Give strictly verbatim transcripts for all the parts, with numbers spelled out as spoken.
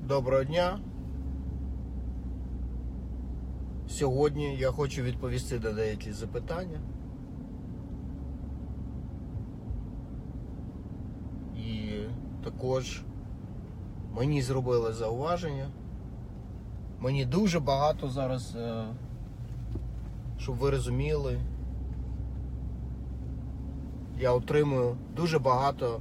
Доброго дня. Сьогодні я хочу відповісти на деякі запитання. І також мені зробили зауваження. Мені дуже багато зараз, щоб ви розуміли, я отримую дуже багато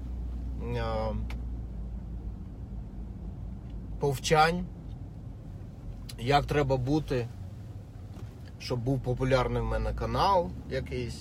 повчань, як треба бути, щоб був популярний в мене канал якийсь,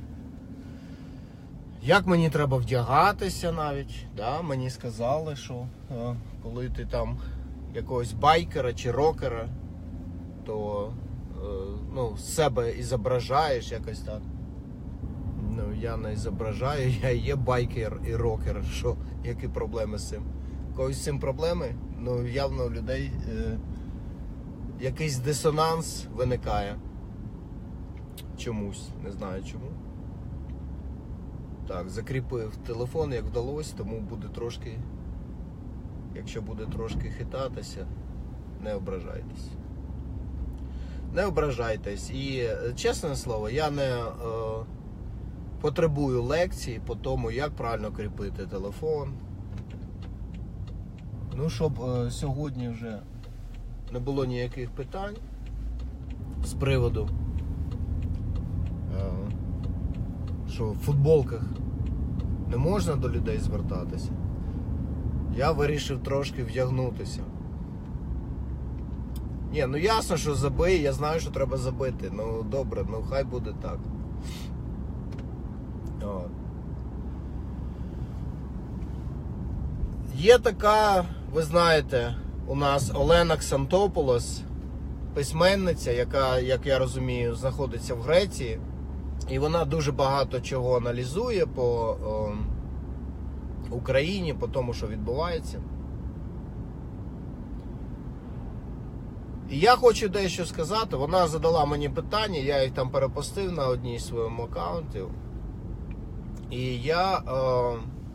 як мені треба вдягатися навіть, да? Мені сказали, що е, коли ти там якогось байкера чи рокера, то е, ну, себе ізображаєш якось так. Ну, я не ізображаю, я є байкер і рокер, що, які проблеми з цим? Когось з цим проблеми? Ну, явно у людей е, якийсь дисонанс виникає. Чомусь, не знаю чому. Так, закріпив телефон, як вдалося, тому буде трошки, якщо буде трошки хитатися, не ображайтесь. Не ображайтесь. І, чесне слово, я не е, потребую лекцій по тому, як правильно кріпити телефон. Ну, щоб е, сьогодні вже не було ніяких питань з приводу, е, що в футболках не можна до людей звертатися, я вирішив трошки вдягнутися. Ні, ну ясно, що забий, я знаю, що треба забити. Ну, добре, ну хай буде так. О. Є така, ви знаєте, у нас Олена Ксантополос, письменниця, яка, як я розумію, знаходиться в Греції. І вона дуже багато чого аналізує по о, Україні, по тому, що відбувається. І я хочу дещо сказати. Вона задала мені питання, я їх там перепостив на одній своєму аккаунті. І я о,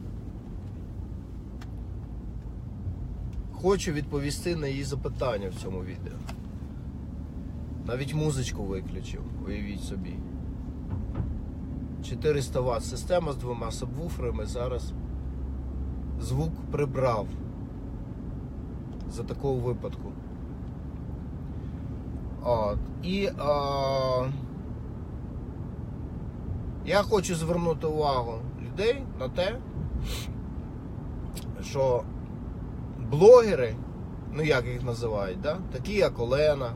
хочу відповісти на її запитання в цьому відео. Навіть музичку виключив, уявіть собі. чотириста ватт система з двома сабвуферами, зараз звук прибрав за такого випадку. От. І а, я хочу звернути увагу людей на те, що блогери, ну як їх називають, да? Такі як Олена,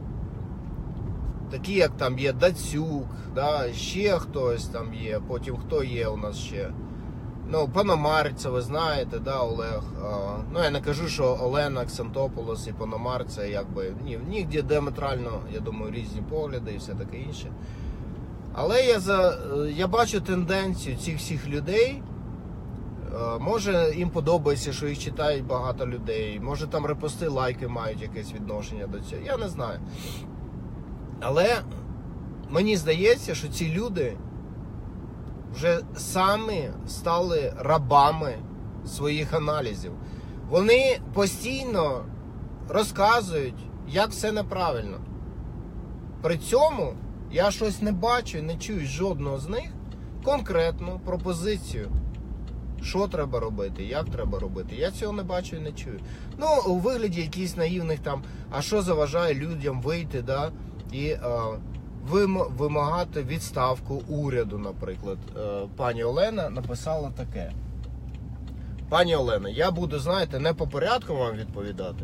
такі як там є Дацюк, да? Ще хтось там є, потім хто є у нас ще. Ну, Пономарця, ви знаєте, да, Олег. А, ну, я не кажу, що Олена Ксантополос і Пономар це якби, ні, в них діаметрально, я думаю, різні погляди і все таке інше. Але я, за, я бачу тенденцію цих всіх людей. Може їм подобається, що їх читають багато людей, може там репости, лайки мають якесь відношення до цього, я не знаю. Але мені здається, що ці люди вже самі стали рабами своїх аналізів. Вони постійно розказують, як все неправильно. При цьому я щось не бачу, не чую жодного з них конкретну пропозицію. Що треба робити, як треба робити. Я цього не бачу і не чую. Ну, у вигляді якихось наївних там, а що заважає людям вийти, да, і а, вим, вимагати відставку уряду, наприклад. А, пані Олена написала таке. Пані Олена, я буду, знаєте, не по порядку вам відповідати.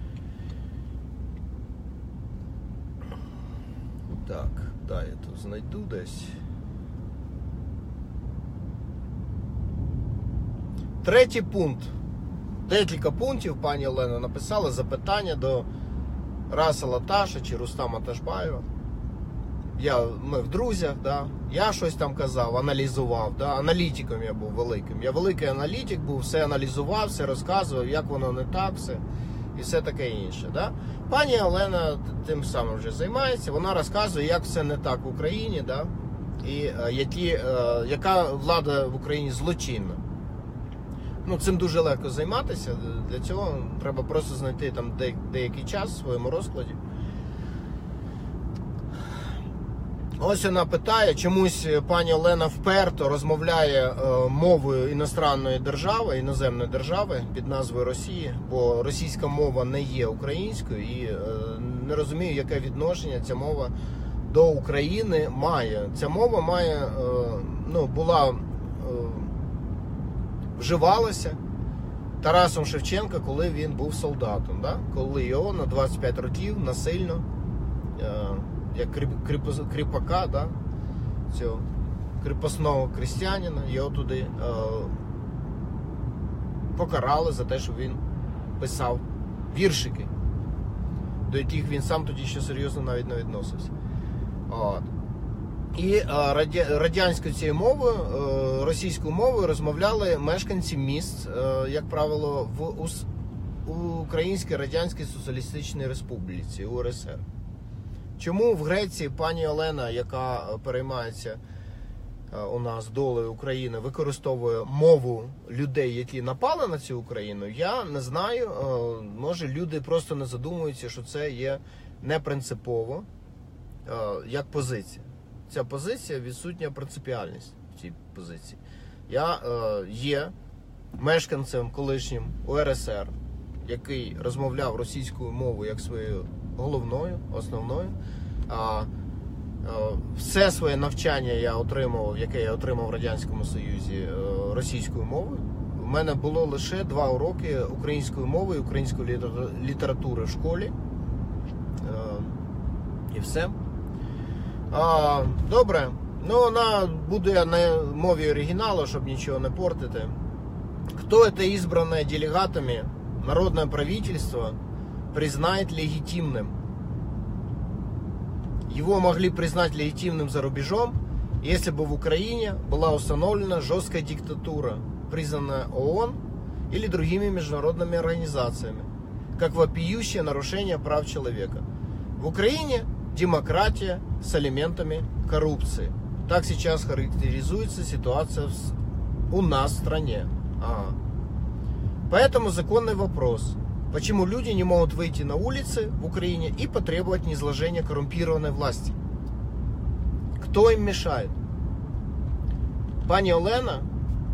Так, да, я тут знайду десь. Третій пункт. Декілька пунктів пані Олена написала запитання до Расела Таша чи Рустама Ташбаєва. Я, ми в друзях, да. Я щось там казав, аналізував, да. Аналітиком я був великим. Я великий аналітик був, все аналізував, все розказував, як воно не так, все. І все таке інше. Да. Пані Олена тим самим вже займається, вона розказує, як все не так в Україні, да. І які, яка влада в Україні злочинна. Ну, цим дуже легко займатися. Для цього треба просто знайти там де, деякий час в своєму розкладі. Ось вона питає, чомусь пані Олена вперто розмовляє е, мовою іностранної держави, іноземної держави під назвою Росії, бо російська мова не є українською і е, не розумію, яке відношення ця мова до України має. Ця мова має, е, ну, була, е, вживалася Тарасом Шевченка, коли він був солдатом, да? Коли його на двадцять п'ять років насильно, е, як кріп, кріп, кріпака, да? Цього кріпосного крістянина, його туди е, покарали за те, що він писав віршики, до яких він сам тоді ще серйозно навіть не відносився. От. І е, раді, радянською цією мовою, е, російською мовою розмовляли мешканці міст, е, як правило, в у, у Українській Радянській Соціалістичній Республіці, У Р С Р. Чому в Греції пані Олена, яка переймається у нас долею України, використовує мову людей, які напали на цю Україну, я не знаю. Може, люди просто не задумуються, що це є не принципово, як позиція. Ця позиція, відсутня принципіальність в цій позиції. Я є мешканцем колишнім У Р С Р, який розмовляв російською мовою як своєю головною, основною. А, а, все своє навчання я отримав, яке я отримав в Радянському Союзі, російською мовою. У мене було лише два уроки української мови і української літератури в школі. А, і все. А, добре. Ну, вона буде на мові оригіналу, щоб нічого не портити. Кто это избранное делегатами народное правительство признает легитимным? Его могли признать легитимным за рубежом, если бы в Украине была установлена жесткая диктатура, признанная О О Н или другими международными организациями, как вопиющее нарушение прав человека. В Украине демократия с элементами коррупции. Так сейчас характеризуется ситуация у нас в стране. Ага. Поэтому законный вопрос. Почему люди не могут выйти на улицы в Украине и потребовать низложения коррумпированной власти? Кто им мешает? Пані Олена,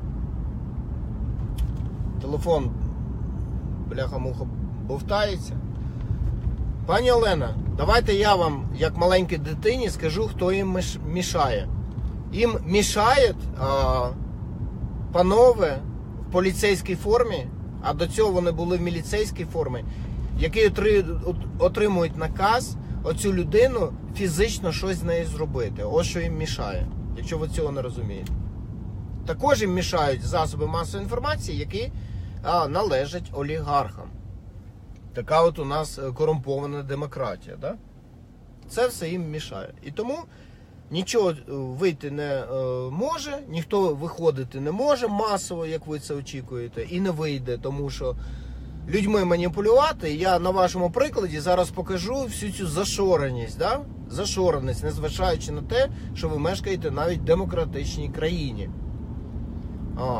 телефон, бляха-муха, бовтається. Пані Олена, давайте я вам, як маленькій дитині, скажу, хто їм мішає. Їм мішає а, панове в поліцейській формі, а до цього вони були в міліцейській формі, які отримують наказ оцю людину фізично щось з нею зробити. Ось що їм мішає, якщо ви цього не розумієте. Також їм мішають засоби масової інформації, які а, належать олігархам. Така от у нас корумпована демократія. Да? Це все їм мішає. І тому нічого вийти не е, може, ніхто виходити не може масово, як ви це очікуєте, і не вийде, тому що людьми маніпулювати, я на вашому прикладі зараз покажу всю цю зашореність, да? Зашореність, незважаючи на те, що ви мешкаєте навіть в демократичній країні. А.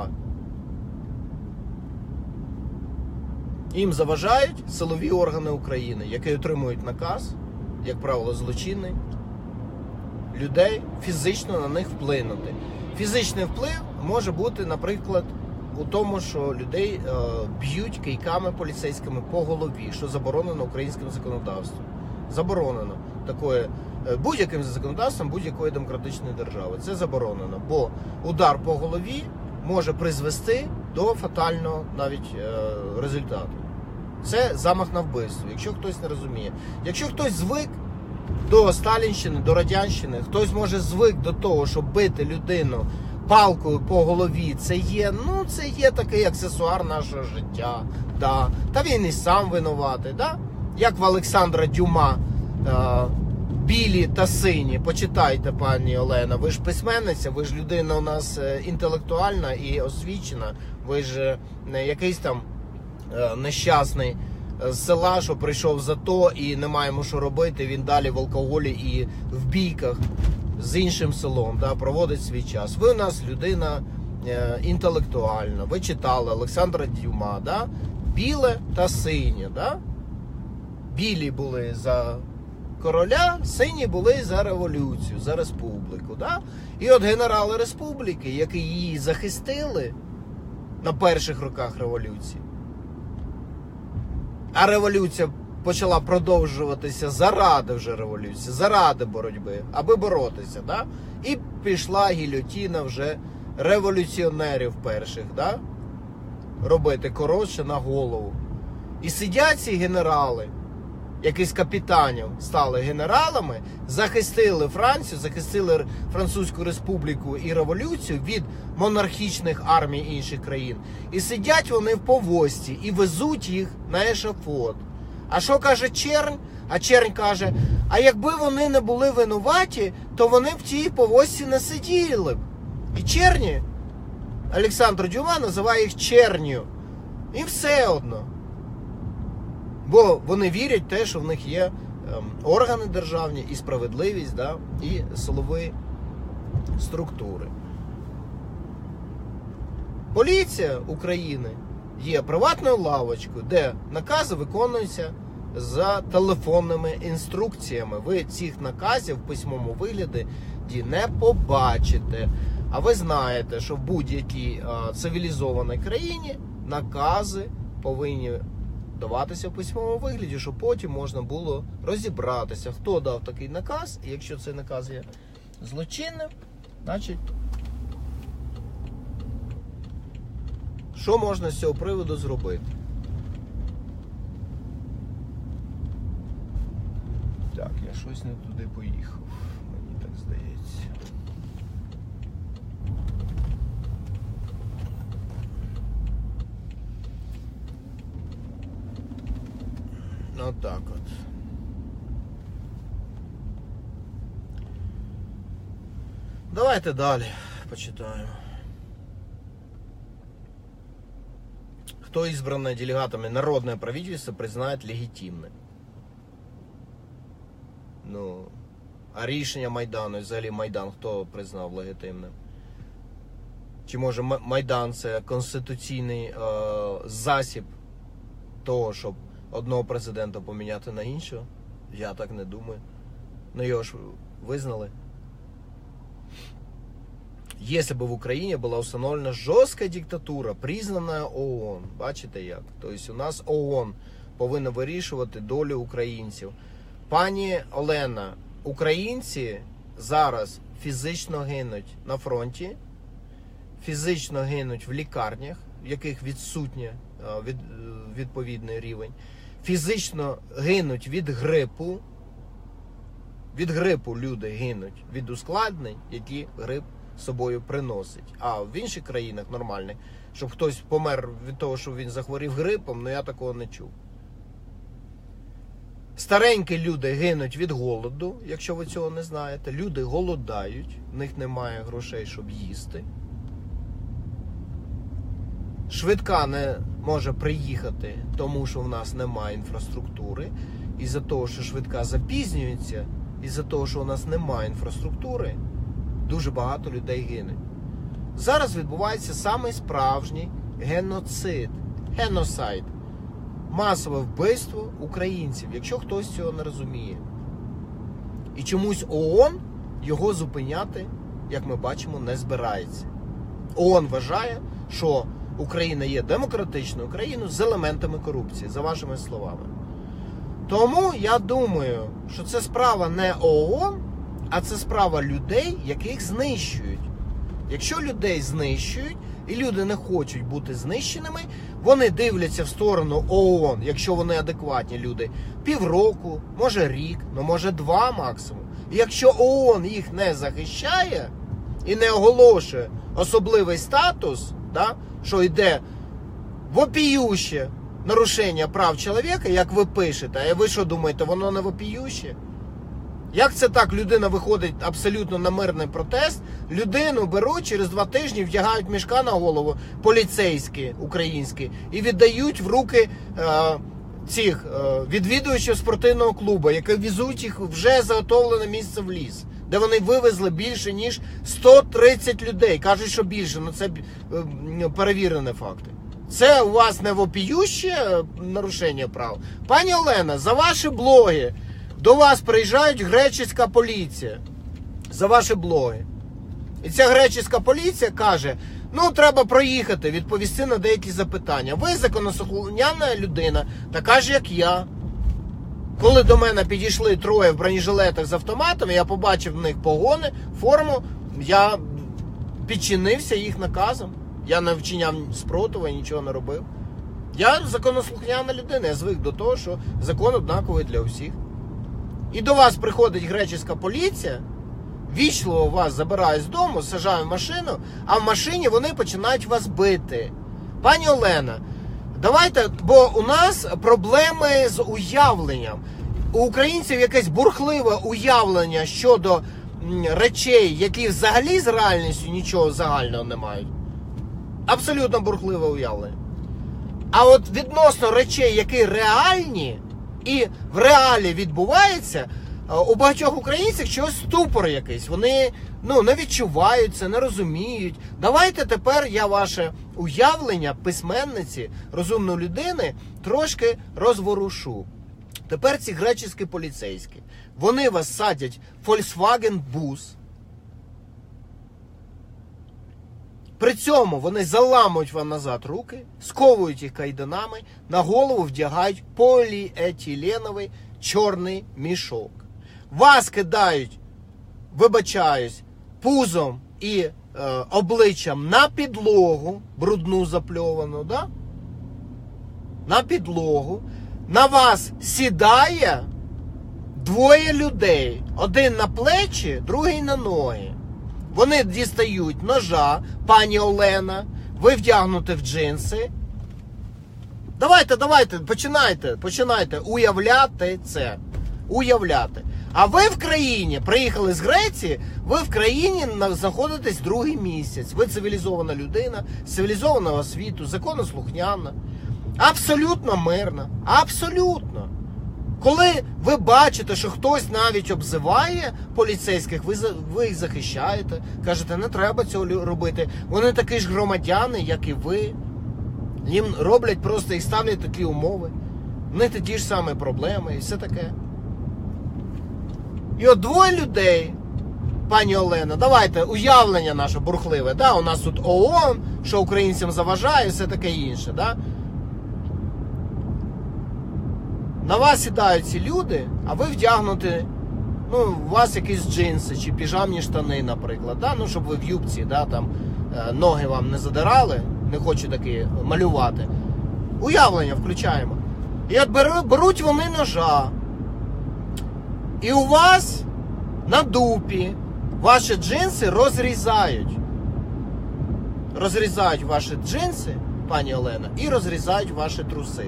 Їм заважають силові органи України, які отримують наказ, як правило, злочинний, людей фізично на них вплинути. Фізичний вплив може бути, наприклад, у тому, що людей е, б'ють кийками поліцейськими по голові, що заборонено українським законодавством. Заборонено такое, е, будь-яким законодавством будь-якої демократичної держави. Це заборонено, бо удар по голові може призвести до фатального навіть е, результату. Це замах на вбивство, якщо хтось не розуміє. Якщо хтось звик до Сталінщини, до Радянщини, хтось може звик до того, щоб бити людину палкою по голові, це є, ну, це є такий аксесуар нашого життя. Да. Та він і сам винуватий. Да? Як в Олександра Дюма е, «Білі та сині». Почитайте, пані Олена. Ви ж письменниця, ви ж людина у нас інтелектуальна і освічена. Ви ж не якийсь там е, нещасний з села, що прийшов за то і не маємо що робити, він далі в алкоголі і в бійках з іншим селом, да, проводить свій час. Ви у нас людина е, інтелектуально. Ви читали Олександра Дюма, да? Біле та синє. Да? Білі були за короля, сині були за революцію, за республіку. Да? І от генерали республіки, які її захистили на перших роках революції, а революція почала продовжуватися заради вже революції, заради боротьби, аби боротися. Да? І пішла гільотіна вже революціонерів перших, да? Робити коротше на голову. І сидять ці генерали, які з капітанів стали генералами, захистили Францію, захистили Французьку республіку і революцію від монархічних армій інших країн. І сидять вони в повозці і везуть їх на ешафот. А що каже Чернь? А Чернь каже, а якби вони не були винуваті, то вони в тій повозці не сиділи б. І Черні, Олександр Дюма називає їх черню. І все одно. Бо вони вірять в те, що в них є ем, органи державні, і справедливість, да, і силові структури. Поліція України є приватною лавочкою, де накази виконуються за телефонними інструкціями. Ви цих наказів в письмовому вигляді не побачите. А ви знаєте, що в будь-якій а, цивілізованій країні накази повинні даватися в письмовому вигляді, щоб потім можна було розібратися, хто дав такий наказ, і якщо цей наказ є злочинним, значить, що можна з цього приводу зробити? Так, я щось не туди поїхав, мені так здається. От так от. Давайте далі почитаємо. Кто избранное делегатами народное правительство признает легитимным? Ну, а рішення Майдану, і взагалі Майдан хто признав легітимним? Чи може Майдан це конституційний е, засіб того, щоб одного президента поміняти на іншого? Я так не думаю. Ну його ж визнали. Если бы в Украине была установлена жесткая диктатура, признана ООН, бачите як? Тобто у нас ООН повинна вирішувати долю українців. Пані Олена, українці зараз фізично гинуть на фронті, фізично гинуть в лікарнях, в яких відсутнє від, відповідний рівень, фізично гинуть від грипу, від грипу люди гинуть, від ускладнень, які грип собою приносить. А в інших країнах нормальних, щоб хтось помер від того, що він захворів грипом, ну я такого не чув. Старенькі люди гинуть від голоду, якщо ви цього не знаєте. Люди голодають, в них немає грошей, щоб їсти. Швидка не може приїхати, тому що в нас немає інфраструктури. Із-за того, що швидка запізнюється, із-за того, що у нас немає інфраструктури, дуже багато людей гинуть. Зараз відбувається самий справжній геноцид, геносайд, масове вбивство українців, якщо хтось цього не розуміє. І чомусь ООН його зупиняти, як ми бачимо, не збирається. ООН вважає, що Україна є демократичною країною з елементами корупції, за вашими словами. Тому я думаю, що це справа не ООН, а це справа людей, яких знищують. Якщо людей знищують, і люди не хочуть бути знищеними, вони дивляться в сторону ООН, якщо вони адекватні люди, півроку, може рік, ну може два максимум. І якщо ООН їх не захищає і не оголошує особливий статус, да, що йде вопіюще нарушення прав чоловіка, як ви пишете, а ви що думаєте, воно не вопіюще? Як це так? Людина виходить абсолютно на мирний протест, людину беруть, через два тижні вдягають мішка на голову, поліцейські українські, і віддають в руки е, цих е, відвідувачів спортивного клубу, які везуть їх вже заготовлене місце в ліс. де вони вивезли більше, ніж сто тридцять людей. Кажуть, що більше, ну це перевірені факти. Це у вас не вопіюще нарушення прав? Пані Олена, за ваші блоги до вас приїжджають греческа поліція. За ваші блоги. І ця греческа поліція каже, ну треба проїхати, відповісти на деякі запитання. Ви законослухняна людина, така ж як я. Коли до мене підійшли троє в бронежилетах з автоматами, я побачив в них погони, форму, я підчинився їх наказам. Я не вчиняв спротиву, нічого не робив. Я законослухняна людина, я звик до того, що закон однаковий для всіх. І до вас приходить греческа поліція, вічливо вас забирає з дому, сажає в машину, а в машині вони починають вас бити. Пані Олена, давайте, бо у нас проблеми з уявленням. У українців якесь бурхливе уявлення щодо речей, які взагалі з реальністю нічого загального не мають. Абсолютно бурхливе уявлення. А от відносно речей, які реальні і в реалі відбуваються, у багатьох українців чогось ступор якийсь. Вони ну, не відчувають це, не розуміють. Давайте тепер я ваше уявлення письменниці, розумної людини, трошки розворушу. Тепер ці греческі поліцейські, вони вас садять в Volkswagen бус. При цьому вони заламують вам назад руки, сковують їх кайданами, на голову вдягають поліетиленовий чорний мішок. Вас кидають, вибачаюсь, пузом і е, обличчям на підлогу, брудну запльовану, да? На підлогу. На вас сідає двоє людей. Один на плечі, другий на ноги. Вони дістають ножа, пані Олена, ви вдягнуті в джинси. Давайте, давайте, починайте, починайте уявляти це. Уявляти. А ви в країні, приїхали з Греції, ви в країні знаходитесь другий місяць. Ви цивілізована людина, цивілізованого світу, законослухняна, абсолютно мирна, абсолютно. Коли ви бачите, що хтось навіть обзиває поліцейських, ви, ви їх захищаєте, кажете, не треба цього робити. Вони такі ж громадяни, як і ви. Їм роблять просто і ставлять такі умови. В них ті ж самі проблеми і все таке. І от двоє людей, пані Олена, давайте уявлення наше бурхливе. Да? У нас тут ООН, що українцям заважає і все таке інше. Да? На вас сідають ці люди, а ви вдягнуті, ну, у вас якісь джинси чи піжамні штани, наприклад, да? Ну, щоб ви в юбці, да, там, ноги вам не задирали, не хочу таки малювати. Уявлення включаємо. І от беруть вони ножа, і у вас на дупі ваші джинси розрізають. Розрізають ваші джинси, пані Олена, і розрізають ваші труси.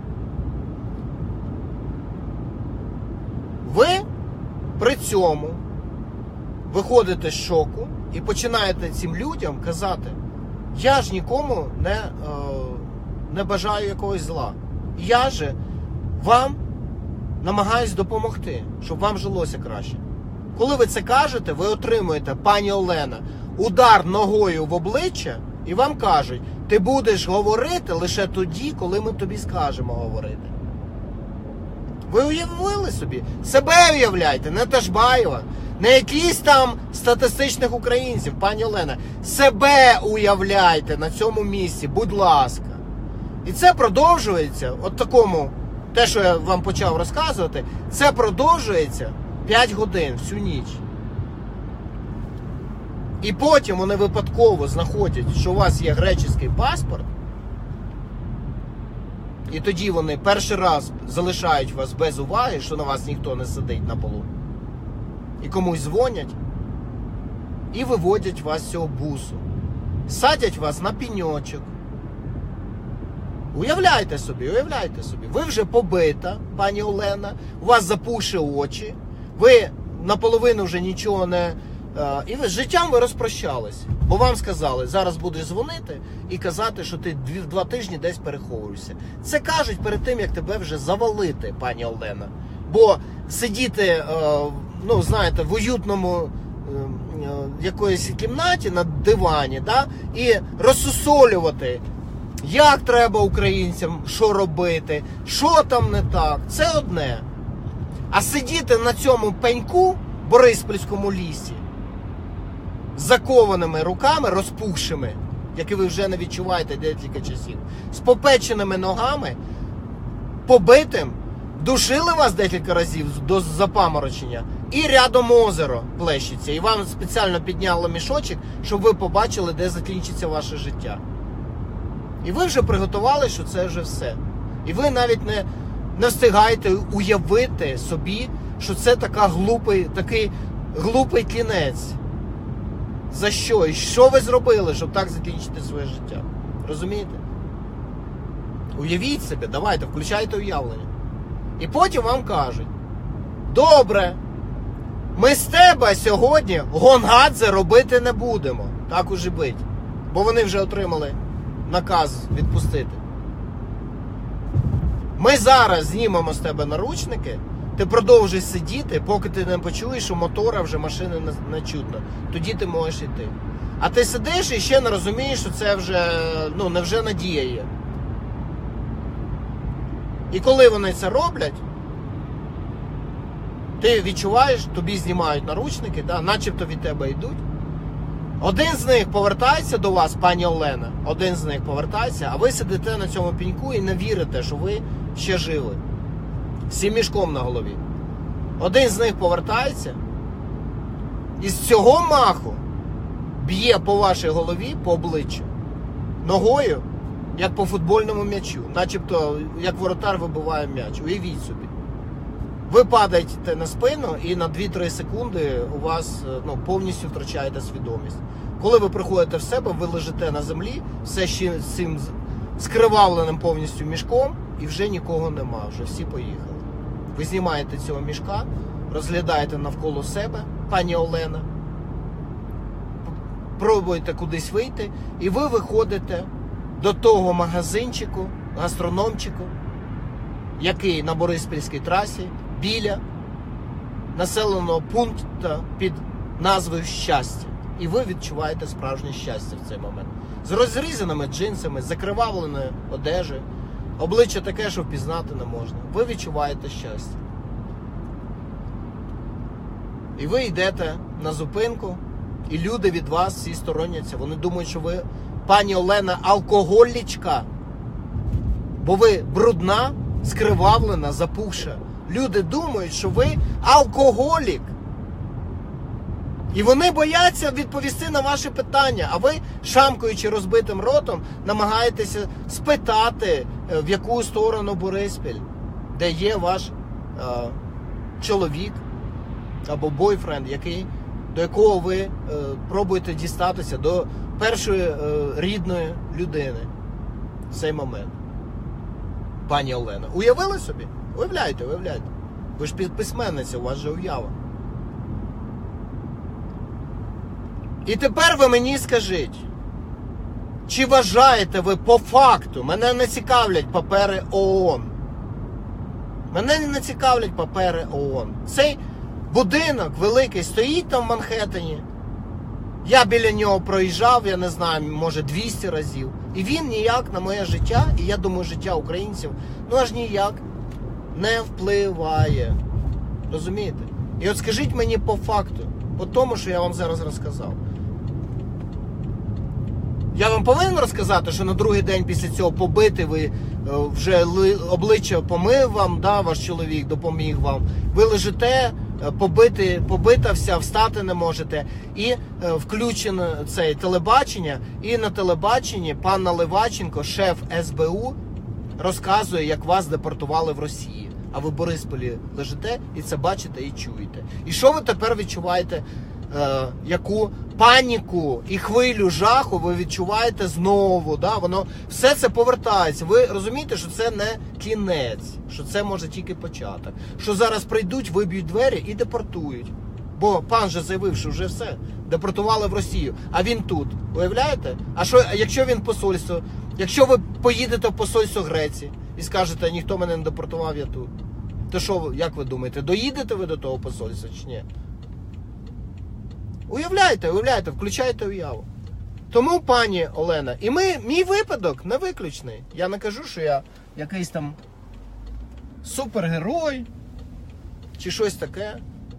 Ви при цьому виходите з шоку і починаєте цим людям казати, я ж нікому не, е, не бажаю якогось зла. Я же вам намагаюсь допомогти, щоб вам жилося краще. Коли ви це кажете, ви отримуєте, пані Олена, удар ногою в обличчя і вам кажуть, ти будеш говорити лише тоді, коли ми тобі скажемо говорити. Ви уявили собі? Себе уявляйте, не Ташбаєва, не якісь там статистичних українців, пані Олена. Себе уявляйте на цьому місці, будь ласка. І це продовжується, от такому, те, що я вам почав розказувати, це продовжується п'ять годин всю ніч. І потім вони випадково знаходять, що у вас є греческий паспорт, і тоді вони перший раз залишають вас без уваги, що на вас ніхто не сидить на полу. І комусь дзвонять, і виводять вас з цього бусу. Садять вас на піньочок. Уявляйте собі, уявляйте собі. Ви вже побита, пані Олена, у вас запухші очі, ви наполовину вже нічого не... І ви з життям ви розпрощались. Бо вам сказали, зараз будеш дзвонити і казати, що ти дві, два тижні десь переховуєшся. Це кажуть перед тим, як тебе вже завалити, пані Олена. Бо сидіти е, ну, знаєте, в уютному е, якоїсь кімнаті на дивані, да, і розсусолювати, як треба українцям, що робити, що там не так, це одне. А сидіти на цьому пеньку в Бориспільському лісі з закованими руками, розпухшими, які ви вже не відчуваєте декілька часів, з попеченими ногами, побитим, душили вас декілька разів до запаморочення, і рядом озеро плещеться, і вам спеціально підняло мішочок, щоб ви побачили, де закінчиться ваше життя. І ви вже приготували, що це вже все. І ви навіть не, не встигаєте уявити собі, що це така глупий, такий глупий кінець. За що? І що ви зробили, щоб так закінчити своє життя? Розумієте? Уявіть себе, давайте, включайте уявлення. І потім вам кажуть: добре, ми з тебе сьогодні гонгадзе робити не будемо. Так уже бить. Бо вони вже отримали наказ відпустити. Ми зараз знімемо з тебе наручники, ти продовжуєш сидіти, поки ти не почуєш, що мотора вже машини не чутно. Тоді ти можеш йти. А ти сидиш і ще не розумієш, що це вже, ну, не вже надія є. І коли вони це роблять, ти відчуваєш, тобі знімають наручники, да, начебто від тебе йдуть. Один з них повертається до вас, пані Олена, один з них повертається, а ви сидите на цьому пеньку і не вірите, що ви ще живі. З цим мішком на голові. Один з них повертається і з цього маху б'є по вашій голові, по обличчю, ногою, як по футбольному м'ячу. Начебто, як воротар вибиває м'яч. Уявіть собі. Ви падаєте на спину і на дві-три секунди у вас, ну, повністю втрачаєте свідомість. Коли ви приходите в себе, ви лежите на землі, все ще з цим скривавленим повністю мішком, і вже нікого нема, вже всі поїхали. Ви знімаєте цього мішка, розглядаєте навколо себе, пані Олена, пробуєте кудись вийти, і ви виходите до того магазинчику, гастрономчику, який на Бориспільській трасі, біля населеного пункту під назвою «Щастя». І ви відчуваєте справжнє щастя в цей момент. З розрізаними джинсами, з закривавленою одежею, обличчя таке, що впізнати не можна. Ви відчуваєте щастя. І ви йдете на зупинку, і люди від вас всі стороняться. Вони думають, що ви, пані Олена, алкоголічка. Бо ви брудна, скривавлена, запухша. Люди думають, що ви алкоголік. І вони бояться відповісти на ваші питання, а ви, шамкаючи розбитим ротом, намагаєтеся спитати, в яку сторону Бориспіль, де є ваш е, чоловік або бойфренд, який, до якого ви е, пробуєте дістатися, до першої е, рідної людини в цей момент. Пані Олена, уявили собі? Уявляйте, уявляйте. Ви ж письменниця, у вас же уява. І тепер ви мені скажіть, чи вважаєте ви по факту, мене не цікавлять папери ООН. Мене не цікавлять папери ООН. Цей будинок великий стоїть там в Манхеттені. Я біля нього проїжджав, я не знаю, може двісті разів. І він ніяк на моє життя, і я думаю, життя українців, ну аж ніяк не впливає. Розумієте? І от скажіть мені по факту, по тому, що я вам зараз розказав. Я вам повинен розказати, що на другий день після цього побити ви вже обличчя помив вам, да, ваш чоловік допоміг вам. Ви лежите, побити, побита вся, встати не можете. І включено це телебачення, і на телебаченні пан Наливайченко, шеф ес бе у, розказує, як вас депортували в Росії. А ви в Борисполі лежите і це бачите і чуєте. І що ви тепер відчуваєте? Е, яку паніку і хвилю жаху ви відчуваєте знову, да? Воно все це повертається. Ви розумієте, що це не кінець, що це може тільки початок. Що зараз прийдуть, виб'ють двері і депортують. Бо пан же заявив, що вже все, депортували в Росію, а він тут. Уявляєте? А що, якщо він посольство, якщо ви поїдете в посольство Греції і скажете, ніхто мене не депортував, я тут. То що, як ви думаєте, доїдете ви до того посольства чи ні? Уявляйте, уявляйте, включайте уяву. Тому, пані Олена, і ми, мій випадок не виключний. Я не кажу, що я якийсь там супергерой чи щось таке.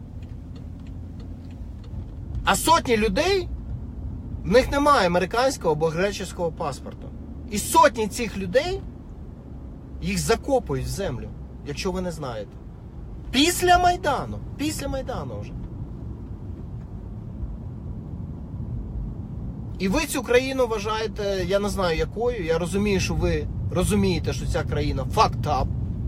А сотні людей, в них немає американського або греческого паспорту. І сотні цих людей, їх закопують в землю, якщо ви не знаєте. Після Майдану. Після Майдану вже. І ви цю країну вважаєте, я не знаю якою, я розумію, що ви розумієте, що ця країна fucked up.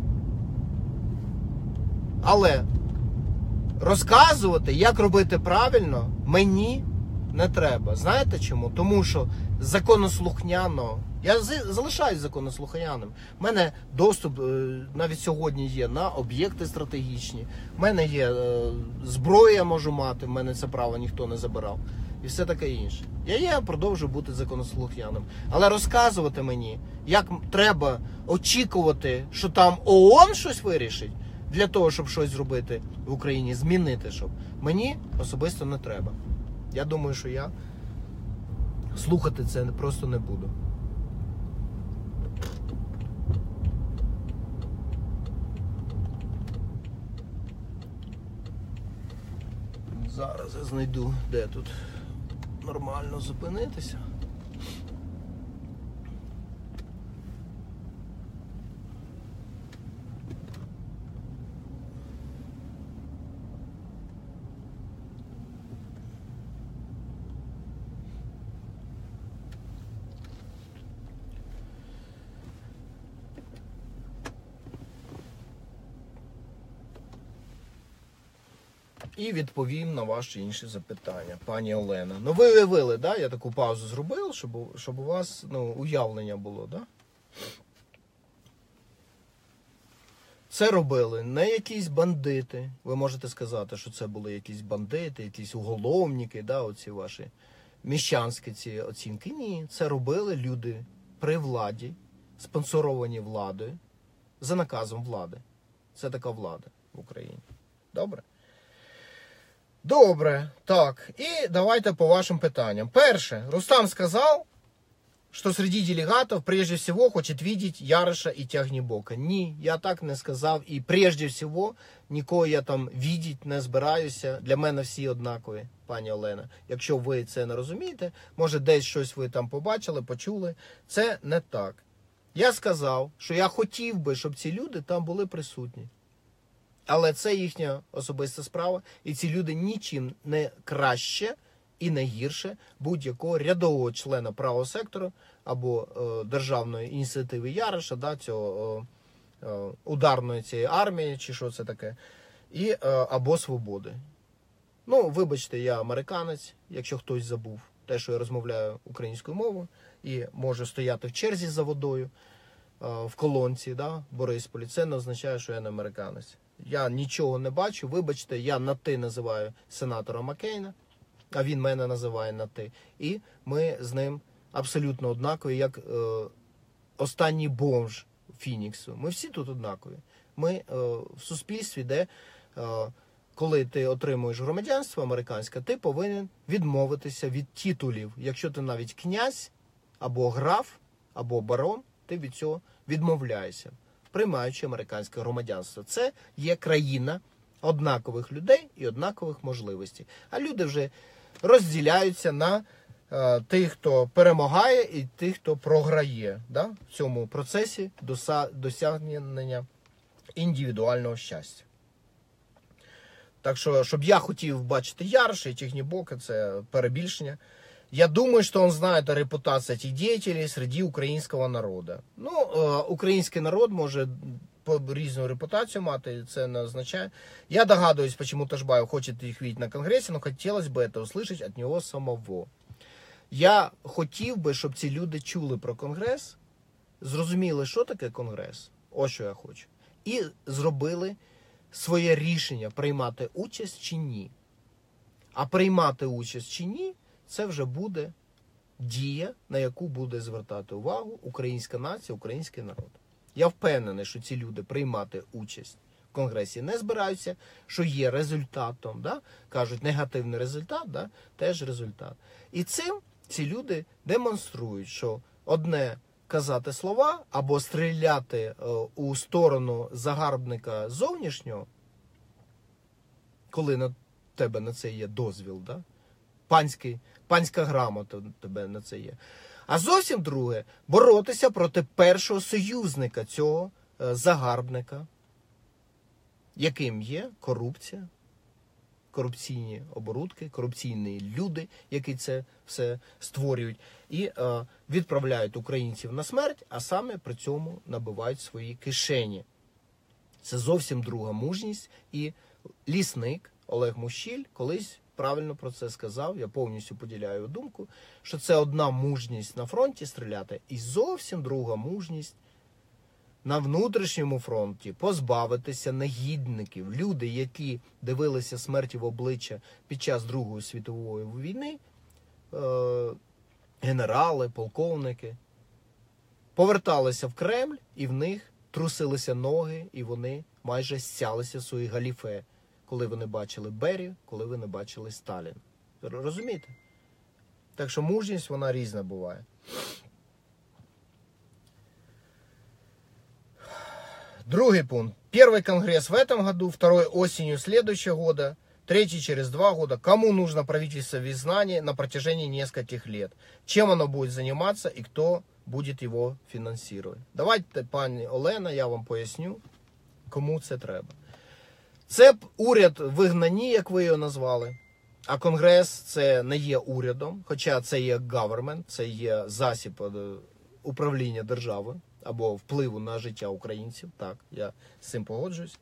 Але розказувати, як робити правильно, мені не треба. Знаєте чому? Тому що законослухняно, я залишаюсь законослухняним. У мене доступ навіть сьогодні є на об'єкти стратегічні. У мене є зброя, я можу мати, в мене це право ніхто не забирав. І все таке інше. Я є, продовжую бути законослухняним. Але розказувати мені, як треба очікувати, що там ООН щось вирішить, для того, щоб щось зробити в Україні, змінити, щоб мені особисто не треба. Я думаю, що я слухати це просто не буду. Зараз я знайду, де тут нормально зупинитися. І відповім на ваші інші запитання, пані Олена. Ну ви уявили, да? Я таку паузу зробив, щоб, щоб у вас ну, уявлення було, да? Це робили не якісь бандити. Ви можете сказати, що це були якісь бандити, якісь уголовники, да, оці ваші міщанські ці оцінки. Ні, це робили люди при владі, спонсоровані владою, за наказом влади. Це така влада в Україні. Добре? Добре, так, и давайте по вашим питаниям. Перше, Рустам сказал, что среди делегатов прежде всего хочет видеть Яриша и Тягнібока. Ні, я так не сказав, і прежде всього нікого я там видеть не збираюся. Для мене всі однакові, пані Олена. Якщо ви це не розумієте, може десь щось ви там побачили, почули, це не так. Я сказав, що я хотів би, щоб ці люди там були присутні. Але це їхня особиста справа, і ці люди нічим не краще і не гірше будь-якого рядового члена правого сектору або е, державної ініціативи Яриша, да, цього е, е, ударної цієї армії, чи що це таке, і, е, або свободи. Ну, вибачте, я американець, якщо хтось забув те, що я розмовляю українською мовою, і можу стояти в черзі за водою е, в колонці, да, в Борисполі, це не означає, що я не американець. Я нічого не бачу, вибачте, я на «ти» називаю сенатора Маккейна, а він мене називає на «ти». І ми з ним абсолютно однакові, як е, останній бомж Фініксу. Ми всі тут однакові. Ми е, в суспільстві, де, е, коли ти отримуєш громадянство американське, ти повинен відмовитися від титулів. Якщо ти навіть князь, або граф, або барон, ти від цього відмовляєшся, приймаючи американське громадянство. Це є країна однакових людей і однакових можливостей. А люди вже розділяються на е, тих, хто перемагає, і тих, хто програє, да, в цьому процесі доса, досягнення індивідуального щастя. Так що, щоб я хотів бачити Яриша і Тягнібока, це перебільшення. Я думаю, что он знает о репутации этих деятелей среди украинского народа. Ну, э, український народ може по різну репутацію мати, це не означає. Я догадываюсь, почему Ташбаев хочет их видеть на Конгрессе, но хотелось бы это услышать от него самого. Я хотів би, щоб ці люди чули про Конгрес, зрозуміли, що таке Конгрес, ось що я хочу, і зробили своє рішення, приймати участь чи ні. А приймати участь чи ні, це вже буде дія, на яку буде звертати увагу українська нація, український народ. Я впевнений, що ці люди приймати участь Конгресі не збираються, що є результатом. Да? Кажуть, негативний результат, да? Теж результат. І цим ці люди демонструють, що одне казати слова або стріляти е, у сторону загарбника зовнішнього, коли на тебе на це є дозвіл, да? Панський, панська грамота тебе на це є. А зовсім друге, боротися проти першого союзника цього е, загарбника, яким є корупція, корупційні оборудки, корупційні люди, які це все створюють, і е, відправляють українців на смерть, а саме при цьому набивають свої кишені. Це зовсім друга мужність, і лісник Олег Мущіль колись правильно про це сказав, я повністю поділяю думку, що це одна мужність на фронті стріляти, і зовсім друга мужність на внутрішньому фронті позбавитися негідників. Люди, які дивилися смерті в обличчя під час Другої світової війни, е- генерали, полковники, поверталися в Кремль, і в них трусилися ноги, і вони майже стялися в свої галіфе, коли вони бачили Берію, коли вони бачили Сталін. Розумієте? Так що мужність, вона різна буває. Другий пункт. Первый конгресс в этом году, второй осенью следующего года, третий через два года. Кому нужно правительство в изгнании на протяжении нескольких лет? Чем оно будет заниматься и кто будет его финансировать? Давайте, пані Олена, я вам поясню, кому це треба. Це уряд вигнані, як ви його назвали, а Конгрес це не є урядом, хоча це є government, це є засіб управління державою або впливу на життя українців. Так, я з цим погоджуюсь.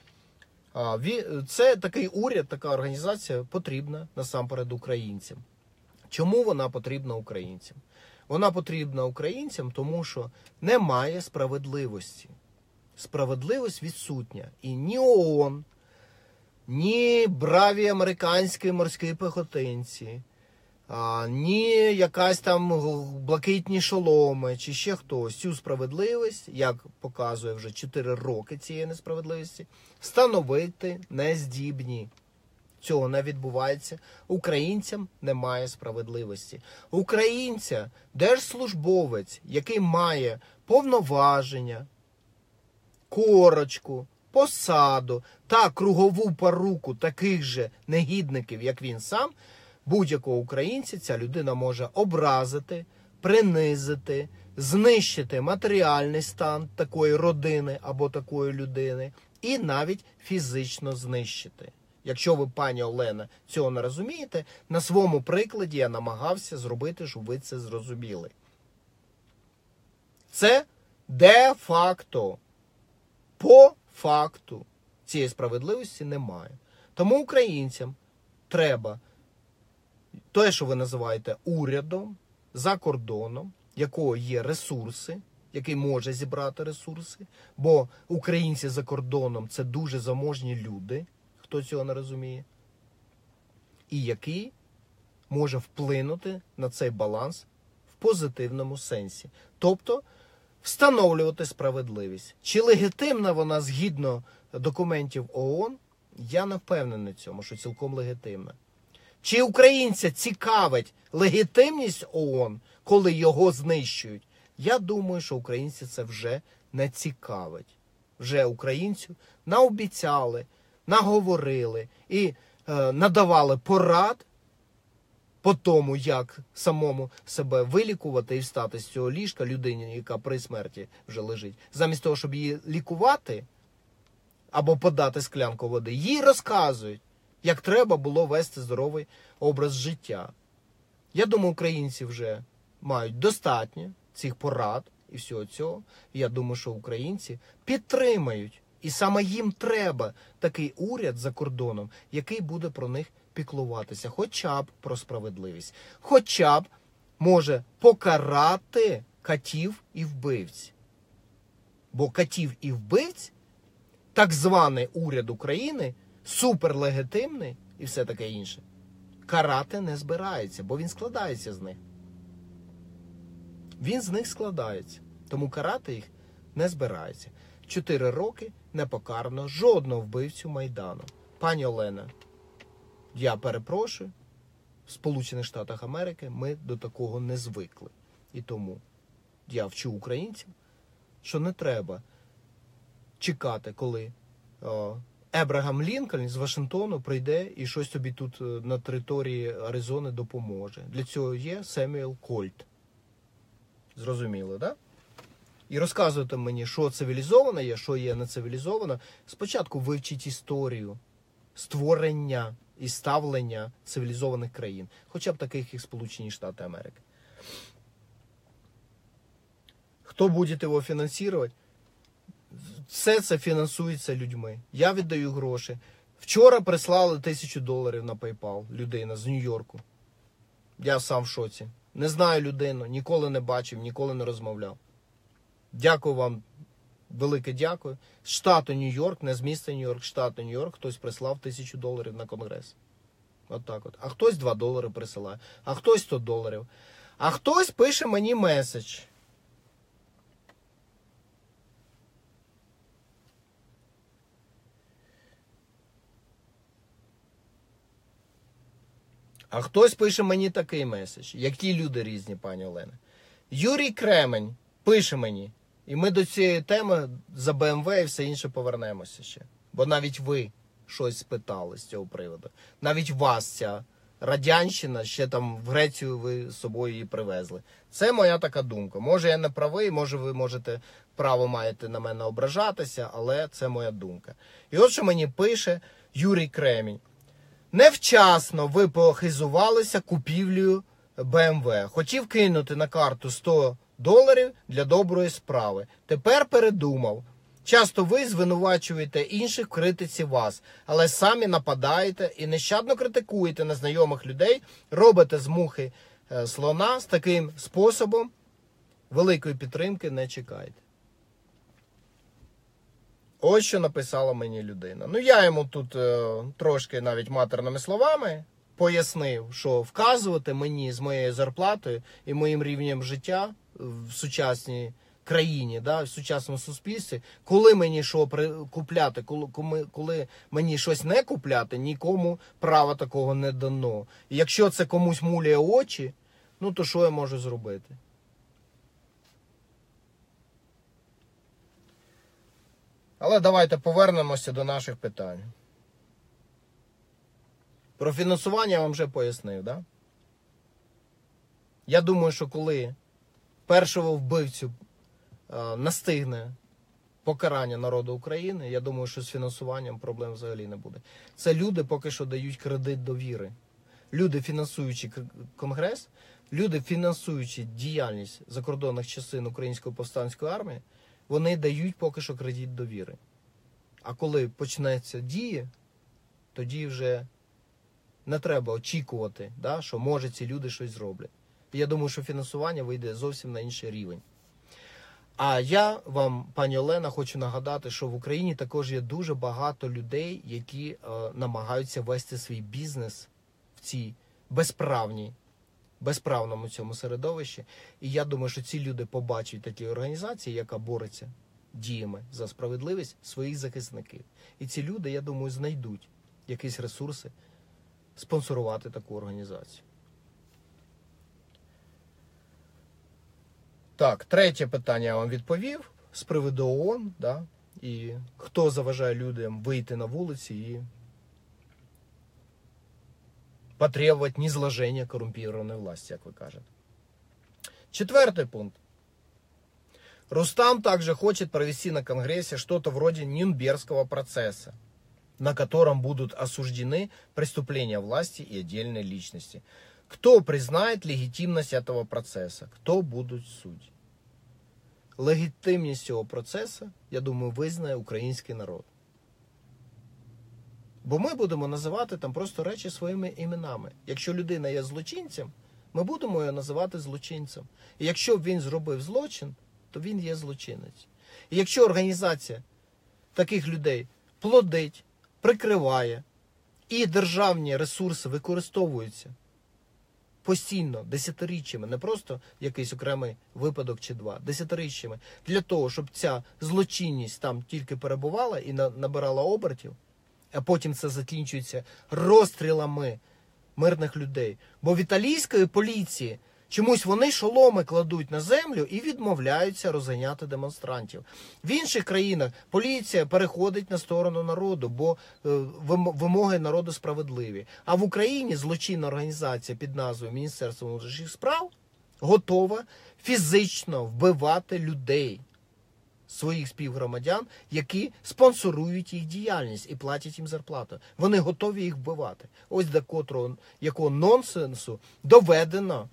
Це такий уряд, така організація потрібна насамперед українцям. Чому вона потрібна українцям? Вона потрібна українцям, тому що немає справедливості. Справедливість відсутня. І ні ООН, ні браві американські морські пехотинці, а, ні якась там блакитні шоломи, чи ще хтось цю справедливість, як показує вже чотири роки цієї несправедливості, встановити не здібні. Цього не відбувається. Українцям немає справедливості. Українця, держслужбовець, який має повноваження, корочку, посаду та кругову поруку таких же негідників, як він сам, будь-якого українця ця людина може образити, принизити, знищити матеріальний стан такої родини або такої людини і навіть фізично знищити. Якщо ви, пані Олена, цього не розумієте, на своєму прикладі я намагався зробити, щоб ви це зрозуміли. Це де-факто. По факту цієї справедливості немає. Тому українцям треба те, що ви називаєте урядом, за кордоном, якого є ресурси, який може зібрати ресурси, бо українці за кордоном – це дуже заможні люди, хто цього не розуміє, і який може вплинути на цей баланс в позитивному сенсі. Тобто, встановлювати справедливість. Чи легітимна вона згідно документів ООН, я не впевнений в цьому, що цілком легітимна. Чи українця цікавить легітимність ООН, коли його знищують? Я думаю, що українці це вже не цікавить. Вже українцю наобіцяли, наговорили і е, надавали порад по тому, як самому себе вилікувати і встати з цього ліжка людині, яка при смерті вже лежить. Замість того, щоб її лікувати або подати склянку води, їй розказують, як треба було вести здоровий образ життя. Я думаю, українці вже мають достатньо цих порад і всього цього. Я думаю, що українці підтримають. І саме їм треба такий уряд за кордоном, який буде про них піклуватися, хоча б про справедливість, хоча б може покарати катів і вбивць. Бо катів і вбивць, так званий уряд України, суперлегітимний і все таке інше, карати не збирається, бо він складається з них. Він з них складається, тому карати їх не збирається. чотири роки не покарано жодного вбивцю Майдану. Пані Олена, я перепрошую, в Сполучених Штатах Америки ми до такого не звикли. І тому я вчу українців, що не треба чекати, коли о, Ебрагам Лінкольн з Вашингтону прийде і щось тобі тут на території Аризони допоможе. Для цього є Семюел Кольт. Зрозуміло, так? Да? І розказуйте мені, що цивілізовано є, що є нецивілізовано. Спочатку вивчіть історію створення і ставлення цивілізованих країн. Хоча б таких, як Сполучені Штати Америки. Хто буде його фінансувати? Все це фінансується людьми. Я віддаю гроші. Вчора прислали тисячу доларів на PayPal людина з Нью-Йорку. Я сам в шоці. Не знаю людину, ніколи не бачив, ніколи не розмовляв. Дякую вам, велике дякую. З штату Нью-Йорк, не з міста Нью-Йорк, штату Нью-Йорк, хтось прислав тисячу доларів на Конгрес. От так от. А хтось два долари присилає, а хтось сто доларів. А хтось пише мені меседж. А хтось пише мені такий меседж. Які люди різні, пані Олена. Юрій Кремень пише мені. І ми до цієї теми за Бе Ем Ве і все інше повернемося ще. Бо навіть ви щось спитали з цього приводу. Навіть вас ця радянщина, ще там в Грецію ви з собою її привезли. Це моя така думка. Може я не правий, може ви можете право маєте на мене ображатися, але це моя думка. І от що мені пише Юрій Кремінь. Невчасно ви похизувалися купівлею Бе Ем Ве. Хотів кинути на карту сто доларів для доброї справи. Тепер передумав. Часто ви звинувачуєте інших в критиці вас, але самі нападаєте і нещадно критикуєте незнайомих людей, робите з мухи е, слона. З таким способом великої підтримки не чекайте. Ось що написала мені людина. Ну, я йому тут е, трошки навіть матерними словами пояснив, що вказувати мені з моєю зарплатою і моїм рівнем життя в сучасній країні, да, в сучасному суспільстві, коли мені що купляти, коли, коли мені щось не купляти, нікому права такого не дано. І якщо це комусь муляє очі, ну то що я можу зробити? Але давайте повернемося до наших питань. Про фінансування я вам вже пояснив, да? Я думаю, що коли першого вбивцю е, настигне покарання народу України, я думаю, що з фінансуванням проблем взагалі не буде. Це люди поки що дають кредит довіри. Люди, фінансуючи Конгрес, люди, фінансуючи діяльність закордонних частин Української повстанської армії, вони дають поки що кредит довіри. А коли почнеться дії, тоді вже не треба очікувати, да, що може ці люди щось зроблять. І я думаю, що фінансування вийде зовсім на інший рівень. А я вам, пані Олена, хочу нагадати, що в Україні також є дуже багато людей, які е, намагаються вести свій бізнес в цій безправній, безправному цьому середовищі. І я думаю, що ці люди побачать такі організації, яка бореться діями за справедливість своїх захисників. І ці люди, я думаю, знайдуть якісь ресурси спонсорувати таку організацію. Так, третє питання я вам відповів з приводу ООН, да, і хто заважає людям вийти на вулиці і потребовать низложения коррумпированной власти, как вы кажете. Четвертый пункт. Рустам также хочет провести на Конгрессе что-то вроде Нюрнбергского процесса, на котором будут осуждены преступления власти и отдельной личности. Кто признает легитимность этого процесса? Кто будуть судді? Легітимність цього процесу, я думаю, визнає український народ. Бо ми будемо називати там просто речі своїми іменами. Якщо людина є злочинцем, ми будемо його називати злочинцем. І якщо він зробив злочин, то він є злочинець. І якщо організація таких людей плодить, прикриває, і державні ресурси використовуються постійно, десятиріччями, не просто якийсь окремий випадок чи два, десятиріччями, для того, щоб ця злочинність там тільки перебувала і на, набирала обертів, а потім це закінчується розстрілами мирних людей. Бо в італійської поліції чомусь вони шоломи кладуть на землю і відмовляються розганяти демонстрантів. В інших країнах поліція переходить на сторону народу, бо е, вимоги народу справедливі. А в Україні злочинна організація під назвою Міністерство внутрішніх справ готова фізично вбивати людей, своїх співгромадян, які спонсорують їх діяльність і платять їм зарплату. Вони готові їх вбивати. Ось до котрого, якого нонсенсу доведено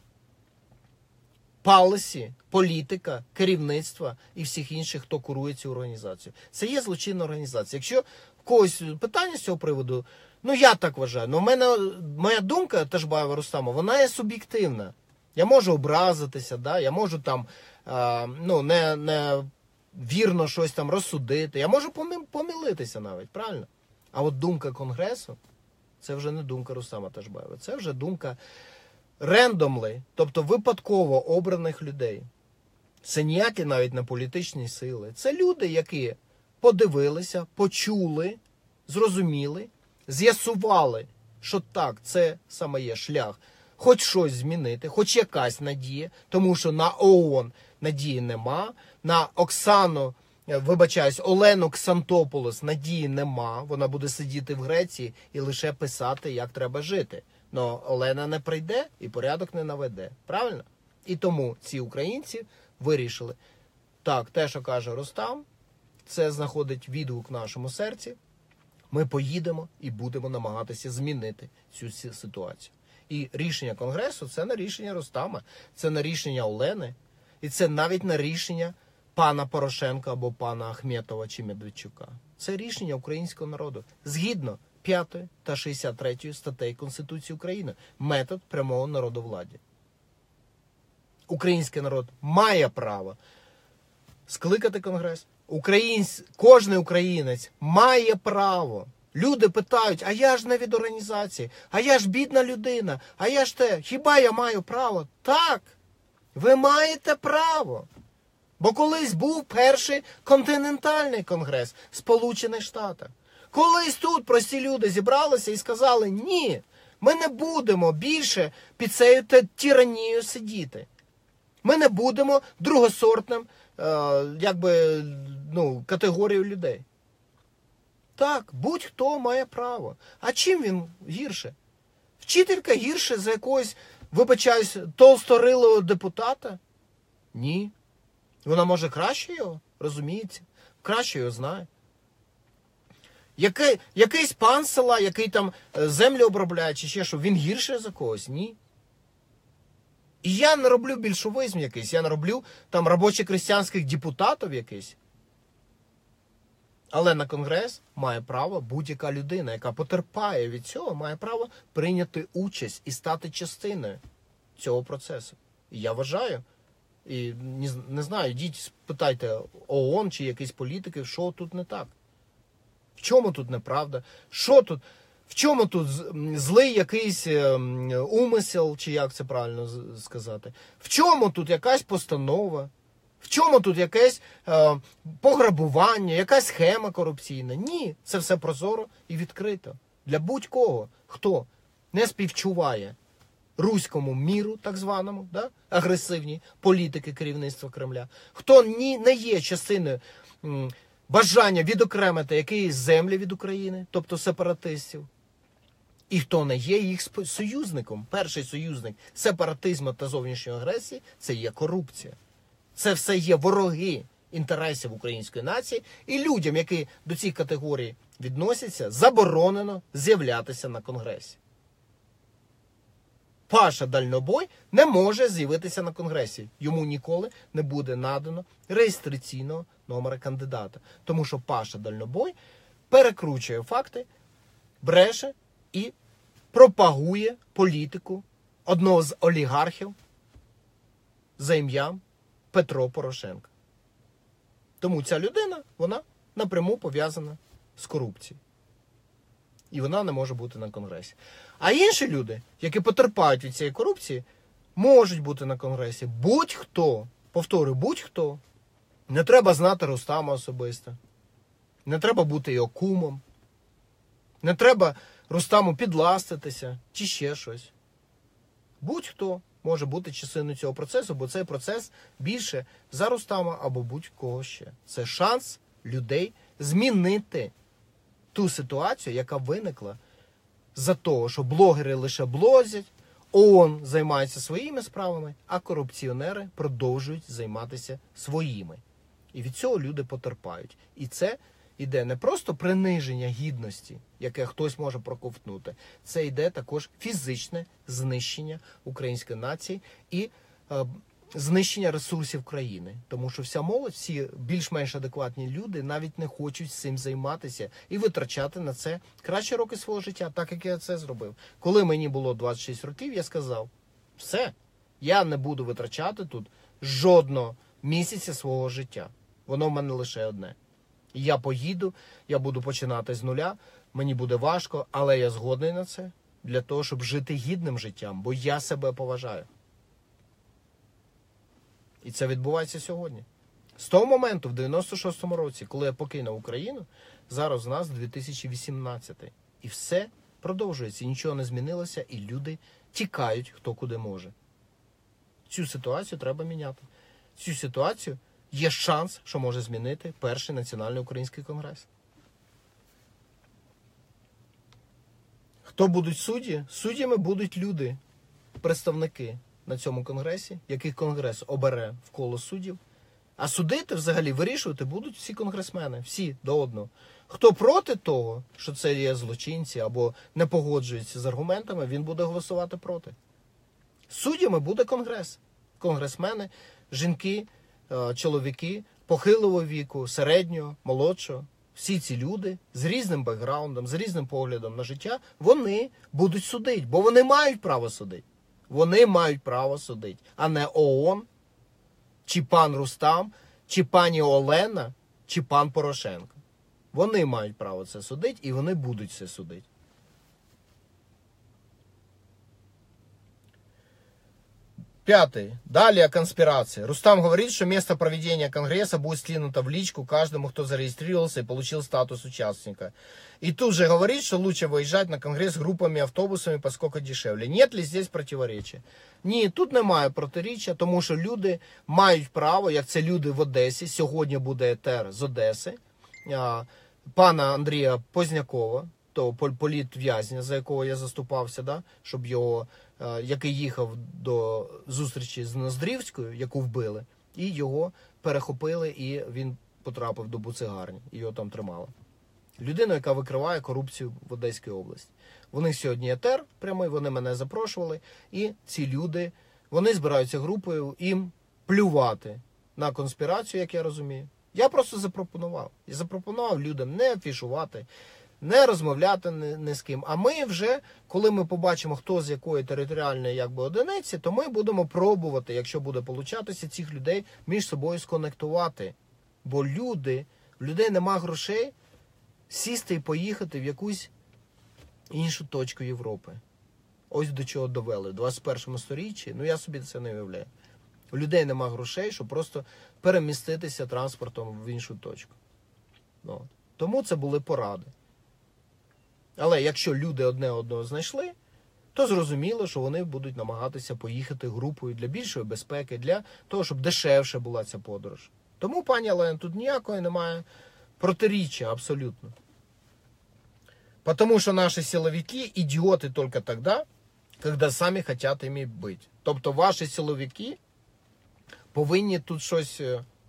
палесі, політика, керівництва і всіх інших, хто курує цю організацію. Це є злочинна організація. Якщо в когось питання з цього приводу, ну я так вважаю, ну в мене, моя думка Ташбаєва Рустама, вона є суб'єктивна. Я можу образитися, да? Я можу там, а, ну, не, не вірно щось там розсудити, я можу помилитися навіть, правильно? А от думка Конгресу, це вже не думка Рустама Ташбаєва, це вже думка рендомли, тобто випадково обраних людей. Це ніякі навіть не політичні сили. Це люди, які подивилися, почули, зрозуміли, з'ясували, що так, це саме є шлях. Хоч щось змінити, хоч якась надія, тому що на ООН надії нема, на Оксану, вибачаюсь, Олену Ксантополос надії нема, вона буде сидіти в Греції і лише писати, як треба жити. Но Олена не прийде і порядок не наведе. Правильно? І тому ці українці вирішили, так, те, що каже Рустам, це знаходить відгук в нашому серці, ми поїдемо і будемо намагатися змінити цю ситуацію. І рішення Конгресу – це не рішення Рустама, це не рішення Олени, і це навіть не рішення пана Порошенка або пана Ахметова чи Медведчука. Це рішення українського народу. Згідно п'ятої та шістдесят третьої статей Конституції України. Метод прямого народовладдя. Український народ має право скликати Конгрес. Українсь... Кожний українець має право. Люди питають, а я ж не від організації, а я ж бідна людина, а я ж те, хіба я маю право? Так, ви маєте право. Бо колись був перший континентальний конгрес в Сполучених Штатах. Колись тут прості люди зібралися і сказали, ні, ми не будемо більше під цією тиранією сидіти. Ми не будемо другосортним е, якби, ну, категорією людей. Так, будь-хто має право. А чим він гірше? Вчителька гірше за якогось, вибачаюсь, толсторилого депутата? Ні. Вона може краще його, розуміється, краще його знає. Який, якийсь пан з села, який там землю обробляє, чи ще що, він гірше за когось? Ні. І я не роблю більшовизм якийсь, я не роблю там робочо-крестьянських депутатів якийсь. Але на Конгрес має право будь-яка людина, яка потерпає від цього, має право прийняти участь і стати частиною цього процесу. І я вважаю, і не, не знаю, йдіть, спитайте ООН чи якісь політиків, що тут не так. В чому тут неправда? Що тут? В чому тут злий якийсь умисел, чи як це правильно сказати? В чому тут якась постанова? В чому тут якесь е, пограбування, якась схема корупційна? Ні, це все прозоро і відкрито. Для будь-кого, хто не співчуває руському міру, так званому, да? агресивній політики керівництва Кремля, хто ні, не є частиною м, бажання відокремити якісь землі від України, тобто сепаратистів, і хто не є їх союзником. Перший союзник сепаратизму та зовнішньої агресії – це є корупція. Це все є вороги інтересів української нації, і людям, які до цих категорій відносяться, заборонено з'являтися на Конгресі. Паша Дальнобой не може з'явитися на Конгресі. Йому ніколи не буде надано реєстраційного номера кандидата. Тому що Паша Дальнобой перекручує факти, бреше і пропагує політику одного з олігархів за ім'ям Петро Порошенко. Тому ця людина, вона напряму пов'язана з корупцією. І вона не може бути на Конгресі. А інші люди, які потерпають від цієї корупції, можуть бути на Конгресі. Будь-хто, повторюю, будь-хто. Не треба знати Рустама особисто. Не треба бути його кумом. Не треба Рустаму підластитися чи ще щось. Будь-хто може бути частиною цього процесу, бо цей процес більше за Рустама або будь-кого ще. Це шанс людей змінити ту ситуацію, яка виникла за того, що блогери лише блозять, ООН займається своїми справами, а корупціонери продовжують займатися своїми. І від цього люди потерпають. І це йде не просто приниження гідності, яке хтось може проковтнути. Це йде також фізичне знищення української нації і е, знищення ресурсів країни. Тому що вся молодь, всі більш-менш адекватні люди навіть не хочуть цим займатися і витрачати на це кращі роки свого життя, так як я це зробив. Коли мені було двадцять шість років, я сказав, все, я не буду витрачати тут жодного місяця свого життя. Воно в мене лише одне. Я поїду, я буду починати з нуля, мені буде важко, але я згодний на це для того, щоб жити гідним життям, бо я себе поважаю. І це відбувається сьогодні. З того моменту, в дев'яносто шостому році, коли я покинув Україну, зараз у нас дві тисячі вісімнадцятий. І все продовжується, нічого не змінилося, і люди тікають, хто куди може. Цю ситуацію треба міняти. Цю ситуацію є шанс, що може змінити перший національний український конгрес. Хто будуть судді? Суддями будуть люди, представники на цьому конгресі, яких конгрес обере в коло суддів. А судити, взагалі, вирішувати будуть всі конгресмени, всі до одного. Хто проти того, що це є злочинці або не погоджується з аргументами, він буде голосувати проти. Суддями буде конгрес. Конгресмени, жінки, чоловіки, похилого віку, середнього, молодшого. Всі ці люди з різним бекграундом, з різним поглядом на життя, вони будуть судити, бо вони мають право судити. Вони мають право судити, а не ООН, чи пан Рустам, чи пані Олена, чи пан Порошенко. Вони мають право це судити, і вони будуть це судити. Пятый. Далее конспирация. Рустам говорит, что место проведения конгресса будет слинуто в личку каждому, кто зарегистрировался и получил статус участника. И тут же говорит, что лучше выезжать на конгресс группами, автобусами, поскольку дешевле. Нет ли здесь противоречия? Ні, тут немає протиріччя, тому що люди мають право, як це люди в Одесі, сьогодні буде етер з Одеси, пана Андрія Познякова, того політв'язня, за якого я заступався, да, щоб його, який їхав до зустрічі з Ноздрівською, яку вбили, і його перехопили, і він потрапив до буцегарні, і його там тримали. Людина, яка викриває корупцію в Одеській області. Вони сьогодні етер прямий, вони мене запрошували, і ці люди, вони збираються групою, їм плювати на конспірацію, як я розумію. Я просто запропонував. Я запропонував людям не афішувати, не розмовляти ні, ні з ким. А ми вже, коли ми побачимо, хто з якої територіальної якби, одиниці, то ми будемо пробувати, якщо буде получатися, цих людей між собою сконектувати. Бо люди, в людей нема грошей сісти і поїхати в якусь іншу точку Європи. Ось до чого довели. В двадцять першому сторіччі, ну я собі це не уявляю. У людей нема грошей, щоб просто переміститися транспортом в іншу точку. Ну, тому це були поради. Але якщо люди одне одного знайшли, то зрозуміло, що вони будуть намагатися поїхати групою для більшої безпеки, для того, щоб дешевше була ця подорож. Тому, пані Олена, тут ніякої немає протиріччя абсолютно. Потому что наши силовики идиоты только тогда, когда самі хочуть ими бути. Тобто ваші силовики повинні тут щось,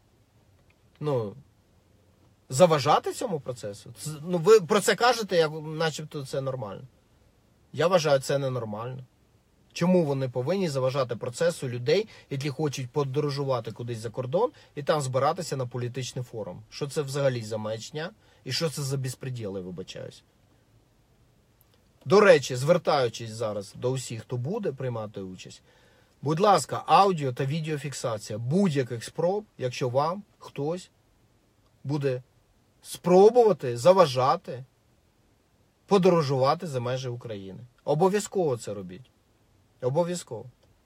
ну, заважати цьому процесу. Ну, ви про це кажете, як начебто це нормально. Я вважаю, це ненормально. Чому вони повинні заважати процесу людей, які хочуть подорожувати кудись за кордон і там збиратися на політичний форум? Що це взагалі за маячня? І що це за безпреділи, вибачаюсь? До речі, звертаючись зараз до усіх, хто буде приймати участь, будь ласка, аудіо та відеофіксація будь-яких спроб, якщо вам хтось буде спробувати заважати подорожувати за межі України. Обов'язково це робіть. Обов'язково.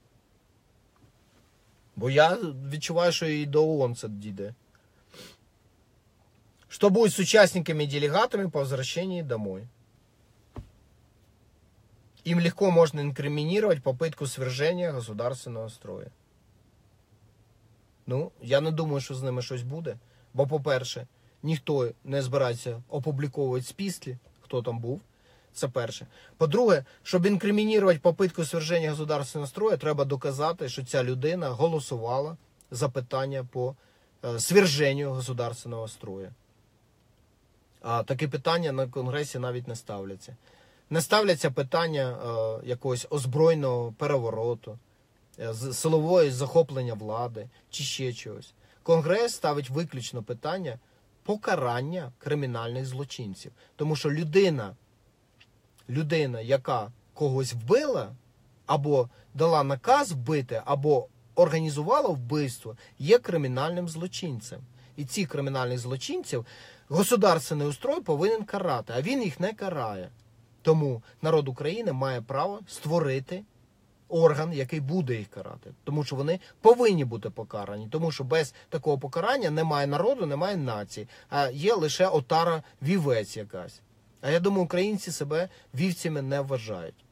Бо я відчуваю, що і до ООН це дійде. Что будет с участниками и делегатами по возвращении домой? Им легко можно инкриминировать попытку свержения государственного строя. Ну, я не думаю, що з ними щось буде. Бо, по-перше, ніхто не збирається опубліковувати списки, хто там був. Це перше. По-друге, щоб інкримінувати попитку сверження государственного строя, треба доказати, що ця людина голосувала за питання по е, сверженню государственного строя. А такі питання на Конгресі навіть не ставляться. Не ставляться питання е, якогось озброєного перевороту, е, силової захоплення влади чи ще чогось. Конгрес ставить виключно питання покарання кримінальних злочинців. Тому що людина, людина, яка когось вбила, або дала наказ вбити, або організувала вбивство, є кримінальним злочинцем. І ці кримінальних злочинців государственний устрой повинен карати, а він їх не карає. Тому народ України має право створити орган, який буде їх карати. Тому що вони повинні бути покарані. Тому що без такого покарання немає народу, немає нації. А є лише отара вівець якась. А я думаю, українці себе вівцями не вважають.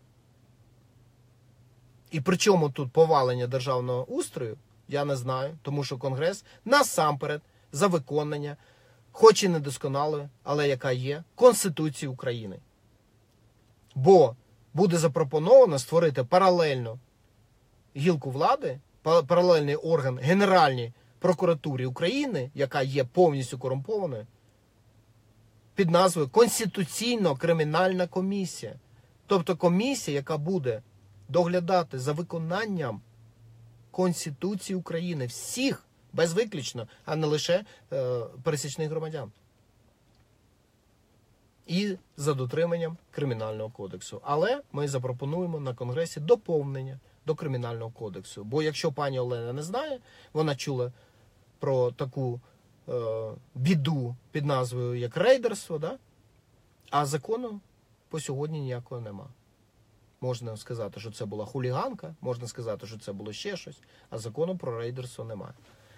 І при чому тут повалення державного устрою, я не знаю. Тому що Конгрес насамперед за виконання, хоч і недосконалої, але яка є, Конституції України. Бо буде запропоновано створити паралельно гілку влади, паралельний орган Генеральній прокуратурі України, яка є повністю корумпованою, під назвою Конституційно-кримінальна комісія. Тобто комісія, яка буде доглядати за виконанням Конституції України всіх, безвиключно, а не лише е, пересічних громадян. І за дотриманням Кримінального кодексу. Але ми запропонуємо на Конгресі доповнення до Кримінального кодексу. Бо якщо пані Олена не знає, вона чула про таку е, біду під назвою як рейдерство, да? А закону по сьогодні ніякого нема. Можна сказати, що це була хуліганка, можна сказати, що це було ще щось, а закону про рейдерство немає.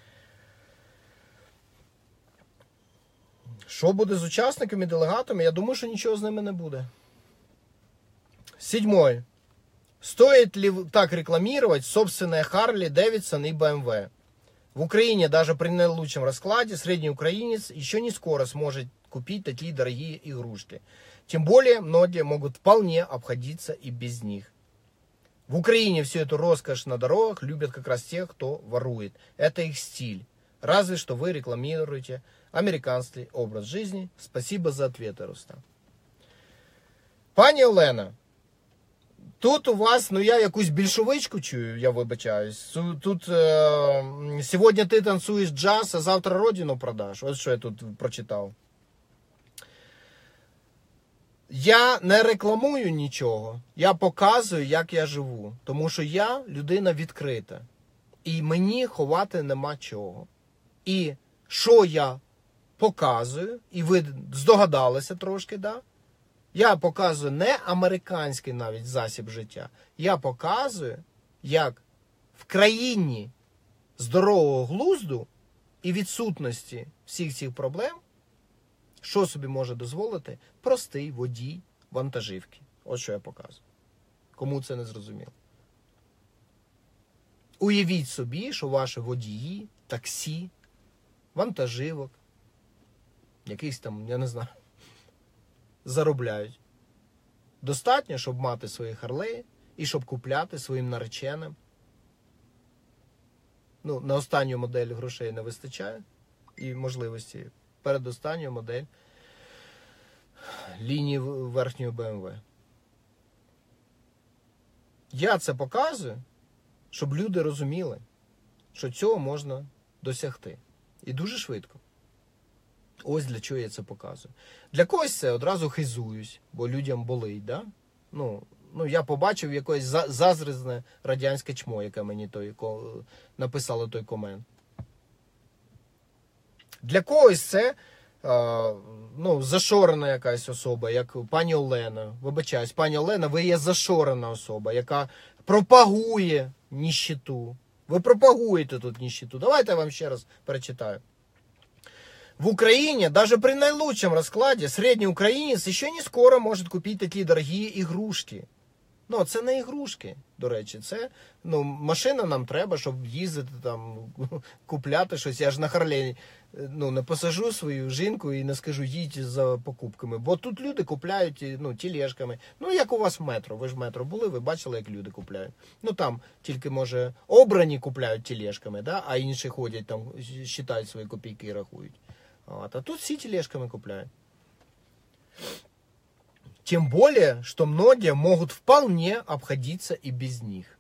Що буде з учасниками, делегатами? Я думаю, что ничего с ними не будет. Седьмой. Стоит ли так рекламировать собственные Харли, Дэвидсон и бэ эм вэ? В Украине даже при наилучшем раскладе средний украинец еще не скоро сможет купить такие дорогие игрушки. Тем более многие могут вполне обходиться и без них. В Украине всю эту роскошь на дорогах любят как раз те, кто ворует. Это их стиль. Разве что вы рекламируете американський образ жизни. Спасибо за ответы, Рустам. Пані Олена, тут у вас, ну я якусь більшовичку чую, я вибачаюсь. Тут е, сьогодні ти танцюєш джаз, а завтра родину продаш. Ось що я тут прочитав. Я не рекламую нічого, я показую, як я живу. Тому що я людина відкрита. І мені ховати нема чого. І що я показую, і ви здогадалися трошки, да? Я показую не американський навіть засіб життя. Я показую, як в країні здорового глузду і відсутності всіх цих проблем, що собі може дозволити простий водій вантажівки. Ось що я показую. Кому це не зрозуміло. Уявіть собі, що ваші водії, таксі, вантажівок, якихось там, я не знаю, заробляють. Достатньо, щоб мати свої Харлеї і щоб купляти своїм нареченим. Ну, на останню модель грошей не вистачає і можливості. Передостанню модель лінії верхньої бэ эм вэ. Я це показую, щоб люди розуміли, що цього можна досягти. І дуже швидко. Ось для чого я це показую. Для когось це одразу хизуюсь, бо людям болить, да? Ну, ну я побачив якесь зазрізне радянське чмо, яке мені той, написало той комент. Для когось це а, ну, зашорена якась особа, як пані Олена. Вибачаюсь, пані Олена, ви є зашорена особа, яка пропагує ніщиту. Ви пропагуєте тут ніщиту. Давайте я вам ще раз перечитаю. В Украине, даже при наилучшем раскладе, средний украинец еще не скоро может купить такие дорогие игрушки. Ну, це не ігрушки, до речі. Це, ну, машина нам треба, щоб їздити там, купляти щось. Я ж на Харлі, ну, не посажу свою жінку і не скажу, їдь за покупками. Бо тут люди купляють, ну, тележками. Ну, як у вас в метро. Ви ж в метро були, ви бачили, як люди купляють. Ну, там тільки, може, обрані купляють тележками, да? А інші ходять там, считають свої копійки і рахують. От. А тут всі тележками купляють. Тем более, что многие могут вполне обходиться и без них.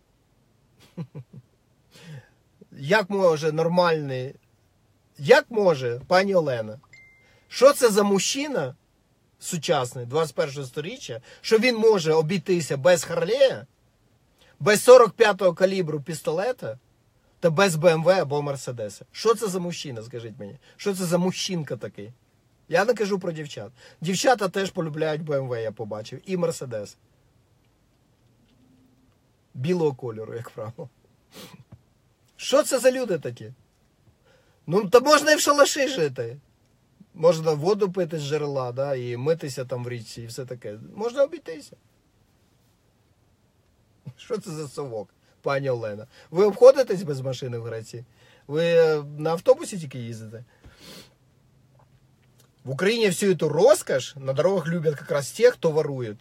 Як може нормальний... Як може, пані Олена? Що це за мужчина сучасний, двадцять першого сторіччя, що він може обійтися без Харлея, без сорок п'ятого калібру пістолета та без Б М В або Мерседеса? Що це за мужчина, скажіть мені? Що це за мужчинка такий? Я не кажу про дівчат. Дівчата теж полюбляють Б М В, я побачив. І Мерседес. Білого кольору, як правило. Що це за люди такі? Ну, то можна і в шалаші жити. Можна воду пити з джерела, да, і митися там в річці, і все таке. Можна обійтися. Що це за совок, пані Олена? Ви обходитесь без машини в Греції? Ви на автобусі тільки їздите? В Украине всю эту роскошь на дорогах люблять якраз ті, хто ворують.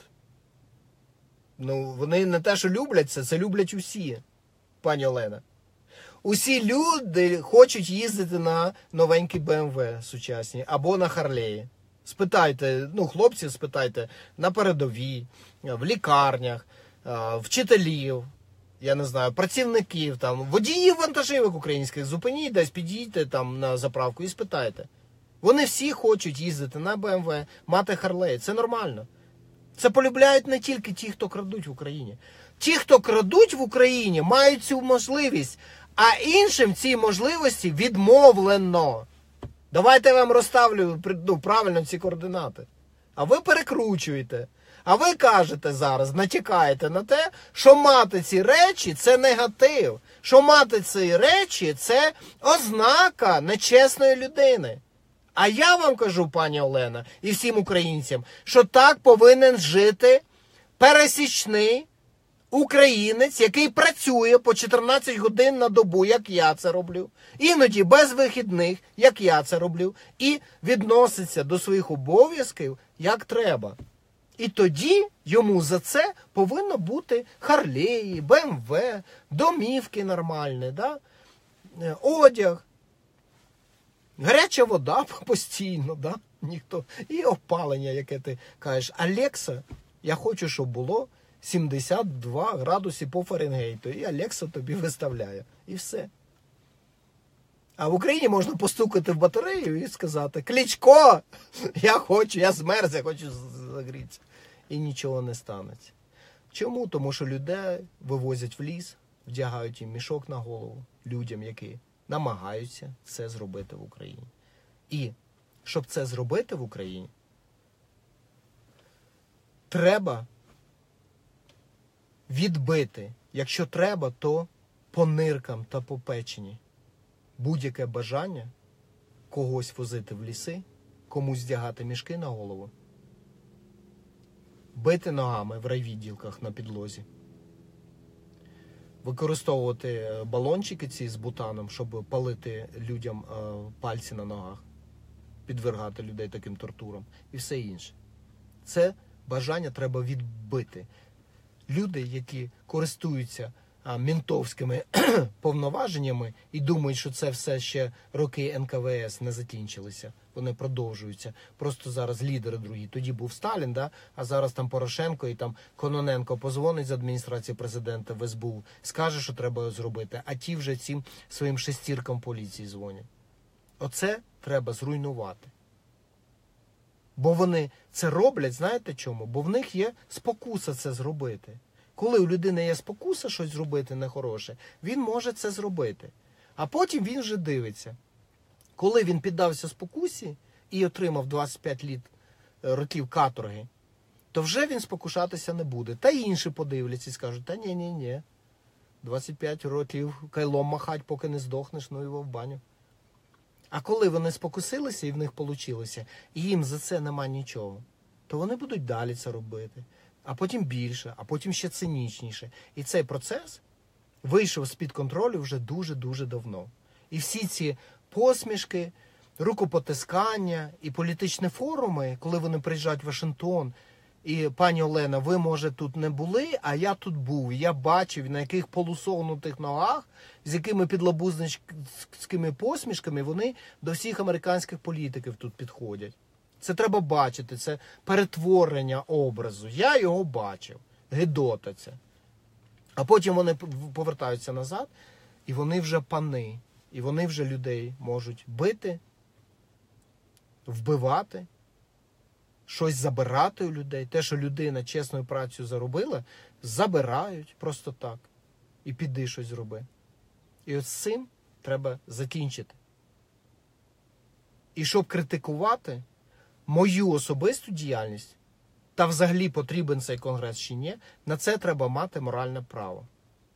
Ну, вони не те, що люблять це, це люблять усі, пані Олена. Усі люди хочуть їздити на новенький Б М В сучасні або на Харлеї. Спитайте, ну, хлопців спитайте, на передовій, в лікарнях, вчителів, я не знаю, працівників, там, водіїв вантажівок українських, зупиніть десь, підійдьте там на заправку і спитайте. Вони всі хочуть їздити на Б М В, мати Харлей. Це нормально. Це полюбляють не тільки ті, хто крадуть в Україні. Ті, хто крадуть в Україні, мають цю можливість, а іншим цій можливості відмовлено. Давайте я вам розставлю, ну, правильно ці координати. А ви перекручуєте. А ви кажете зараз, натякаєте на те, що мати ці речі – це негатив. Що мати ці речі – це ознака нечесної людини. А я вам кажу, пані Олена, і всім українцям, що так повинен жити пересічний українець, який працює по чотирнадцять годин на добу, як я це роблю, іноді без вихідних, як я це роблю, і відноситься до своїх обов'язків, як треба. І тоді йому за це повинно бути Харлеї, Б М В, домівки нормальні, да? Одяг. Гаряча вода постійно, да? Ніхто. І опалення, яке ти кажеш. Алекса, я хочу, щоб було сімдесят два градуси по Фаренгейту. І Алекса тобі виставляє. І все. А в Україні можна постукати в батарею і сказати: Кличко, я хочу, я змерз, я хочу загрітися. І нічого не станеться. Чому? Тому що людей вивозять в ліс, вдягають їм мішок на голову, людям, які намагаються це зробити в Україні. І щоб це зробити в Україні, треба відбити, якщо треба, то по ниркам та по печені, будь-яке бажання когось возити в ліси, комусь вдягати мішки на голову, бити ногами в райвідділках на підлозі, використовувати балончики ці з бутаном, щоб палити людям е, пальці на ногах, підвергати людей таким тортурам і все інше. Це бажання треба відбити. Люди, які користуються а, ментовськими повноваженнями і думають, що це все ще роки Ен Ка Ве Ес не закінчилися, вони продовжуються. Просто зараз лідери другі. Тоді був Сталін, да? А зараз там Порошенко і там Кононенко позвонить з адміністрації президента в Ес Бе У, скаже, що треба зробити, а ті вже цим своїм шестіркам поліції дзвонять. Оце треба зруйнувати. Бо вони це роблять, знаєте чому? Бо в них є спокуса це зробити. Коли у людини є спокуса щось зробити нехороше, він може це зробити. А потім він вже дивиться. Коли він піддався спокусі і отримав двадцять п'ять літ, років каторги, то вже він спокушатися не буде. Та й інші подивляться і скажуть, та ні-ні-ні, двадцять п'ять років кайлом махать, поки не здохнеш, ну його в баню. А коли вони спокусилися і в них вийшло, і їм за це нема нічого, то вони будуть далі це робити. А потім більше, а потім ще цинічніше. І цей процес вийшов з-під контролю вже дуже-дуже давно. І всі ці посмішки, рукопотискання і політичні форуми, коли вони приїжджають в Вашингтон, і пані Олена, ви, може, тут не були, а я тут був. Я бачив, на яких полусогнутих ногах, з якими підлабузницькими посмішками вони до всіх американських політиків тут підходять. Це треба бачити, це перетворення образу. Я його бачив, гидота це. А потім вони повертаються назад, і вони вже пани. І вони вже людей можуть бити, вбивати, щось забирати у людей. Те, що людина чесною працею заробила, забирають просто так. І піди щось зроби. І от з цим треба закінчити. І щоб критикувати мою особисту діяльність, та взагалі потрібен цей конгрес чи ні, на це треба мати моральне право.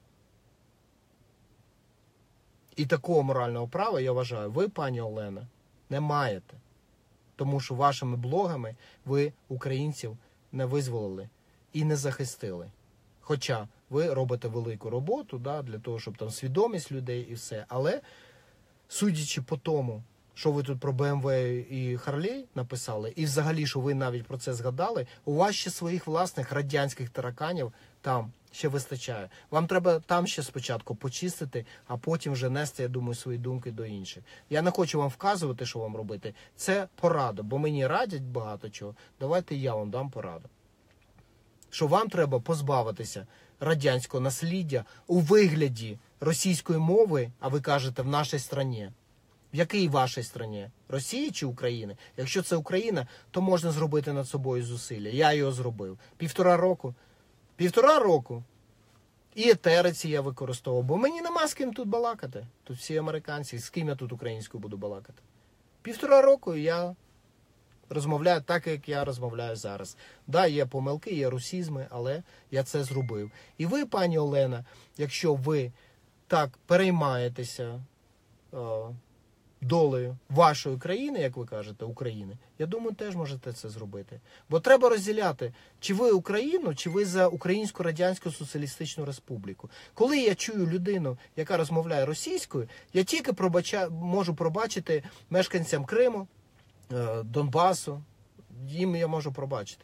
І такого морального права, я вважаю, ви, пані Олена, не маєте. Тому що вашими блогами ви українців не визволили і не захистили. Хоча ви робите велику роботу, да, для того, щоб там свідомість людей і все. Але, судячи по тому, що ви тут про Бе Ем Ве і Харлей написали, і взагалі, що ви навіть про це згадали, у вас ще своїх власних радянських тараканів там ще вистачає. Вам треба там ще спочатку почистити, а потім вже нести, я думаю, свої думки до інших. Я не хочу вам вказувати, що вам робити. Це порада, бо мені радять багато чого. Давайте я вам дам пораду. Що вам треба позбавитися радянського насліддя у вигляді російської мови, а ви кажете, в нашій країні. В якій вашій країні? Росії чи України? Якщо це Україна, то можна зробити над собою зусилля. Я його зробив. Півтора року. Півтора року. І етериці я використовував. Бо мені нема з ким тут балакати. Тут всі американці. З ким я тут українською буду балакати? Півтора року я розмовляю так, як я розмовляю зараз. Да, є помилки, є русізми, але я це зробив. І ви, пані Олена, якщо ви так переймаєтеся о, долею вашої країни, як ви кажете, України, я думаю, теж можете це зробити. Бо треба розділяти, чи ви Україну, чи ви за Українську Радянську Соціалістичну Республіку. Коли я чую людину, яка розмовляє російською, я тільки пробача... можу пробачити мешканцям Криму, Донбасу, їм я можу пробачити.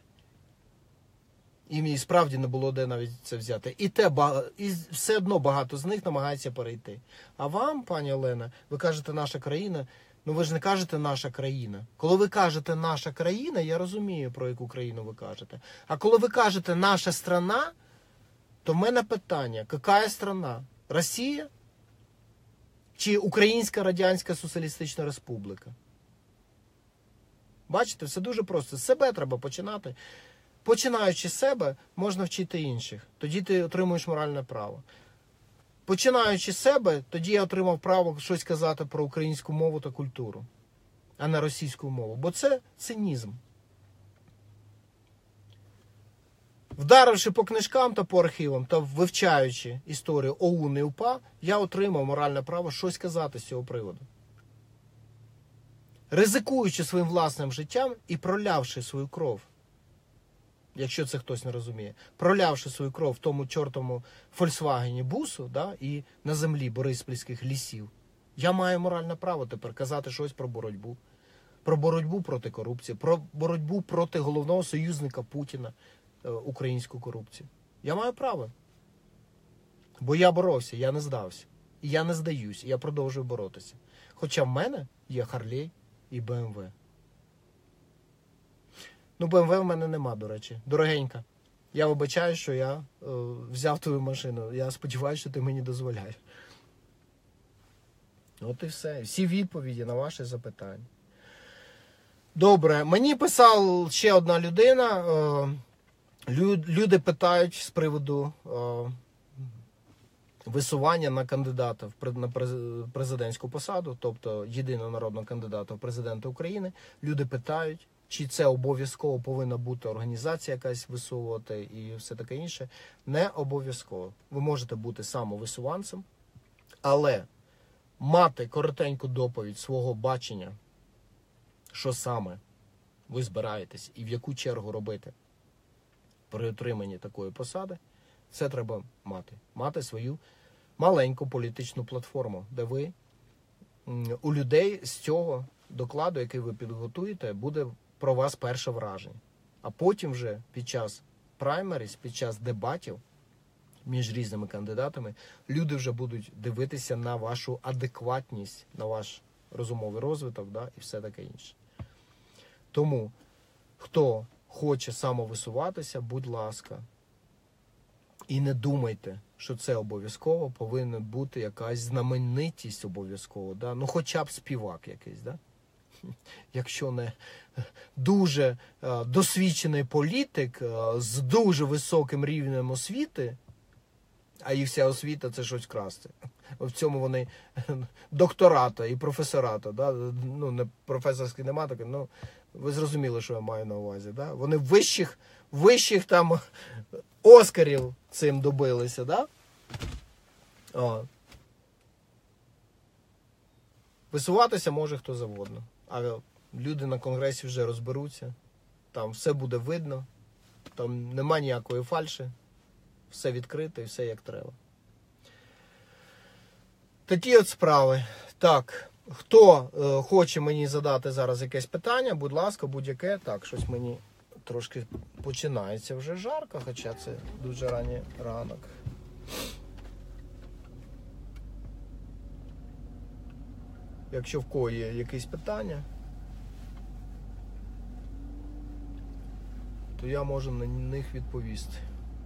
Їм і справді не було де навіть це взяти. І, те, і все одно багато з них намагається перейти. А вам, пані Олена, ви кажете «наша країна», ну ви ж не кажете «наша країна». Коли ви кажете «наша країна», я розумію, про яку країну ви кажете. А коли ви кажете «наша страна», то в мене питання, яка страна? Росія? Чи Українська Радянська Соціалістична Республіка? Бачите, все дуже просто. З себе треба починати. Починаючи з себе, можна вчити інших. Тоді ти отримуєш моральне право. Починаючи з себе, тоді я отримав право щось казати про українську мову та культуру, а не російську мову. Бо це цинізм. Вдаривши по книжкам та по архівам, та вивчаючи історію О У Н і У Па, я отримав моральне право щось казати з цього приводу. Ризикуючи своїм власним життям і пролявши свою кров, якщо це хтось не розуміє, пролявши свою кров в тому чортому Фольксвагені бусу, да, і на землі бориспільських лісів, я маю моральне право тепер казати щось про боротьбу. Про боротьбу проти корупції, про боротьбу проти головного союзника Путіна, е, українську корупцію. Я маю право. Бо я боровся, я не здався. І я не здаюсь, і я продовжую боротися. Хоча в мене є Харлей і Бе Ем Ве. Ну, Бе Ем Ве в мене нема, до речі. Дорогенька, я вибачаю, що я е, взяв твою машину. Я сподіваюся, що ти мені дозволяєш. От і все. Всі відповіді на ваші запитання. Добре. Мені писала ще одна людина. Е, лю, люди питають з приводу е, висування на кандидата на президентську посаду, тобто єдиного народного кандидата в президенти України, люди питають, чи це обов'язково повинна бути організація якась висовувати і все таке інше. Не обов'язково. Ви можете бути самовисуванцем, але мати коротеньку доповідь свого бачення, що саме ви збираєтесь і в яку чергу робити при отриманні такої посади, це треба мати. Мати свою маленьку політичну платформу, де ви у людей з цього докладу, який ви підготуєте, буде про вас перше враження. А потім вже під час праймеріс, під час дебатів між різними кандидатами, люди вже будуть дивитися на вашу адекватність, на ваш розумовий розвиток, да, і все таке інше. Тому, хто хоче самовисуватися, будь ласка, і не думайте, що це обов'язково, повинна бути якась знаменитість обов'язково, да? Ну хоча б співак якийсь, да? Якщо не дуже е, досвідчений політик е, з дуже високим рівнем освіти, а їх вся освіта – це щось красти. В цьому вони доктората і професората, да? Ну не професорський нема, так, ну ви зрозуміли, що я маю на увазі, да? Вони вищих, вищих там Оскарів цим добилися, да? О. Висуватися може хто завгодно. А люди на конгресі вже розберуться. Там все буде видно. Там нема ніякої фальші. Все відкрито і все як треба. Такі от справи. Так, хто е, хоче мені задати зараз якесь питання, будь ласка, будь-яке. Так, щось мені трошки починається вже жарко, хоча це дуже ранній ранок. Якщо в кого є якісь питання, то я можу на них відповісти.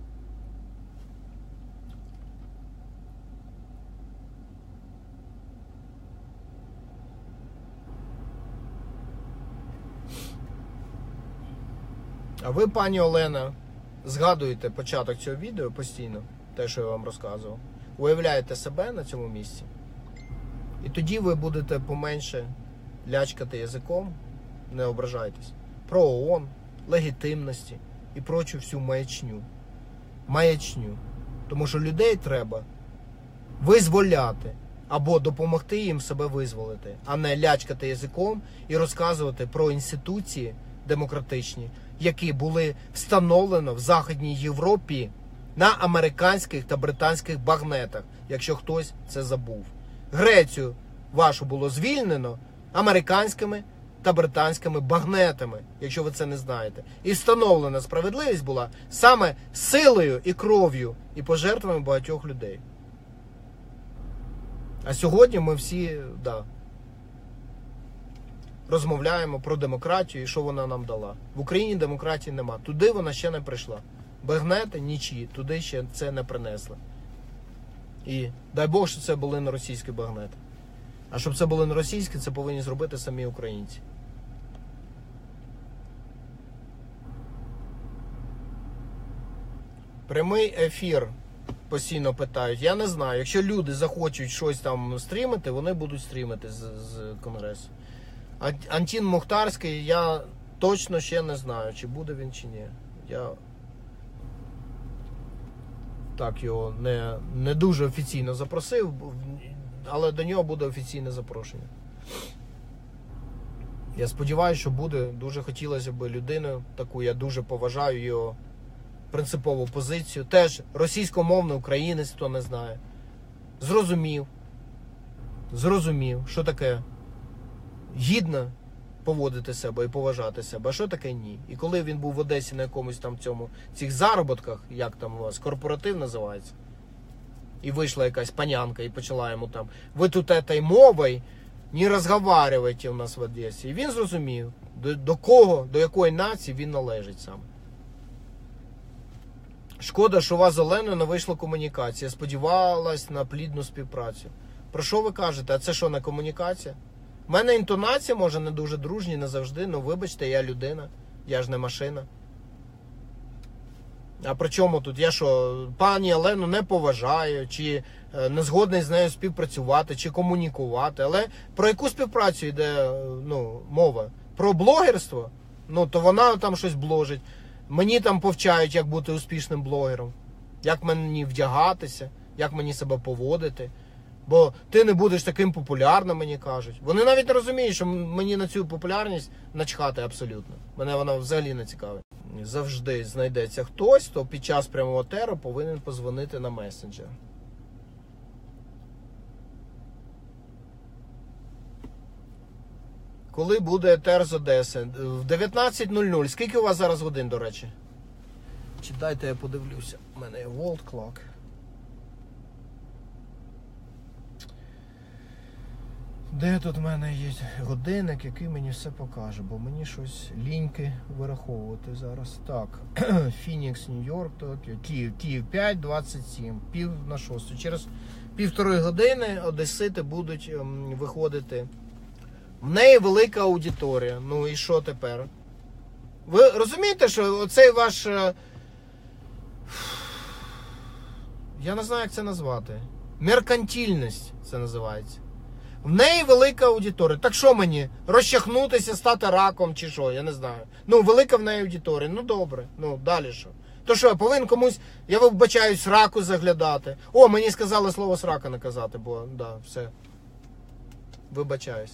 А ви, пані Олена, згадуєте початок цього відео постійно, те, що я вам розказував. Уявляєте себе на цьому місці. І тоді ви будете поменше лячкати язиком, не ображайтесь, про ООН, легітимності і прочу всю маячню. Маячню. Тому що людей треба визволяти або допомогти їм себе визволити, а не лячкати язиком і розказувати про інституції демократичні, які були встановлені в Західній Європі на американських та британських багнетах, якщо хтось це забув. Грецію вашу було звільнено американськими та британськими багнетами, якщо ви це не знаєте. І встановлена справедливість була саме силою і кров'ю і пожертвами багатьох людей. А сьогодні ми всі, да, розмовляємо про демократію і що вона нам дала. В Україні демократії нема. Туди вона ще не прийшла. Багнети нічі, туди ще це не принесли. І дай Бог, що це були не російські багнети. А щоб це були не російські, це повинні зробити самі українці. Прямий ефір постійно питають. Я не знаю, якщо люди захочуть щось там стрімити, вони будуть стрімити з, з Конгресу. А Антін Мухтарський, я точно ще не знаю, чи буде він, чи ні. Я так його не, не дуже офіційно запросив, але до нього буде офіційне запрошення. Я сподіваюся, що буде. Дуже хотілося б людиною таку, я дуже поважаю його принципову позицію. Теж російськомовний українець, хто не знає. Зрозумів. Зрозумів, що таке гідно поводити себе і поважати себе, а що таке ні. І коли він був в Одесі на якомусь там цьому, цих заробітках, як там у вас, корпоратив називається, і вийшла якась панянка і почала йому там, ви тут этой мовою не розговарюєте у нас в Одесі. І він зрозумів, до, до кого, до якої нації він належить саме. Шкода, що у вас з Оленою не вийшла комунікація. Сподівалась на плідну співпрацю. Про що ви кажете? А це що, не комунікація? У мене інтонація, може, не дуже дружні, не завжди. Ну, вибачте, я людина. Я ж не машина. А при чому тут? Я що, пані Олену не поважаю, чи не згодний з нею співпрацювати, чи комунікувати. Але про яку співпрацю йде, ну, мова? Про блогерство? Ну, то вона там щось бложить. Мені там повчають, як бути успішним блогером. Як мені вдягатися, як мені себе поводити. Бо ти не будеш таким популярним, мені кажуть. Вони навіть не розуміють, що мені на цю популярність начхати абсолютно. Мене вона взагалі не цікавить. Завжди знайдеться хтось, хто під час прямого етеру повинен позвонити на месенджер. Коли буде етер з Одеси? В дев'ятнадцять нуль нуль. Скільки у вас зараз годин, до речі? Чи дайте я подивлюся. У мене є World Clock. Де тут в мене є годинник, який мені все покаже, бо мені щось ліньки вираховувати зараз. Так, Фінікс, Нью-Йорк, Токіо, Київ, Київ п'ять двадцять сім, пів на шосту. Через півтори години одесити будуть ем, виходити. В неї велика аудиторія. Ну і що тепер? Ви розумієте, що оцей ваш... Е... Я не знаю, як це назвати. Меркантильність це називається. В неї велика аудиторія. Так що мені? Розчахнутися, стати раком чи що? Я не знаю. Ну, велика в неї аудиторія. Ну, добре. Ну, далі що? То що, я повинен комусь, я вибачаюсь, сраку заглядати. О, мені сказали слово срака не казати, бо, да, все. Вибачаюсь.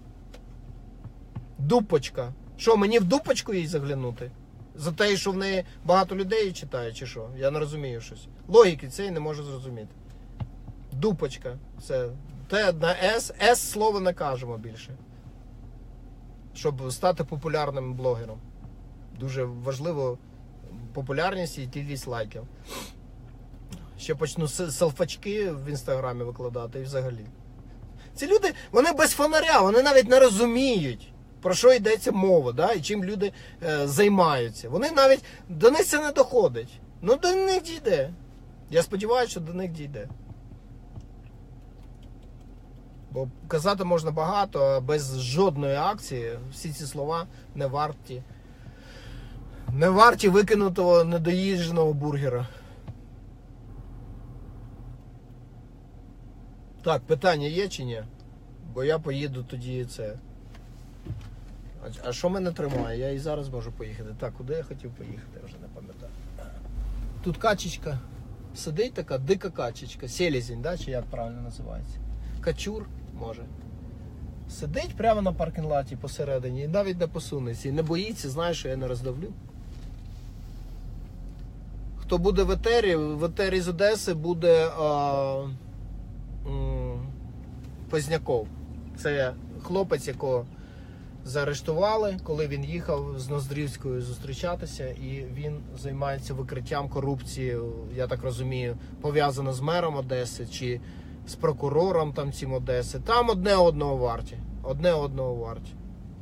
Дупочка. Що, мені в дупочку їй заглянути? За те, що в неї багато людей читає, чи що? Я не розумію щось. Логіки цієї не можу зрозуміти. Дупочка. Це... Те на С, С слово не кажемо більше. Щоб стати популярним блогером. Дуже важливо популярність і кількість лайків. Ще почну селфачки в інстаграмі викладати і взагалі. Ці люди, вони без фонаря, вони навіть не розуміють, про що йдеться мова, да? І чим люди е, займаються. Вони навіть, до них це не доходить. Ну до них дійде. Я сподіваюся, що до них дійде. Бо казати можна багато, а без жодної акції всі ці слова не варті. Не варті викинутого недоїждженого бургера. Так, питання є чи ні? Бо я поїду тоді це. А що мене тримає? Я і зараз можу поїхати. Так, куди я хотів поїхати, я вже не пам'ятаю. Тут качечка сидить така, дика качечка. Селезень, да? Чи як правильно називається? Качур, може. Сидить прямо на паркінг-латі посередині і навіть не посунеться. І не боїться, знає, що я не роздавлю. Хто буде в етері, в етері з Одеси буде а, м, Позняков. Це хлопець, якого заарештували, коли він їхав з Ноздрівською зустрічатися, і він займається викриттям корупції, я так розумію, пов'язано з мером Одеси, чи з прокурором там цим Одеси. Там одне одного варті. Одне одного варті.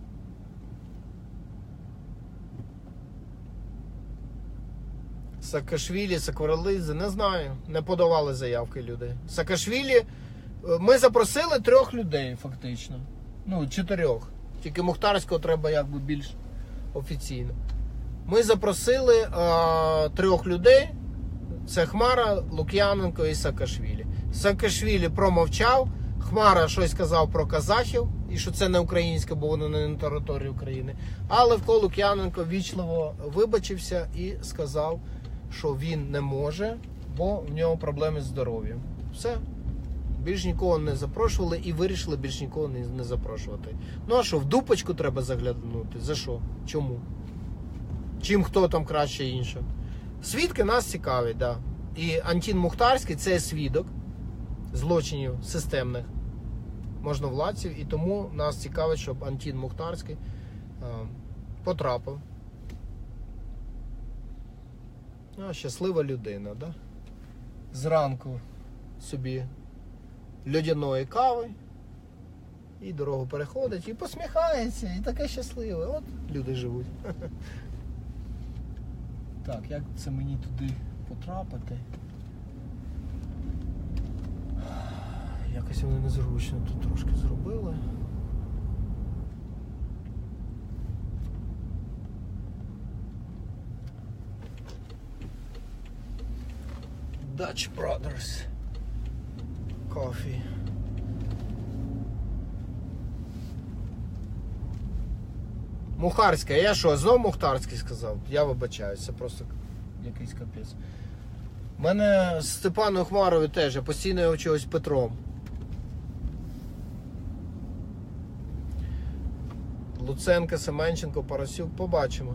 Саакашвілі, Сакварелидзе, не знаю. Не подавали заявки люди. Саакашвілі, ми запросили трьох людей фактично. Ну, чотирьох. Тільки Мухтарського треба якби більш офіційно. Ми запросили а, трьох людей. Це Хмара, Лук'яненко і Саакашвілі. Саакашвілі промовчав, Хмара щось сказав про казахів, і що це не українське, бо воно не на території України. А Левко Лук'яненко вічливо вибачився і сказав, що він не може, бо в нього проблеми з здоров'ям. Все. Більш нікого не запрошували і вирішили більш нікого не, не запрошувати. Ну а що, в дупочку треба заглянути? За що? Чому? Чим хто там краще іншого? Свідки нас цікавить, да. І Антін Мухтарський – це свідок злочинів системних можновладців, і тому нас цікавить, щоб Антін Мухтарський а, потрапив. А, щаслива людина, да? Зранку собі льодяної кави і дорогу переходить, і посміхається, і таке щасливе. От люди живуть. Так, як це мені туди потрапити? Якось вони незручно тут трошки зробили. Dutch Brothers Coffee. Мухарська. Я що, знов Мухтарський сказав? Я вибачаюсь, це просто якийсь капець. У мене з Степаном Хмаровим теж, я постійно його чогось Петром. Луценко, Семенченко, Парасюк, побачимо.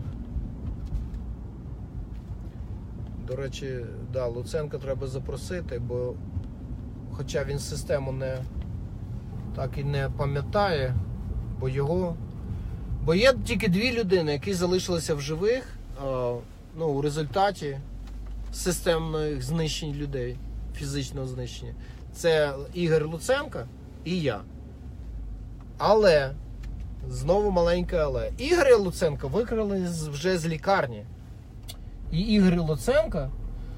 До речі, да, Луценка треба запросити, бо хоча він систему не так і не пам'ятає, бо його... Бо є тільки дві людини, які залишилися в живих, ну, у результаті системних знищень людей, фізичного знищення. Це Ігор Луценко і я. Але, знову маленьке але. Ігоря Луценка викрали вже з лікарні. І Ігор Луценко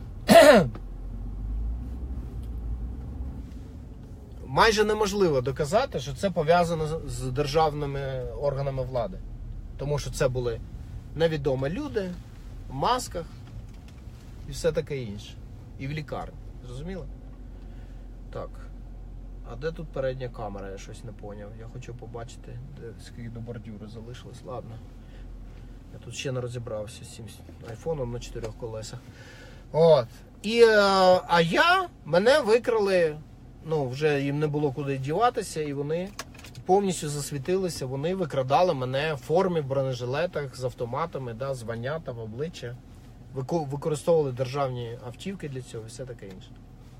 майже неможливо доказати, що це пов'язано з державними органами влади. Тому що це були невідомі люди в масках і все таке інше. І в лікарні. Зрозуміло? Так. А де тут передня камера? Я щось не поняв. Я хочу побачити, де скільки до бордюри залишилось. Ладно. Я тут ще не розібрався з цим айфоном на чотирьох колесах. От. І, а я, мене викрали, ну, вже їм не було куди діватися, і вони повністю засвітилися. Вони викрадали мене в формі, в бронежилетах, з автоматами, да, звання там, обличчя. Використовували державні автівки для цього і все таке інше.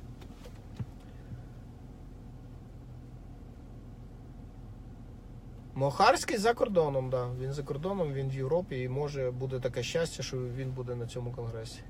Мохарський за кордоном, да. Він за кордоном, він в Європі і може буде таке щастя, що він буде на цьому конгресі.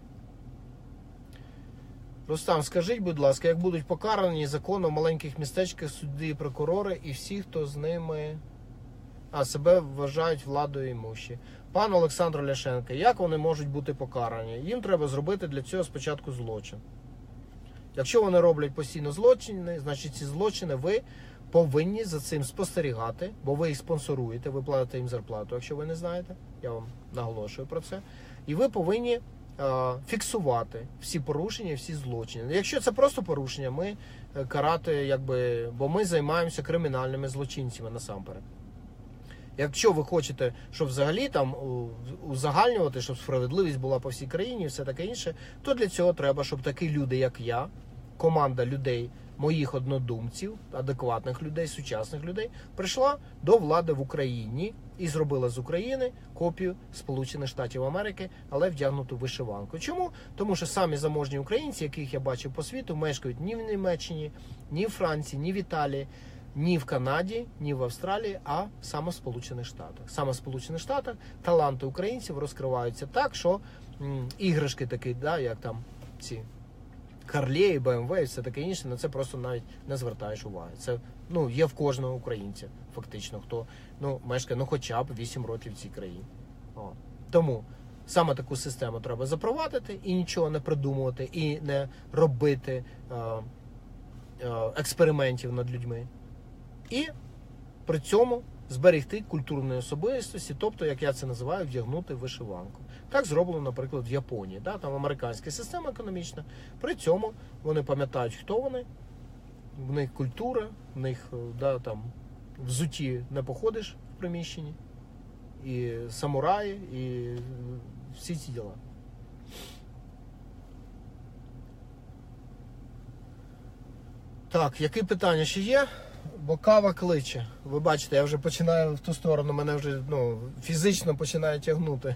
Рустам, скажіть, будь ласка, як будуть покарані законом в маленьких містечках судді, прокурори і всі, хто з ними а себе вважають владою імущі? Пан Олександр Ляшенко, як вони можуть бути покарані? Їм треба зробити для цього спочатку злочин. Якщо вони роблять постійно злочини, значить ці злочини ви повинні за цим спостерігати, бо ви їх спонсоруєте, ви платите їм зарплату, якщо ви не знаєте, я вам наголошую про це. І ви повинні е, фіксувати всі порушення, всі злочини. Якщо це просто порушення, ми карати, якби, бо ми займаємося кримінальними злочинцями насамперед. Якщо ви хочете, щоб взагалі там узагальнювати, щоб справедливість була по всій країні і все таке інше, то для цього треба, щоб такі люди, як я, команда людей, моїх однодумців, адекватних людей, сучасних людей, прийшла до влади в Україні і зробила з України копію Сполучених Штатів Америки, але вдягнуту вишиванку. Чому? Тому що самі заможні українці, яких я бачив по світу, мешкають ні в Німеччині, ні в Франції, ні в Італії, ні в Канаді, ні в Австралії, а саме в Сполучених Штатах. Саме в Сполучених Штатах таланти українців розкриваються так, що м, іграшки такі, да, як там ці Харлеї, Б М В і все таке інше, на це просто навіть не звертаєш уваги. Це, ну, є в кожного українця, фактично, хто, ну, мешкає, ну, хоча б вісім років в цій країні. О. Тому саме таку систему треба запровадити і нічого не придумувати, і не робити е, е, експериментів над людьми. І при цьому зберегти культурної особистості, тобто, як я це називаю, вдягнути вишиванку. Так зроблено, наприклад, в Японії. Да? Там американська система економічна. При цьому вони пам'ятають, хто вони, в них культура, в них, да, там, взуті не походиш в приміщенні, і самураї, і всі ці діла. Так, які питання ще є? Бо кава кличе. Ви бачите, я вже починаю в ту сторону, мене вже, ну, фізично починає тягнути.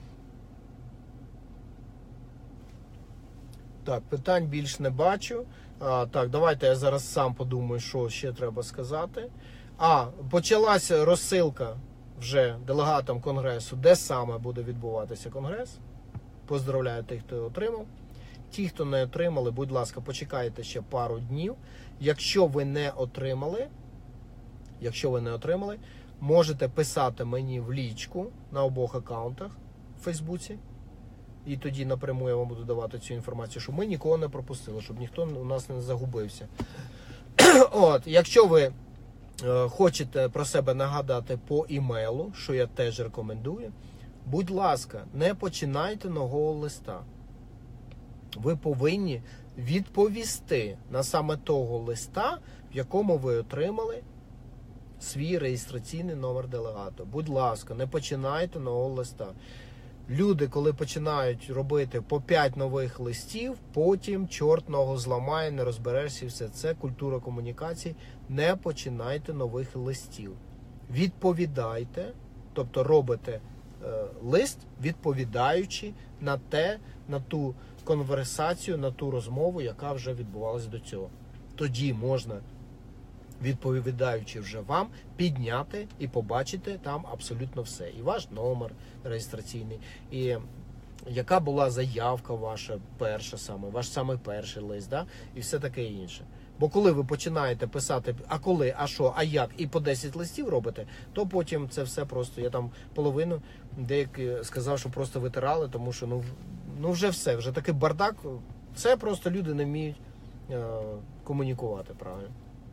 Так, питань більш не бачу. А, так, давайте я зараз сам подумаю, що ще треба сказати. А, почалася розсилка вже делегатам Конгресу, де саме буде відбуватися Конгрес. Поздравляю тих, хто отримав. Ті, хто не отримали, будь ласка, почекайте ще пару днів. Якщо ви не отримали, якщо ви не отримали, можете писати мені в лічку на обох аккаунтах в Фейсбуці. І тоді напряму я вам буду давати цю інформацію, щоб ми нікого не пропустили, щоб ніхто у нас не загубився. От, якщо ви е, хочете про себе нагадати по імейлу, що я теж рекомендую, будь ласка, не починайте нового листа. Ви повинні відповісти на саме того листа, в якому ви отримали свій реєстраційний номер делегата. Будь ласка, не починайте нового листа. Люди, коли починають робити по п'ять нових листів, потім чорт ногу зламає, не розберешся і все. Це культура комунікацій. Не починайте нових листів. Відповідайте, тобто робите е, лист, відповідаючи на те, на ту конверсацію, на ту розмову, яка вже відбувалася до цього. Тоді можна, відповідаючи вже вам, підняти і побачити там абсолютно все. І ваш номер реєстраційний, і яка була заявка ваша перша саме, ваш самий перший лист, да? І все таке інше. Бо коли ви починаєте писати, а коли, а що, а як, і по десять листів робите, то потім це все просто, я там половину, деякі сказав, що просто витирали, тому що ну, ну вже все, вже такий бардак, це просто люди не вміють е, комунікувати правильно.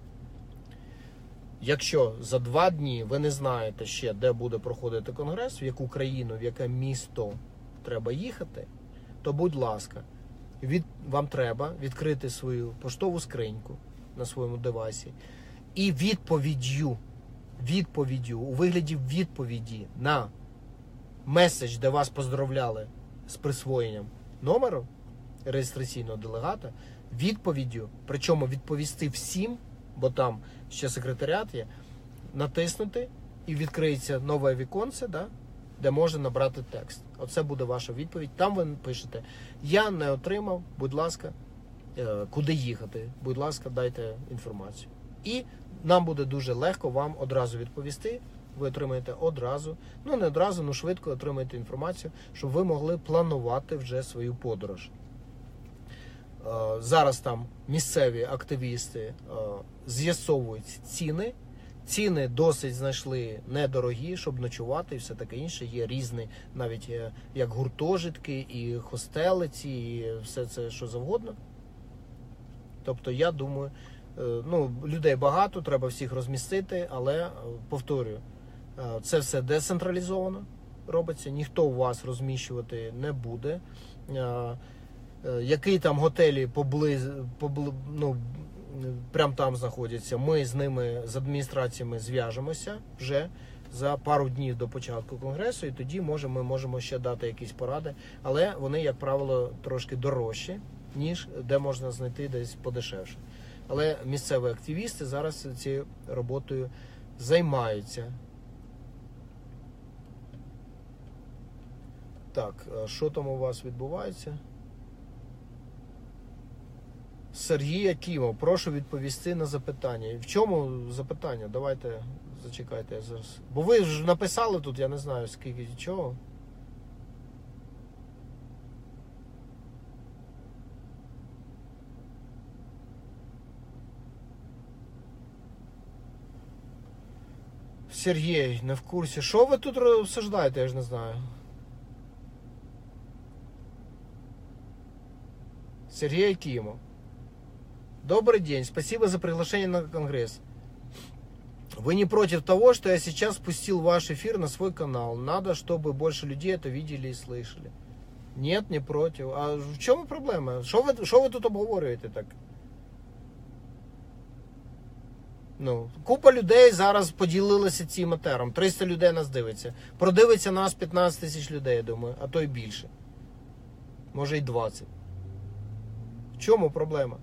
Якщо за два дні ви не знаєте ще, де буде проходити конгрес, в яку країну, в яке місто треба їхати, то, будь ласка, від, вам треба відкрити свою поштову скриньку на своєму девайсі і відповіддю, відповіддю, у вигляді відповіді на меседж, де вас поздравляли з присвоєнням номеру реєстраційного делегата, відповіддю, причому відповісти всім, бо там ще секретаріат є, натиснути і відкриється нове віконце, да, де можна набрати текст. Оце буде ваша відповідь. Там ви пишете: я не отримав, будь ласка, куди їхати, будь ласка, дайте інформацію. І нам буде дуже легко вам одразу відповісти. Ви отримаєте одразу, ну не одразу, але швидко отримаєте інформацію, щоб ви могли планувати вже свою подорож. Зараз там місцеві активісти з'ясовують ціни. Ціни досить знайшли недорогі, щоб ночувати і все таке інше. Є різні, навіть як гуртожитки, і хостелиці, і все це, що завгодно. Тобто, я думаю, ну, людей багато, треба всіх розмістити, але, повторюю, це все децентралізовано робиться, ніхто у вас розміщувати не буде. Які там готелі поблизу, побли, ну, прямо там знаходяться, ми з ними, з адміністраціями зв'яжемося вже за пару днів до початку конгресу, і тоді може, ми можемо ще дати якісь поради, але вони, як правило, трошки дорожчі, ніж де можна знайти десь подешевше. Але місцеві активісти зараз цією роботою займаються. Так, що там у вас відбувається? Сергій Якимов, прошу відповісти на запитання. В чому запитання? Давайте, зачекайте я зараз. Бо ви ж написали тут, я не знаю скільки, чого. Сергій, не в курсі. Що ви тут обсуждаєте, я ж не знаю. Сергій Якимов. Добрый день, спасибо за приглашение на конгресс. Вы не против того, что я сейчас спустил ваш эфир на свой канал? Надо, чтобы больше людей это видели и слышали. Нет, не против. А в чому проблема? Що ви, що ви тут обговорюєте так? Ну, купа людей зараз поділилися цим етером. триста людей нас дивиться. Продивиться нас п'ятнадцять тисяч людей, я думаю, а то й більше. Може й двадцять. В чому проблема?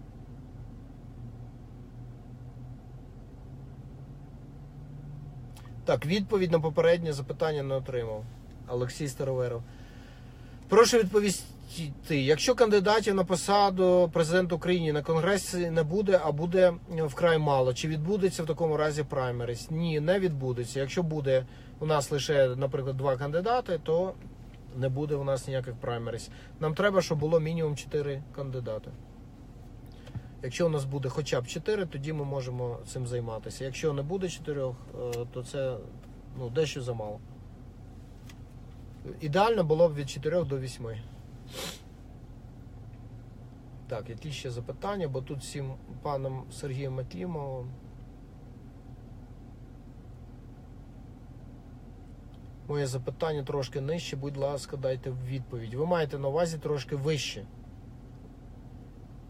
Так, відповідь на попереднє запитання не отримав. Олексій Староверов. Прошу відповісти, якщо кандидатів на посаду президента України на конгресі не буде, а буде вкрай мало, чи відбудеться в такому разі праймерис? Ні, не відбудеться. Якщо буде у нас лише, наприклад, два кандидати, то не буде у нас ніяких праймерис. Нам треба, щоб було мінімум чотири кандидати. Якщо у нас буде хоча б чотири, тоді ми можемо цим займатися. Якщо не буде чотирьох, то це ну, дещо замало. Ідеально було б від чотирьох до восьми. Так, які ще запитання, бо тут всім паном Сергієм Маклімовим. Моє запитання трошки нижче, будь ласка, дайте відповідь. Ви маєте на увазі трошки вище.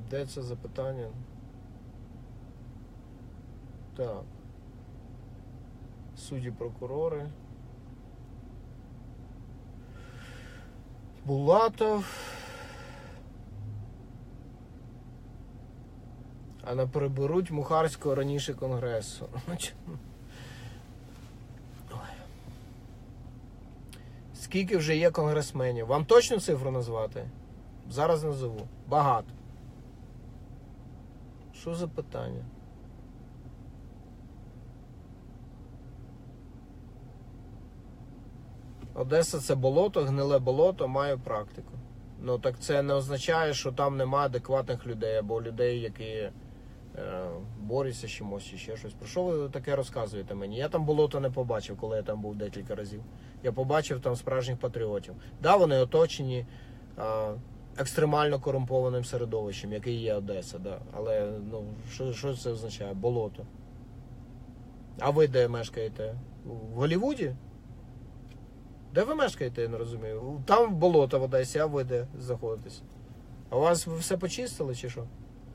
Де це запитання? Так. Судді, прокурори. Булатов. А не переберуть Мухарського раніше Конгресу. Скільки вже є конгресменів? Вам точну цифру назвати? Зараз назову. Багато. Що за питання? Одеса це болото, гниле болото, маю практику. Ну так це не означає, що там немає адекватних людей, або людей, які е, борються з чимось чи ще щось. Про що ви таке розказуєте мені? Я там болото не побачив, коли я там був декілька разів. Я побачив там справжніх патріотів. Да, вони оточені е, екстремально корумпованим середовищем, яке є Одеса, да. Але ну, що, що це означає? Болото. А ви де мешкаєте? В Голлівуді? Де ви мешкаєте, я не розумію? Там болото в Одесі, а ви де знаходитесь? А у вас все почистили чи що?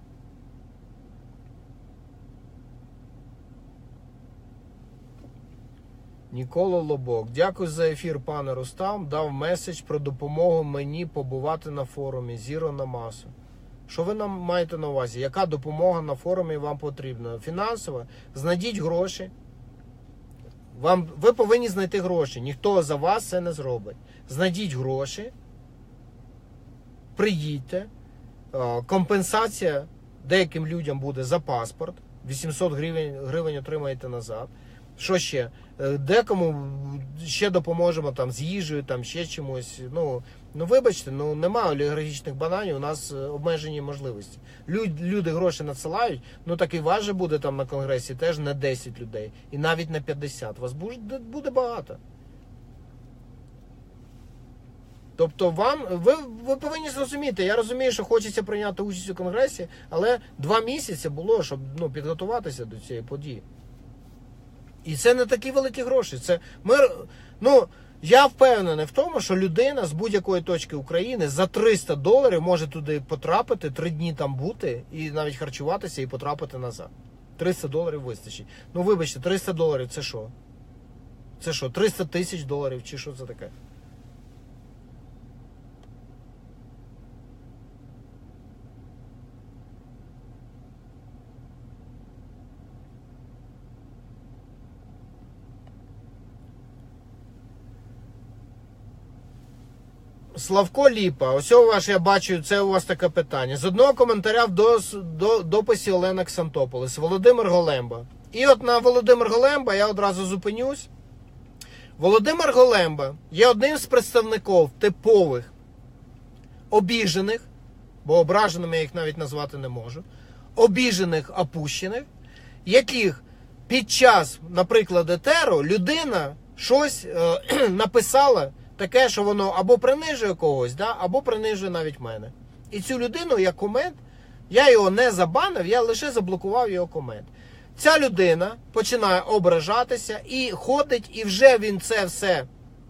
Нікола Лобок. Дякую за ефір, пане Рустам. Дав меседж про допомогу мені побувати на форумі Zero на масу. Що ви нам маєте на увазі? Яка допомога на форумі вам потрібна? Фінансова? Знайдіть гроші. Вам, ви повинні знайти гроші. Ніхто за вас це не зробить. Знайдіть гроші, приїдьте, компенсація деяким людям буде за паспорт, вісімсот гривень, гривень отримаєте назад. Що ще? Декому ще допоможемо там, з їжею, там, ще чимось. Ну, ну вибачте, ну, немає олігархічних бананів, у нас обмежені можливості. Люд, люди гроші надсилають, ну так і вас же буде там на конгресі теж не десять людей. І навіть не п'ятдесят. Вас буде, буде багато. Тобто вам, ви, ви повинні зрозуміти, я розумію, що хочеться прийняти участь у конгресі, але два місяці було, щоб ну, підготуватися до цієї події. І це не такі великі гроші. Це ми, ну, я впевнений в тому, що людина з будь-якої точки України за триста доларів може туди потрапити, три дні там бути, і навіть харчуватися і потрапити назад. триста доларів вистачить. Ну, вибачте, триста доларів це що? Це що, триста тисяч доларів чи що це таке? Славко Ліпа, ось у вас, я бачу, це у вас таке питання. З одного коментаря в дос, до, дописі Олена Ксантополис, Володимир Големба. І от на Володимир Големба я одразу зупинюсь. Володимир Големба є одним з представників типових обіжених, бо ображеними я їх навіть назвати не можу, обіжених, опущених, яких під час, наприклад, етеру людина щось е, написала, таке, що воно або принижує когось, да, або принижує навіть мене. І цю людину, як комент, я його не забанив, я лише заблокував його комент. Ця людина починає ображатися і ходить, і вже він це все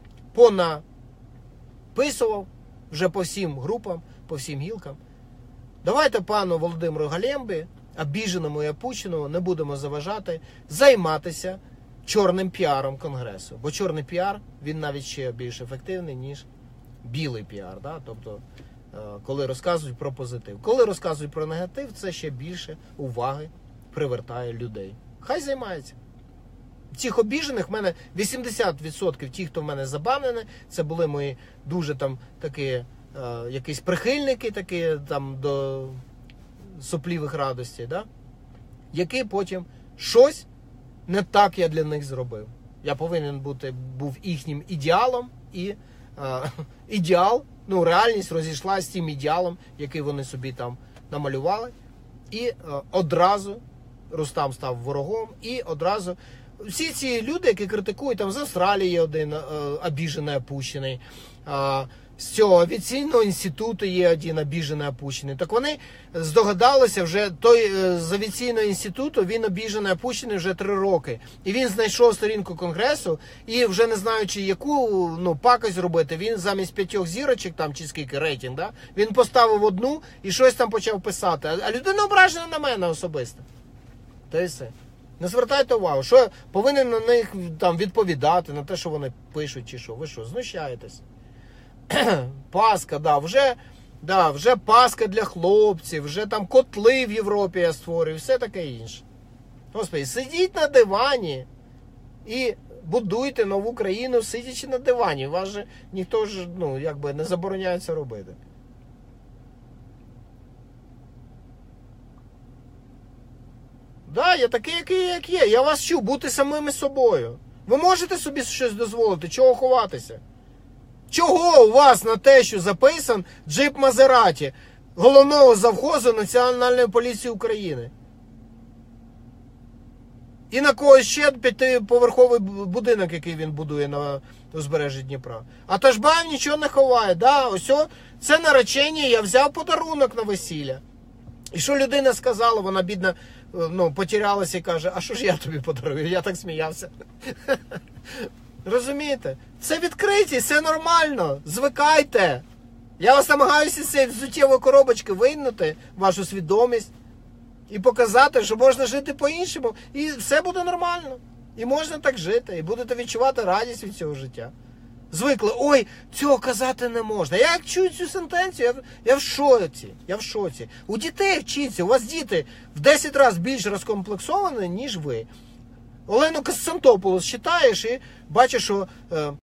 понаписував, вже по всім групам, по всім гілкам. Давайте пану Володимиру Голембі, обіженому і опущеному, не будемо заважати займатися чорним піаром Конгресу. Бо чорний піар, він навіть ще більш ефективний, ніж білий піар. Да? Тобто, коли розказують про позитив. Коли розказують про негатив, це ще більше уваги привертає людей. Хай займається. Цих обіжених, в мене вісімдесят відсотків ті, хто в мене забанені, це були мої дуже там такі, е, якісь прихильники, такі там до соплівих радостей, да? Які потім щось не так я для них зробив. Я повинен бути, був їхнім ідеалом, і е, ідеал, ну реальність розійшлася з тим ідеалом, який вони собі там намалювали. І е, одразу Рустам став ворогом, і одразу всі ці люди, які критикують, там з Австралії є один е, обіжений, опущений, е, з цього авіаційного інституту є один обіжений, опущений. Так вони здогадалися вже, той е, з авіаційного інституту, він обіжений, опущений вже три роки. І він знайшов сторінку Конгресу, і вже не знаючи, яку ну, пакость робити, він замість п'ятьох зірочок, там чи скільки рейтинг, да, він поставив одну і щось там почав писати. А людина ображена на мене особисто. Та й все. Не звертайте увагу, що я повинен на них там відповідати, на те, що вони пишуть чи що. Ви що, знущаєтесь? Паска, да, вже, да, вже паска для хлопців, вже там котли в Європі я створюю, все таке інше. Господи, сидіть на дивані і будуйте нову країну, сидячи на дивані. Вас же ніхто ж, ну, якби не забороняє це робити. Да, я такий, який як є. Я вас вчу бути самими собою. Ви можете собі щось дозволити? Чого ховатися? Чого у вас на те, що записан джип Мазераті головного завхозу Національної поліції України? І на когось ще п'ятиповерховий будинок, який він будує на узбережжі Дніпра. А Ташбаєв нічого не ховає. Да, ось о, це наречення, я взяв подарунок на весілля. І що людина сказала, вона бідна, ну, потерялася і каже, а що ж я тобі подарую? Я так сміявся. Розумієте? Це відкритість, це нормально. Звикайте. Я вас намагаюся з цієї взуттєвої коробочки вийняти вашу свідомість і показати, що можна жити по-іншому. І все буде нормально. І можна так жити. І будете відчувати радість від цього життя. Звикли, ой, цього казати не можна. Я як чую цю сентенцію, я, я в шоці. Я в шоці. У дітей вчіться. У вас діти в десять разів більш розкомплексовані, ніж ви. Олену Кассантополос читаєш і бачиш, що е,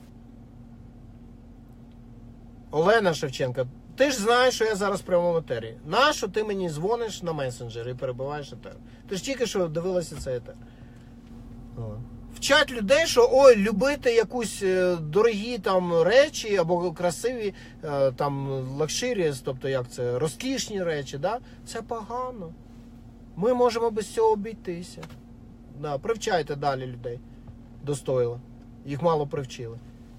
Олена Шевченка, ти ж знаєш, що я зараз в прямому етері. Нащо ти мені дзвониш на месенджер і перебиваєш етер? Ти ж тільки що дивилася цей етер. Вчать людей, що ой, любити якусь е, дорогі там речі або красиві е, там лакширіс, тобто як це, розкішні речі, да? Це погано. Ми можемо без цього обійтися. Да, привчайте далі людей до стойла. Їх мало привчили.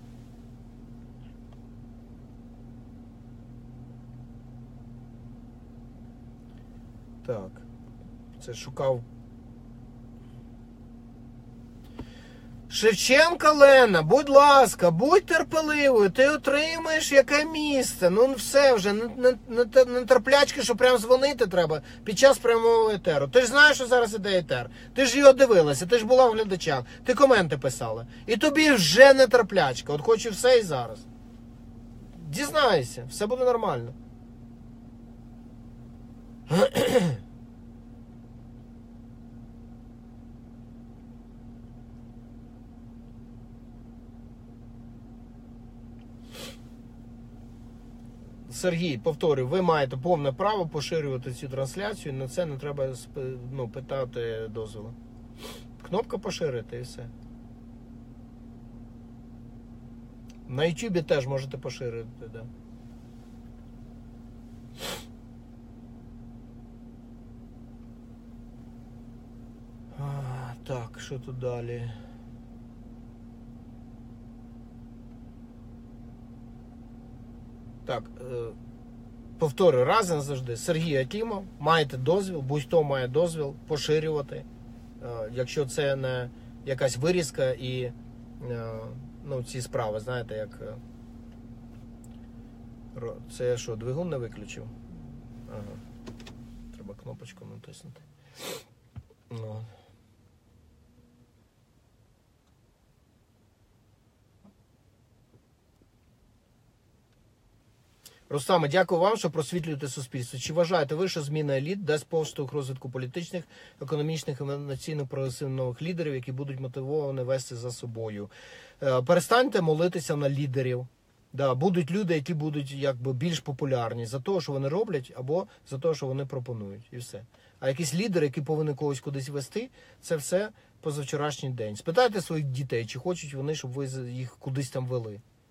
Так. Це шукав. Шевченка Лена, будь ласка, будь терпеливою, ти отримаєш яке місце. Ну все вже, не, не, не, не терплячки, що прям дзвонити треба під час прямого етеру. Ти ж знаєш, що зараз іде етер. Ти ж його дивилася, ти ж була в глядачах, ти коменти писала. І тобі вже не терплячка. От хочу все і зараз. Дізнайся, все буде нормально. Сергій, повторюю, ви маєте повне право поширювати цю трансляцію, на це не треба ну, питати дозволу. Кнопка поширити і все. На Ютубі теж можете поширити, да. А, так, що тут далі? Так, повторюю, раз і назавжди. Сергій Акімов, маєте дозвіл, будь-хто має дозвіл поширювати, якщо це не якась вирізка і ну, ці справи, знаєте, як це я що, двигун не виключив? Ага. Треба кнопочку натиснути. Ну. Рустаме, дякую вам, що просвітлюєте суспільство. Чи вважаєте ви, що зміна еліт дасть поштовх розвитку політичних, економічних і наційних прогресивних нових лідерів, які будуть мотивовані вести за собою? Перестаньте молитися на лідерів. Да, будуть люди, які будуть якби більш популярні за те, що вони роблять, або за те, що вони пропонують. І все. А якісь лідери, які повинні когось кудись вести, це все позавчорашній день. Спитайте своїх дітей, чи хочуть вони, щоб ви їх кудись там вели.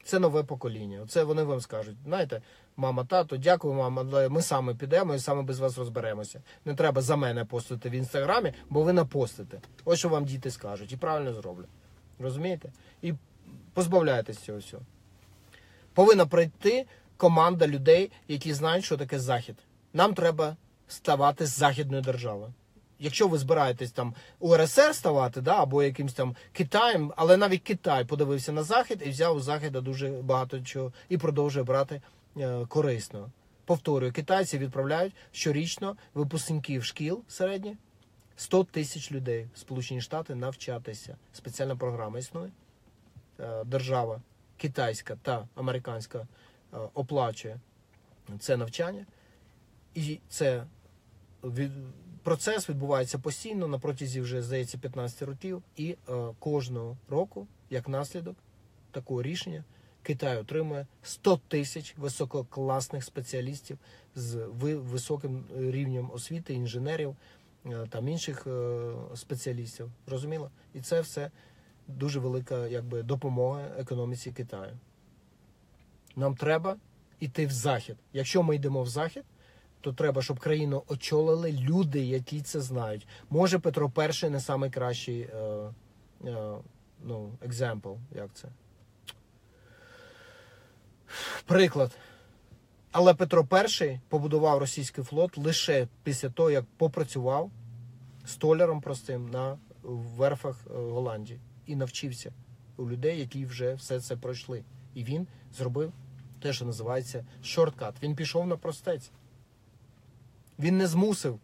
Це нове покоління. Оце вони вам скажуть, знаєте, мама, тато, дякую, мама, але ми саме підемо і саме без вас розберемося. Не треба за мене постити в інстаграмі, бо ви напостите. Ось що вам діти скажуть. І правильно зроблять. Розумієте? І позбавляйтесь цього всього. Повинна прийти команда людей, які знають, що таке Захід. Нам треба ставати західною державою. Якщо ви збираєтесь там у ер ес ер ставати, да, або якимсь там Китаєм, але навіть Китай подивився на Захід і взяв у Заходу дуже багато чого і продовжує брати е, корисно. Повторюю, китайці відправляють щорічно випускників шкіл середніх сто тисяч людей в Сполучені Штати навчатися. Спеціальна програма існує. Е, держава китайська та американська е, оплачує це навчання. І це від... процес відбувається постійно на протязі вже, здається, п'ятнадцять років. І е, кожного року, як наслідок такого рішення, Китай отримує сто тисяч висококласних спеціалістів з високим рівнем освіти, інженерів, е, там інших е, спеціалістів. Розуміло? І це все дуже велика якби, допомога економіці Китаю. Нам треба йти в Захід. Якщо ми йдемо в Захід, то треба, щоб країну очолили люди, які це знають. Може, Петро І не найкращий е, е, ну, example, як це? Приклад. Але Петро І побудував російський флот лише після того, як попрацював столяром простим на верфах Голландії. І навчився у людей, які вже все це пройшли. І він зробив те, що називається шорткат. Він пішов на простець. Він не змусив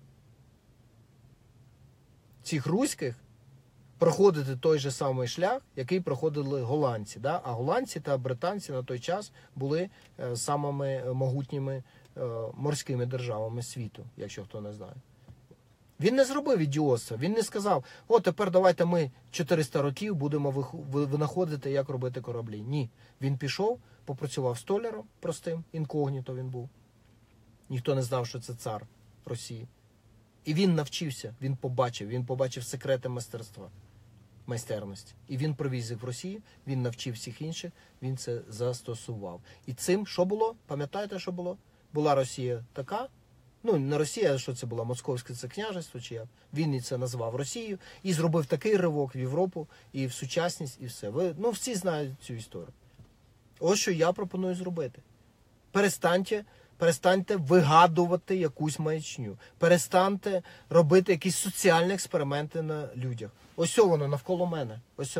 цих руських проходити той же самий шлях, який проходили голландці. Да? А голландці та британці на той час були е, самими могутніми е, морськими державами світу, якщо хто не знає. Він не зробив ідіотства. Він не сказав, о, тепер давайте ми чотириста років будемо винаходити, як робити кораблі. Ні. Він пішов, попрацював столяром простим, інкогніто він був. Ніхто не знав, що це цар Росії. І він навчився, він побачив, він побачив секрети майстерства, майстерності. І він привіз їх в Росію, він навчив всіх інших, він це застосував. І цим що було? Пам'ятаєте, що було? Була Росія така, ну не Росія, а що це було, Московське це княжество, чи як? Він і це назвав Росією і зробив такий ривок в Європу і в сучасність, і все. Ви, ну всі знають цю історію. Ось що я пропоную зробити. Перестаньте Перестаньте вигадувати якусь маячню. Перестаньте робити якісь соціальні експерименти на людях. Ось воно навколо мене. Ось.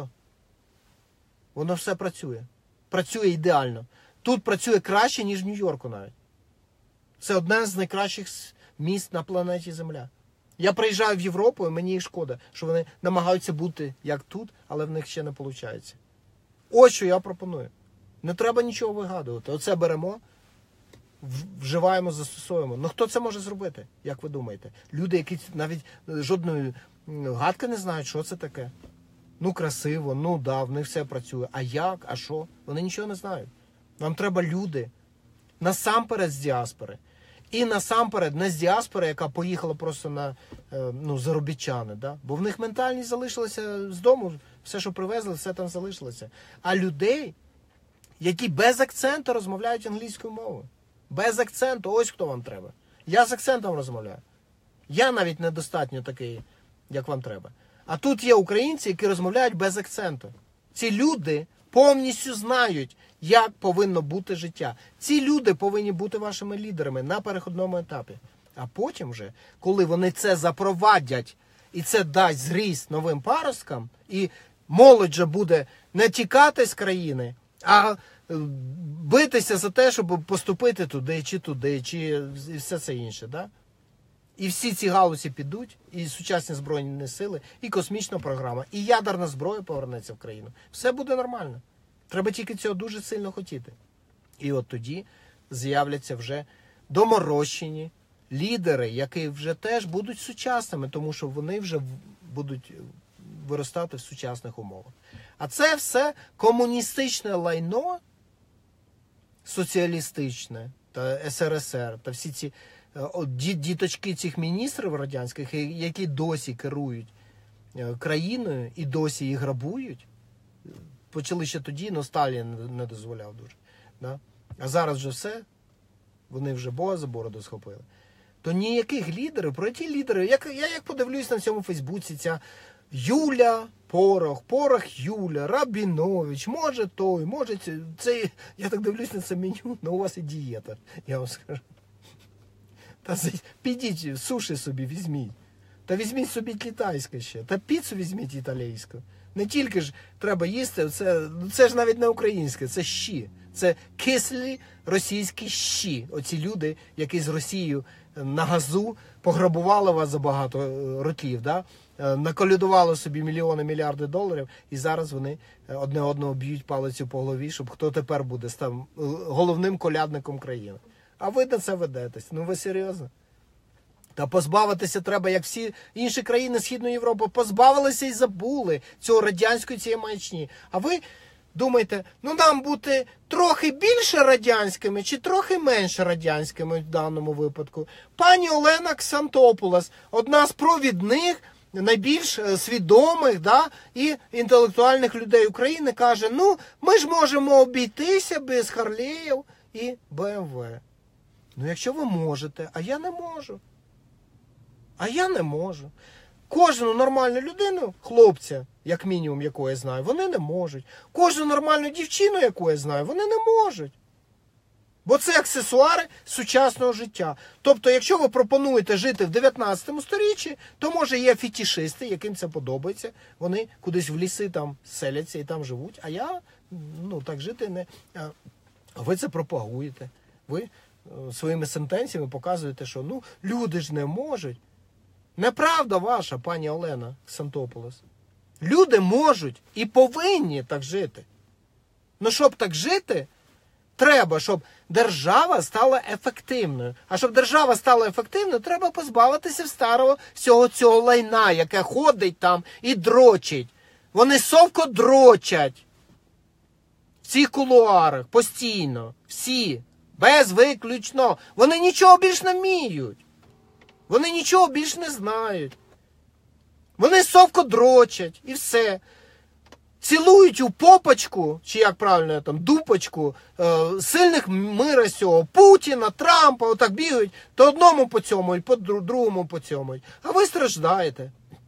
Воно все працює. Працює ідеально. Тут працює краще, ніж в Нью-Йорку навіть. Це одне з найкращих міст на планеті Земля. Я приїжджаю в Європу, і мені їх шкода, що вони намагаються бути як тут, але в них ще не виходить. Ось що я пропоную. Не треба нічого вигадувати. Оце беремо, вживаємо, застосовуємо. Ну хто це може зробити, як ви думаєте? Люди, які навіть жодної гадки не знають, що це таке. Ну красиво, ну да, в них все працює. А як, а що? Вони нічого не знають. Нам треба люди. Насамперед з діаспори. І насамперед не з діаспори, яка поїхала просто на ну, заробітчани. Да? Бо в них ментальність залишилася з дому. Все, що привезли, все там залишилося. А людей, які без акценту розмовляють англійською мовою. Без акценту, ось хто вам треба. Я з акцентом розмовляю. Я навіть недостатньо такий, як вам треба. А тут є українці, які розмовляють без акценту. Ці люди повністю знають, як повинно бути життя. Ці люди повинні бути вашими лідерами на переходному етапі. А потім вже, коли вони це запровадять, і це дасть зріст новим паросткам, і молодь вже буде не тікати з країни, а битися за те, щоб поступити туди, чи туди, чи все це інше. Да? І всі ці галузі підуть, і сучасні збройні сили, і космічна програма, і ядерна зброя повернеться в країну. Все буде нормально. Треба тільки цього дуже сильно хотіти. І от тоді з'являться вже доморощені лідери, які вже теж будуть сучасними, тому що вони вже будуть виростати в сучасних умовах. А це все комуністичне лайно, соціалістичне, та ес ер ес ер, та всі ці діточки цих міністрів радянських, які досі керують країною і досі їх грабують, почали ще тоді, але Сталін не дозволяв дуже. Да? А зараз вже все, вони вже Бога за бороду схопили. То ніяких лідерів, про ті лідери, як, я як подивлюсь на цьому Фейсбуці, ця Юля Порох, Порох Юля, Рабінович, може той, може це, це, я так дивлюсь на це меню, але у вас і дієта, я вам скажу. Та підіть, суші собі візьміть. Та візьміть собі китайське ще. Та піцу візьміть італійську. Не тільки ж треба їсти, це, це ж навіть не українське, це щі. Це кислі російські щі. Оці люди, які з Росією на газу пограбували вас за багато років, да? Наколядували собі мільйони, мільярди доларів, і зараз вони одне одного б'ють палицю по голові, щоб хто тепер буде став головним колядником країни. А ви на це ведетесь. Ну ви серйозно? Та позбавитися треба, як всі інші країни Східної Європи, позбавилися і забули цього радянської цієї маячні. А ви думаєте, ну нам бути трохи більше радянськими чи трохи менше радянськими в даному випадку? Пані Олена Ксантопулос, одна з провідних, найбільш свідомих, да, і інтелектуальних людей України, каже, ну ми ж можемо обійтися без Харлеїв і Бе Ем Ве. Ну якщо ви можете, а я не можу. А я не можу. Кожну нормальну людину, хлопця, як мінімум, яку я знаю, вони не можуть. Кожну нормальну дівчину, яку я знаю, вони не можуть. Бо це аксесуари сучасного життя. Тобто, якщо ви пропонуєте жити в дев'ятнадцятому сторіччі, то, може, є фетішисти, яким це подобається. Вони кудись в ліси там селяться і там живуть. А я, ну, так жити не... А ви це пропагуєте. Ви своїми сентенціями показуєте, що, ну, люди ж не можуть. Неправда ваша, пані Олена Ксантопулос. Люди можуть і повинні так жити. Ну, щоб так жити, треба, щоб держава стала ефективною. А щоб держава стала ефективною, треба позбавитися старого всього цього лайна, яке ходить там і дрочить. Вони совко дрочать в цих кулуарах постійно. Всі. Безвиключно. Вони нічого більш не вміють. Вони нічого більш не знають. Вони совко дрочать і все. Цілують у попочку, чи як правильно там, дупочку, е, сильних мира сього, Путіна, Трампа, отак бігають, то одному поцьомують, по другому поцьомують. А ви страждаєте.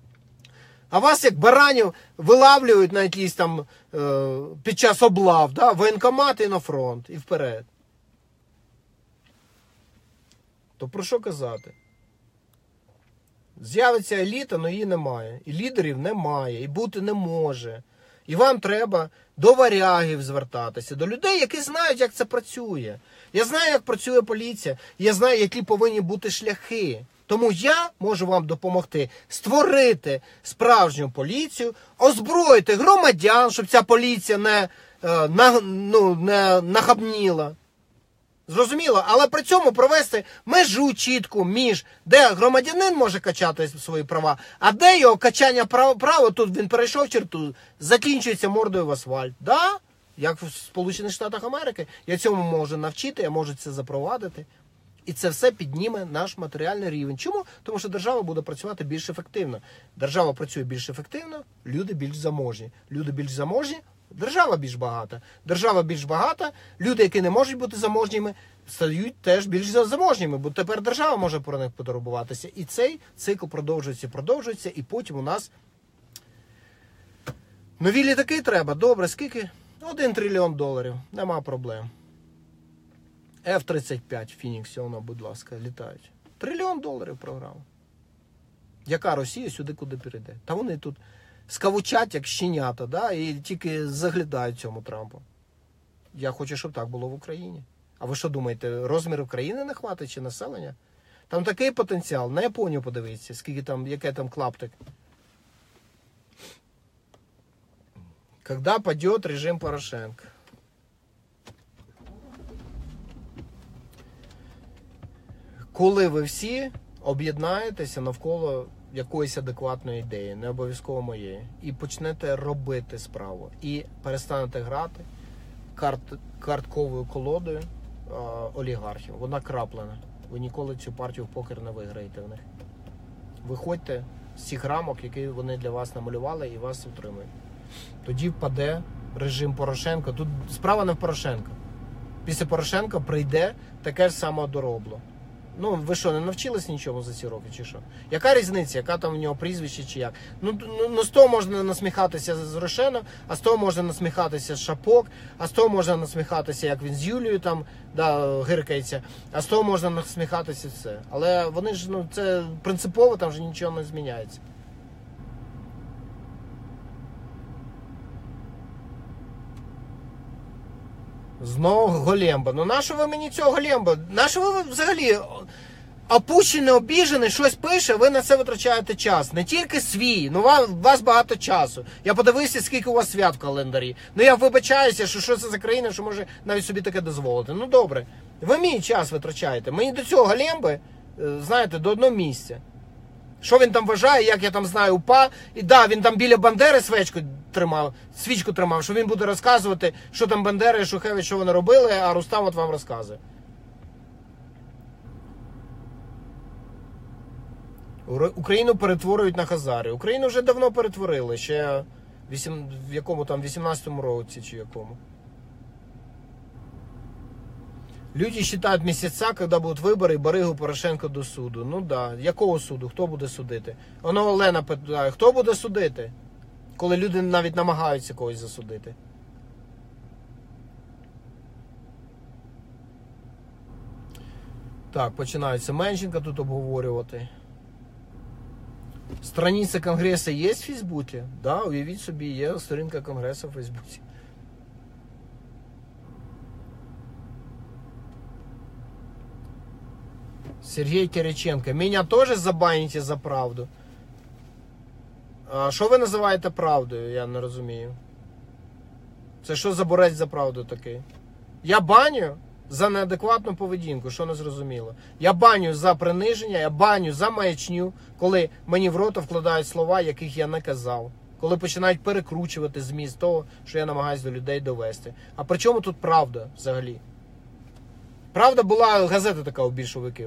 А вас, як баранів, вилавлюють на якісь там, е, під час облав, да, воєнкомат і на фронт, і вперед. То про що казати? З'явиться еліта, але її немає. І лідерів немає, і бути не може. І вам треба до варягів звертатися, до людей, які знають, як це працює. Я знаю, як працює поліція, я знаю, які повинні бути шляхи. Тому я можу вам допомогти створити справжню поліцію, озброїти громадян, щоб ця поліція не, е, на, ну, не нахабніла. Зрозуміло, але при цьому провести межу чітку між, де громадянин може качати свої права, а де його качання права, права тут він перейшов черту, закінчується мордою в асфальт. Да? Як в Сполучених Штатах Америки. Я цьому можу навчити, я можу це запровадити. І це все підніме наш матеріальний рівень. Чому? Тому що держава буде працювати більш ефективно. Держава працює більш ефективно, люди більш заможні. Люди більш заможні, держава більш багата. Держава більш багата, люди, які не можуть бути заможніми, стають теж більш заможніми, бо тепер держава може про них потурбуватися. І цей цикл продовжується, продовжується, і потім у нас нові літаки треба. Добре, скільки? Один трильйон доларів. Нема проблем. Еф тридцять п'ять, Фінікс, воно, будь ласка, літають. Трильйон доларів програма. Яка Росія сюди куди перейде? Та вони тут скавучать, як щенята, да? І тільки заглядають цьому Трампу. Я хочу, щоб так було в Україні. А ви що думаєте, розмір країни не хватить чи населення? Там такий потенціал. На Японію подивіться, скільки там, яке там клаптик. Когда падет режим Порошенка? Коли ви всі об'єднаєтеся навколо якоїсь адекватної ідеї, не обов'язково моєї, і почнете робити справу, і перестанете грати карт, картковою колодою а, олігархів. Вона краплена. Ви ніколи цю партію в покер не виграєте в них. Виходьте з цих рамок, які вони для вас намалювали, і вас утримують. Тоді впаде режим Порошенка. Тут справа не в Порошенка. Після Порошенка прийде таке ж саме доробло. Ну, ви що, не навчились нічому за ці роки, чи що? Яка різниця, яка там в нього прізвище, чи як? Ну, ну з того можна насміхатися з Рошена, а з того можна насміхатися з Шапок, а з того можна насміхатися, як він з Юлією там, да, гиркається, а з того можна насміхатися все. Але вони ж, ну, це принципово, там же нічого не зміняється. Знову Големба. Ну нащо ви мені цього Големба? Нащо ви взагалі опущений, обіжений, щось пише, ви на це витрачаєте час. Не тільки свій, ну у вас багато часу. Я подивився, скільки у вас свят в календарі. Ну я вибачаюся, що що це за країна, що може навіть собі таке дозволити. Ну добре, ви мій час витрачаєте. Мені до цього Големби, знаєте, до одного місця. Що він там вважає, як я там знаю, УПА. І да, він там біля Бандери свічку тримав, свічку тримав, що він буде розказувати, що там Бандера і Шухевич, що вони робили, а Рустам от вам розказує. Україну перетворюють на Хазари. Україну вже давно перетворили, ще вісім, в якому там, вісімнадцятому році чи якому. Люди считают месяца, когда будут вибори, Баригу Порошенко до суду. Ну да, якого суду? Хто буде судити? Воно Олена питає, хто буде судити? Коли люди навіть намагаються когось засудити. Так, починається Менченка тут обговорювати. Страниця Конгресу є в Фейсбуці? Да, уявіть собі, є сторінка Конгресу в Фейсбуці. Сергій Кириченко. Меня теж забаните за правду. А що ви називаєте правдою? Я не розумію. Це що за борець за правду такий? Я баню за неадекватну поведінку, що не зрозуміло. Я баню за приниження, я баню за маячню, коли мені в рота вкладають слова, яких я не казав. Коли починають перекручувати зміст того, що я намагаюся до людей довести. А при чому тут правда взагалі? Правда була, газета така у більшовиків.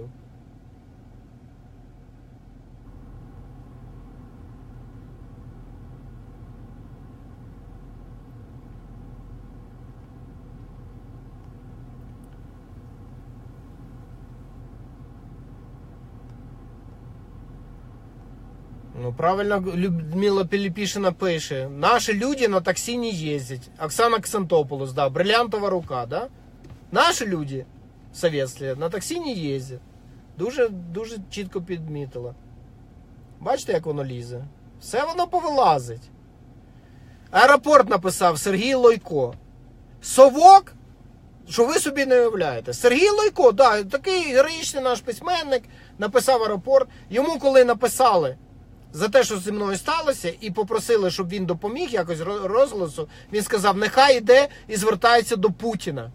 Ну, правильно Людмила Пилипишина пише. Наши люди на такси не ездят. Оксана Ксантополос, да, бриллиантова рука, да? Наши люди, советські, на таксі не їздять. Дуже, дуже чітко підмітила. Бачите, як воно лізе? Все воно повилазить. Аеропорт написав Сергій Лойко. Совок? Що ви собі не уявляєте. Сергій Лойко, да, такий героїчний наш письменник, написав аеропорт. Йому коли написали за те, що зі мною сталося, і попросили, щоб він допоміг якось розголосу, він сказав, нехай йде і звертається до Путіна.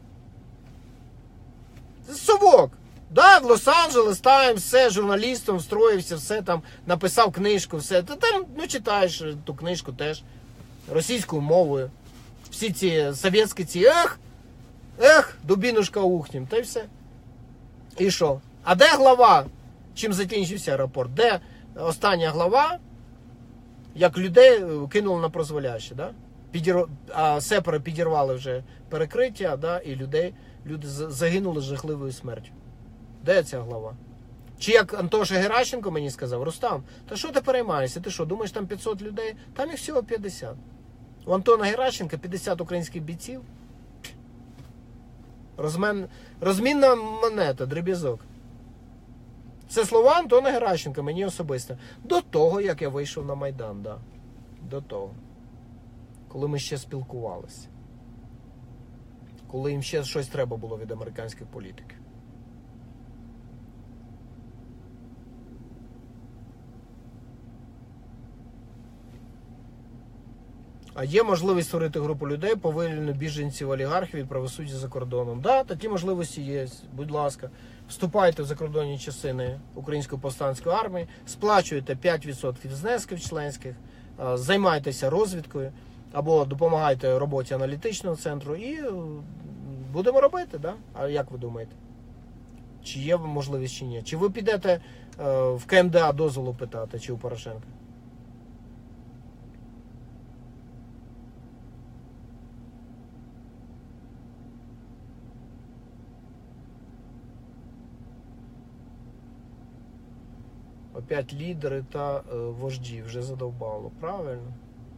Це совок. Да, в Лос-Анджелес Таймс, все, журналістом встроївся, все там, написав книжку, все. Та там, ну, читаєш ту книжку теж російською мовою. Всі ці совєтські ці, ех, ех, дубінушка ухнім, та й все. І що? А де глава? Чим закінчився аеропорт? Де остання глава, як людей кинули на прозволяще, да? Підір... а сепари підірвали вже перекриття, да? І людей, люди загинули жахливою смертю. Де ця глава? Чи як Антоша Геращенко мені сказав, Рустам, та що ти переймаєшся? Ти що, думаєш, там п'ятсот людей? Там їх всього п'ятдесят. У Антона Геращенка п'ятдесят українських бійців. Розмен... Розмінна монета, дріб'язок. Це слова Антона Геращенка, мені особисто. До того, як я вийшов на Майдан, да. До того. Коли ми ще спілкувалися. Коли їм ще щось треба було від американських політиків. А є можливість створити групу людей по вивільненню біженців олігархів від правосуддя за кордоном. Так, да, такі можливості є. Будь ласка, вступайте в закордонні частини Української повстанської армії, сплачуєте п'ять відсотків внесків членських, займайтеся розвідкою або допомагайте роботі аналітичного центру і будемо робити, да? А як ви думаєте? Чи є можливість, чи ні? Чи ви підете в ка ем де а дозволу питати, чи у Порошенка? Опять лідери та е, вожді. Вже задовбало. Правильно.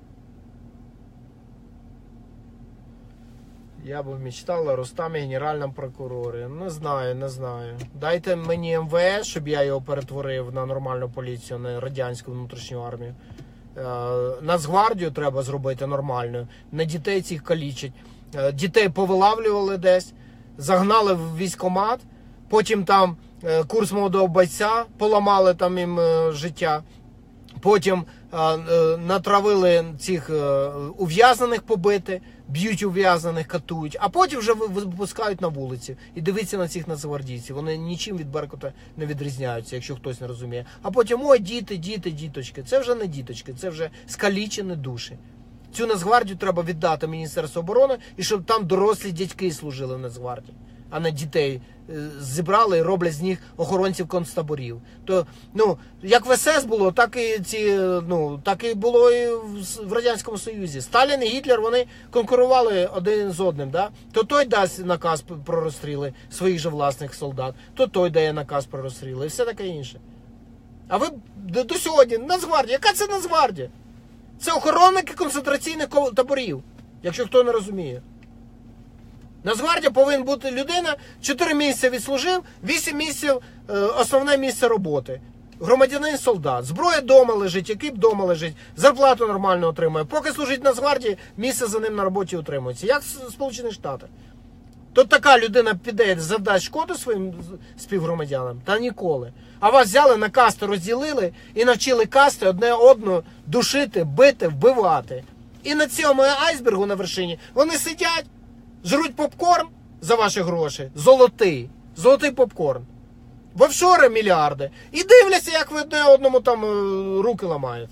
Я б мечтала Рустамі генеральному прокурорі. Не знаю, не знаю. Дайте мені ем ве ес, щоб я його перетворив на нормальну поліцію, на радянську внутрішню армію. Нацгвардію треба зробити нормальною. Не дітей цих калічать. Дітей повилавлювали десь, загнали в військкомат, потім там курс молодого бойця, поламали там їм життя. Потім а, натравили цих ув'язнених побити, б'ють ув'язнених, катують, а потім вже випускають на вулиці. І дивіться на цих нацгвардійців. Вони нічим від Беркута не відрізняються, якщо хтось не розуміє. А потім, ой, діти, діти, діточки. Це вже не діточки, це вже скалічені душі. Цю Нацгвардію треба віддати Міністерству оборони, і щоб там дорослі дядьки служили в Нацгвардії, а не дітей зібрали і роблять з них охоронців концтаборів. То, ну, як в ес ес було, так і ці, ну, так і було і в Радянському Союзі. Сталін і Гітлер, вони конкурували один з одним, да? То той дасть наказ про розстріли своїх же власних солдат, то той дає наказ про розстріли і все таке інше. А ви до, до сьогодні, Нацгвардія, яка це Нацгвардія? Це охоронники концентраційних таборів, якщо хто не розуміє. Нацгвардія повинна бути людина, чотири місяці відслужив, вісім місяців е, основне місце роботи. Громадянин солдат. Зброя вдома лежить, екіп вдома лежить, зарплату нормально отримує. Поки служить в Нацгвардії, місце за ним на роботі утримується. Як в Сполучених Штатах. Тут така людина піде, завдасть шкоду своїм співгромадянам? Та ніколи. А вас взяли на касти, розділили і навчили касти одне одну душити, бити, вбивати. І на цьому айсбергу на вершині вони сидять, жруть попкорн за ваші гроші. Золотий. Золотий попкорн. В офшори мільярди. І дивляться, як ви одне одному там руки ламаєте.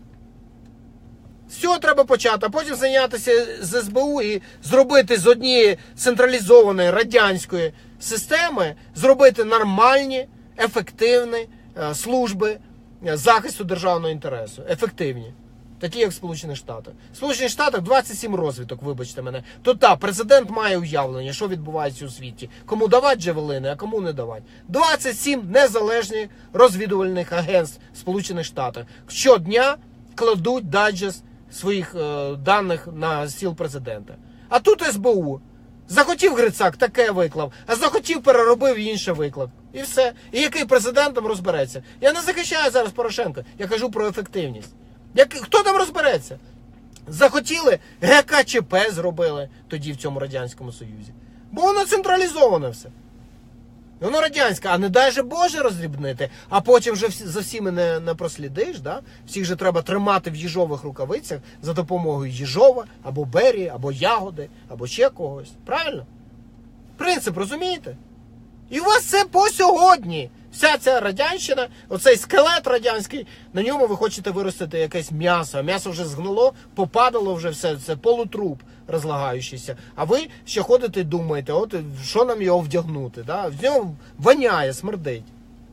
З цього треба почати, а потім зайнятися з ес бе у і зробити з однієї централізованої радянської системи, зробити нормальні, ефективні служби захисту державного інтересу. Ефективні. Такі, як в Сполучених Штатах. В Сполучених Штатах двадцять сім розвиток, вибачте мене. То так, президент має уявлення, що відбувається у світі. Кому давати джавелини, а кому не давати. двадцять сім незалежних розвідувальних агентств в Сполучених Штатах. Щодня кладуть дайджест своїх е, даних на стіл президента. А тут ес бе у. Захотів Грицак, таке виклав. А захотів, переробив, інше виклав. І все. І який президентом розбереться. Я не захищаю зараз Порошенка. Я кажу про ефективність. Як, хто там розбереться? Захотіли, ге ка че пе зробили тоді в цьому Радянському Союзі. Бо воно централізоване все. Воно радянське, а не дай же Боже роздрібнити, а потім вже за всіми не, не прослідиш, да? Всіх же треба тримати в їжових рукавицях за допомогою Їжова, або Берії, або Ягоди, або ще когось. Правильно? Принцип, розумієте? І у вас це по сьогодні. Вся ця радянщина, оцей скелет радянський, на ньому ви хочете виростити якесь м'ясо. А м'ясо вже згнило, попадало вже все, це полутруп розлагаючийся. А ви ще ходите і думаєте, от що нам його вдягнути, да? В ньому воняє, смердить.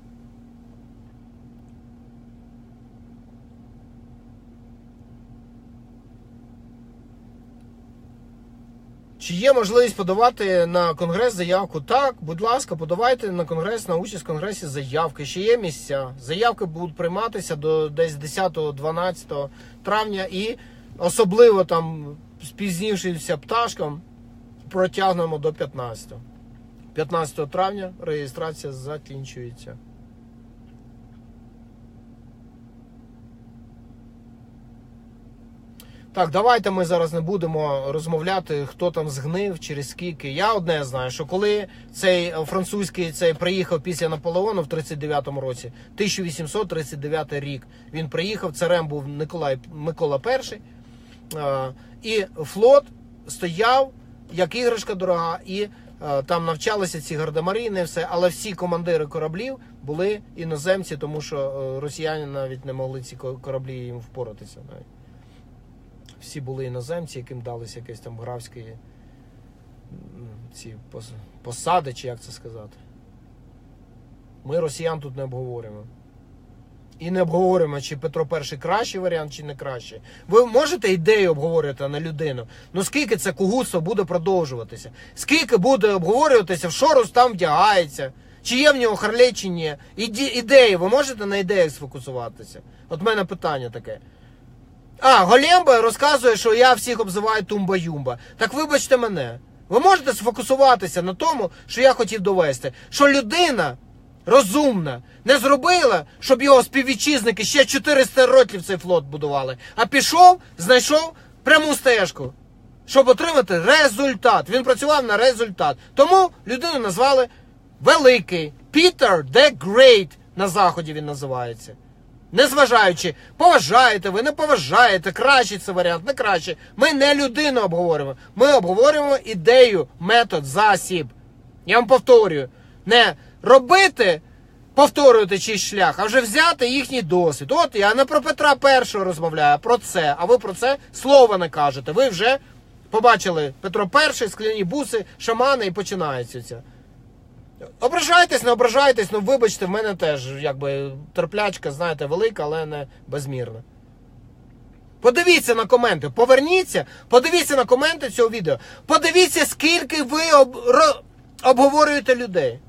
Чи є можливість подавати на Конгрес заявку? Так, будь ласка, подавайте на Конгрес, на участь в Конгресі заявки. Ще є місця. Заявки будуть прийматися до десь десятого-дванадцятого травня і особливо там спізнівшися пташкам протягнемо до п'ятнадцятого. п'ятнадцятого травня реєстрація закінчується. Так, давайте ми зараз не будемо розмовляти, хто там згнив, через скільки. Я одне знаю, що коли цей французький цей приїхав після Наполеону в тридцять дев'ятому році, тисяча вісімсот тридцять дев'ятий рік, він приїхав, царем був Николай, Микола Перший, і флот стояв, як іграшка дорога, і там навчалися ці гардемарини, все, але всі командири кораблів були іноземці, тому що росіяни навіть не могли ці кораблі їм впоратися навіть. Всі були іноземці, яким далися якісь там графські ці посади, чи як це сказати. Ми росіян тут не обговорюємо. І не обговорюємо, чи Петро Перший кращий варіант, чи не кращий. Ви можете ідею обговорювати, а не людину. Ну скільки це кугутство буде продовжуватися? Скільки буде обговорюватися, в що Рустам вдягається? Чи є в нього Харлей, чи ні. Іді, ідеї, ви можете на ідеях сфокусуватися? От в мене питання таке. А, Големба розказує, що я всіх обзиваю тумба-юмба. Так вибачте мене. Ви можете сфокусуватися на тому, що я хотів довести. Що людина розумна не зробила, щоб його співвітчизники ще чотириста років цей флот будували. А пішов, знайшов пряму стежку, щоб отримати результат. Він працював на результат. Тому людину назвали Великий. Peter the Great на Заході він називається. Незважаючи, поважаєте ви, не поважаєте, кращий це варіант, не кращий. Ми не людину обговорюємо. Ми обговорюємо ідею, метод, засіб. Я вам повторюю. Не робити, повторювати чийсь шлях, а вже взяти їхній досвід. От я не про Петра Першого розмовляю, а про це. А ви про це слова не кажете. Ви вже побачили Петро Перший, скляні буси, шамани і починається це. Ображайтесь, не ображайтесь, ну вибачте, в мене теж якби терплячка, знаєте, велика, але не безмірна. Подивіться на коменти, поверніться, подивіться на коменти цього відео. Подивіться, скільки ви об... ро... обговорюєте людей.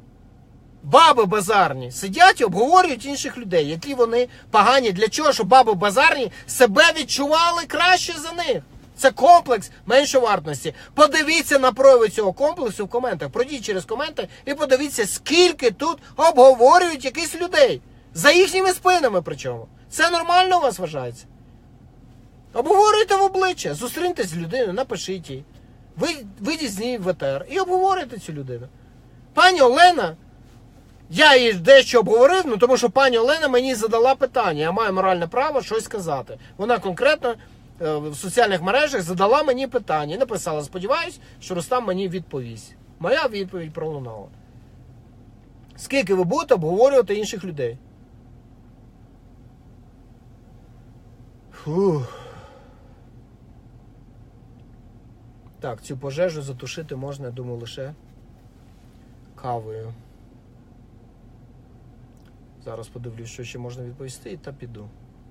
Баби базарні сидять і обговорюють інших людей, які вони погані. Для чого? Щоб баби базарні себе відчували краще за них. Це комплекс меншовартості. Подивіться на прояви цього комплексу в коментах. Пройдіть через коменти і подивіться, скільки тут обговорюють якісь людей. За їхніми спинами причому. Це нормально у вас вважається? Обговорюйте в обличчя. Зустріньтесь з людиною, напишіть їй. Вийдіть з неї в етер і обговорюйте цю людину. Пані Олена, я їй дещо обговорив, ну, тому що пані Олена мені задала питання. Я маю моральне право щось сказати. Вона конкретно в соціальних мережах задала мені питання і написала: сподіваюсь, що Рустам мені відповість. Моя відповідь пролунала. Скільки ви будете обговорювати інших людей? Фух. Так, цю пожежу затушити можна, я думаю, лише кавою. Зараз подивлюсь, що ще можна відповісти, та піду.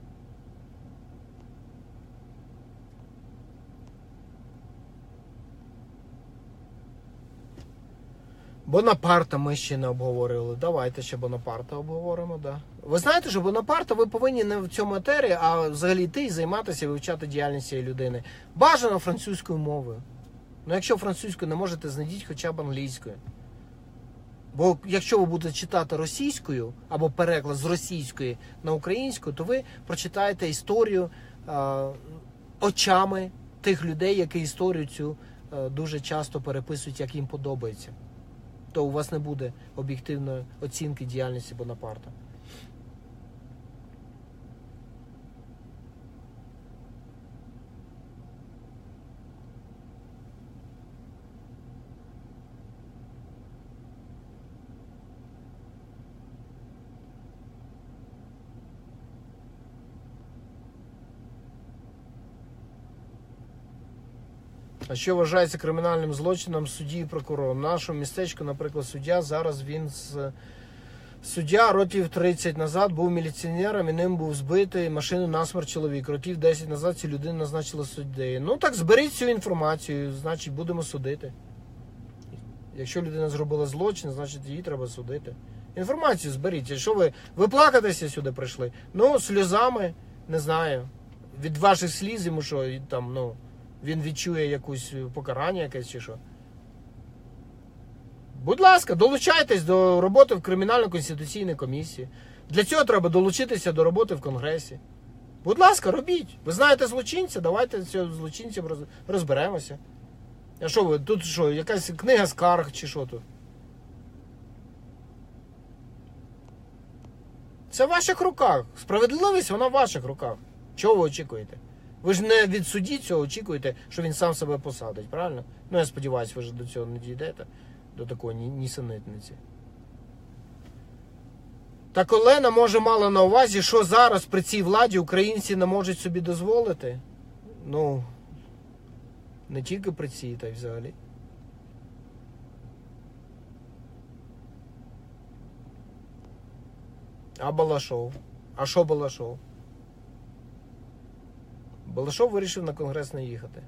Бонапарта ми ще не обговорювали. Давайте ще Бонапарта обговоримо, да. Ви знаєте, що Бонапарта ви повинні не в цьому етері, а взагалі йти і займатися, вивчати діяльність цієї людини. Бажано французькою мовою. Ну, якщо французькою не можете, знайдіть хоча б англійською. Бо якщо ви будете читати російською, або переклад з російської на українську, то ви прочитаєте історію е, очами тих людей, які історію цю е, дуже часто переписують, як їм подобається. То у вас не буде об'єктивної оцінки діяльності Бонапарта. А що вважається кримінальним злочином судді і прокурора? В нашому містечку, наприклад, суддя, зараз він з... Суддя років тридцять назад був міліціонером і ним був збитий машину насмерть чоловік. Років десять назад цю людину назначили суддею. Ну так, зберіть цю інформацію, значить будемо судити. Якщо людина зробила злочин, значить її треба судити. Інформацію зберіть. Якщо ви, ви плакатися сюди прийшли, ну сльозами, не знаю, від ваших сліз йому що, там, ну... він відчує якусь покарання якесь чи що. Будь ласка, долучайтесь до роботи в Кримінально-конституційній комісії. Для цього треба долучитися до роботи в Конгресі. Будь ласка, робіть. Ви знаєте злочинця, давайте з цим злочинцем розберемося. А що ви, тут що, якась книга скарг чи що тут? Це в ваших руках. Справедливість, вона в ваших руках. Чого ви очікуєте? Ви ж не від судді цього очікуєте, що він сам себе посадить, правильно? Ну, я сподіваюся, ви ж до цього не дійдете, до такої нісенітниці. Так Олена, може, мала на увазі, що зараз при цій владі українці не можуть собі дозволити? Ну, не тільки при цій, та й взагалі. А Балашов? А що Балашов? Балашов вирішив на Конгрес не їхати.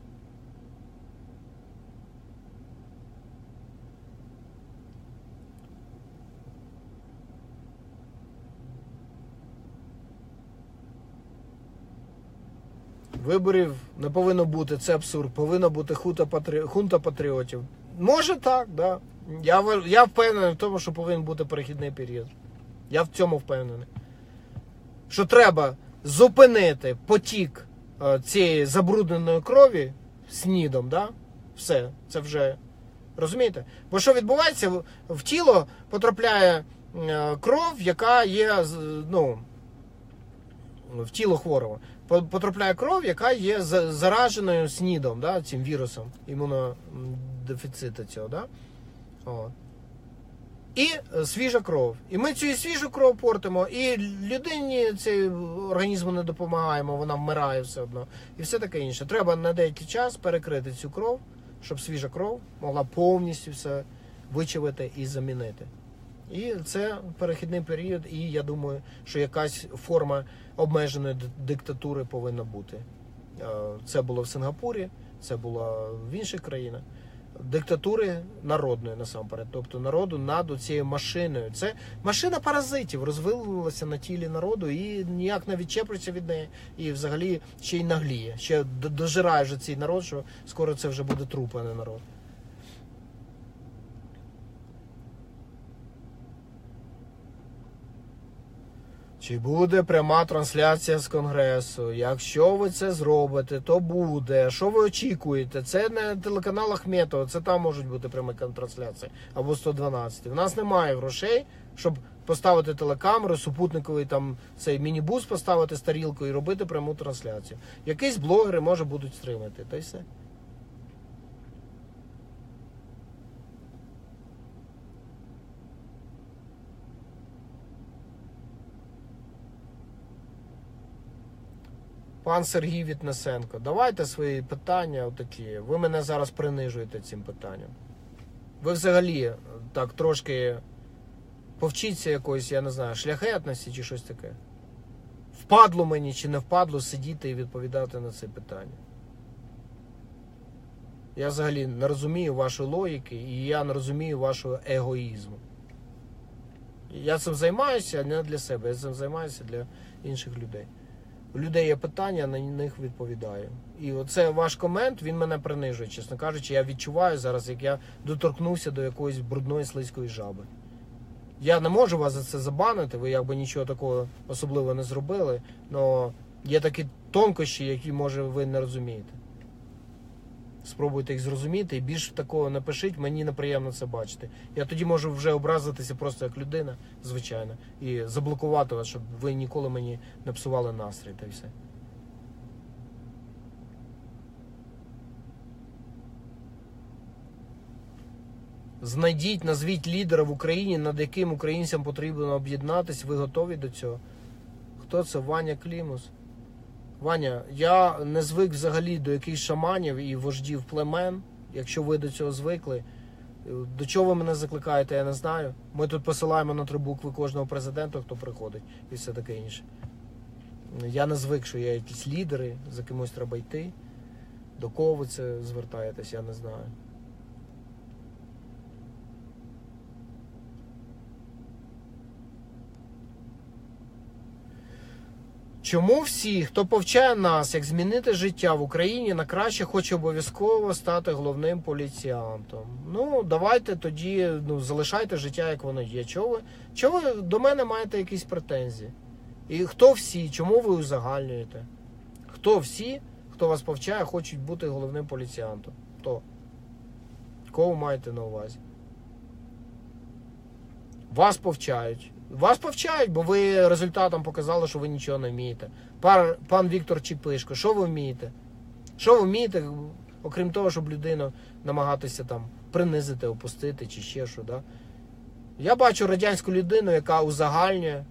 Виборів не повинно бути, це абсурд. Повинна бути хунта, патрі... хунта патріотів. Може так, да. Я, я впевнений в тому, що повинен бути перехідний період. Я в цьому впевнений. Що треба зупинити потік е, цієї забрудненої крові снідом, да? Все, це вже, розумієте? Бо що відбувається? В, в тіло потрапляє е, кров, яка є, ну, в тіло хворого. Потрапляє кров, яка є зараженою снідом, да, цим вірусом імунодефіциту цього. Да? О. І свіжа кров. І ми цю свіжу кров портимо, і людині цей організму не допомагаємо, вона вмирає все одно. І все таке інше. Треба на деякий час перекрити цю кров, щоб свіжа кров могла повністю все вичавити і замінити. І це перехідний період, і я думаю, що якась форма обмеженої диктатури повинна бути. Це було в Сингапурі, це було в інших країнах. Диктатури народної насамперед, тобто народу над цією машиною. Це машина паразитів, розвилася на тілі народу і ніяк не відчеплюється від неї. І взагалі ще й нагліє. Ще дожирає вже цей народ, що скоро це вже буде труп, а не народ. Чи буде пряма трансляція з Конгресу? Якщо ви це зробите, то буде. Що ви очікуєте? Це не телеканал Ахметова, це там можуть бути прямі трансляції. Або сто дванадцять. У нас немає грошей, щоб поставити телекамеру, супутниковий там цей мінібус поставити з тарілкою і робити пряму трансляцію. Якісь блогери, може, будуть стримати. Та й все. Пан Сергій Вітнесенко, давайте свої питання отакі. Ви мене зараз принижуєте цим питанням. Ви взагалі так трошки повчіться якоїсь, я не знаю, шляхетності чи щось таке. Впадло мені чи не впадло сидіти і відповідати на це питання. Я взагалі не розумію вашої логіки і я не розумію вашого егоїзму. Я цим займаюся не для себе, я цим займаюся для інших людей. У людей є питання, на них відповідаю. І оце ваш комент, він мене принижує, чесно кажучи. Я відчуваю зараз, як я доторкнувся до якоїсь брудної слизької жаби. Я не можу вас за це забанити, ви якби нічого такого особливого не зробили, але є такі тонкощі, які, може, ви не розумієте. Спробуйте їх зрозуміти і більш такого не пишіть, мені неприємно це бачити. Я тоді можу вже образитися просто як людина, звичайно, і заблокувати вас, щоб ви ніколи мені не псували настрій, та й все. Знайдіть, назвіть лідера в Україні, над яким українцям потрібно об'єднатися, ви готові до цього? Хто це? Ваня Клімус? Ваня, я не звик взагалі до якихось шаманів і вождів племен, якщо ви до цього звикли. До чого ви мене закликаєте, я не знаю. Ми тут посилаємо на три букви кожного президента, хто приходить, і все таке інше. Я не звик, що є якісь лідери, за кимось треба йти. До кого ви це звертаєтесь, я не знаю. Чому всі, хто повчає нас, як змінити життя в Україні на краще, хоче обов'язково стати головним поліціянтом? Ну, давайте тоді, ну, залишайте життя, як воно є. Чого ви, чого ви до мене маєте якісь претензії? І хто всі? Чому ви узагальнюєте? Хто всі, хто вас повчає, хочуть бути головним поліціянтом? Хто? Кого ви маєте на увазі? Вас повчають. Вас повчають, бо ви результатом показали, що ви нічого не вмієте. Пан, пан Віктор Чіпишко, що ви вмієте? Що ви вмієте, окрім того, щоб людину намагатися там принизити, опустити чи ще що, да? Я бачу радянську людину, яка узагальнює.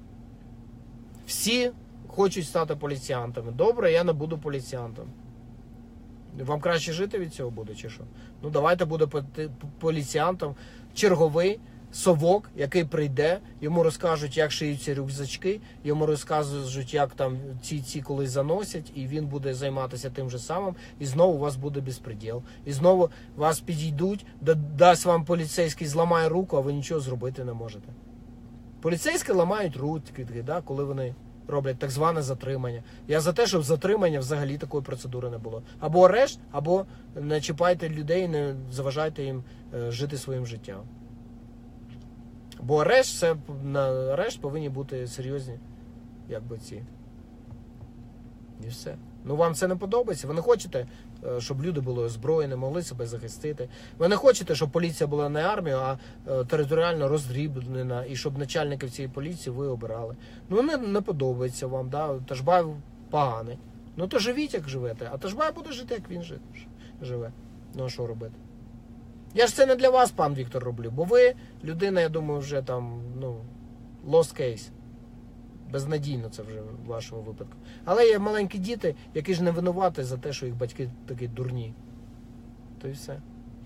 Всі хочуть стати поліціянтами. Добре, я не буду поліціянтом. Вам краще жити від цього буде, чи що? Ну, давайте буде поліціянтом черговий совок, який прийде, йому розкажуть, як шиються рюкзачки, йому розкажуть, як там ці ці колись заносять, і він буде займатися тим же самим, і знову у вас буде безпреділ. І знову вас підійдуть, дасть вам поліцейський, зламає руку, а ви нічого зробити не можете. Поліцейські ламають руки, да, коли вони роблять так зване затримання. Я за те, щоб затримання взагалі такої процедури не було. Або арешт, або не чіпайте людей, не заважайте їм е, жити своїм життям. Бо арешт, це, на арешт повинні бути серйозні, якби ці. І все. Ну вам це не подобається? Ви не хочете, щоб люди були озброєні, могли себе захистити? Ви не хочете, щоб поліція була не армія, а територіально роздрібнена, і щоб начальників цієї поліції ви обирали? Ну не, не подобається вам, да? Ташбаєв поганий. Ну то живіть, як живете, а Ташбаєв буде жити, як він живе. Ну а що робити? Я ж це не для вас, пан Віктор, роблю, бо ви людина, я думаю, вже там, ну, lost case. Безнадійно це вже в вашому випадку. Але є маленькі діти, які ж не винуваті за те, що їх батьки такі дурні. То і все.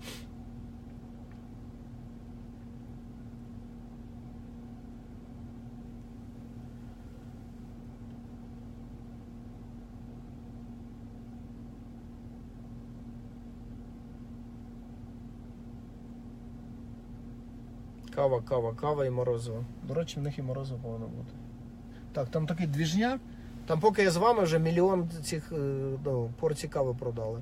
Кава, кава, кава і морозиво. До речі, в них і морозиво повинно бути. Так, там такий двіжняк. Там поки я з вами вже мільйон цих ну, порцій кави продали.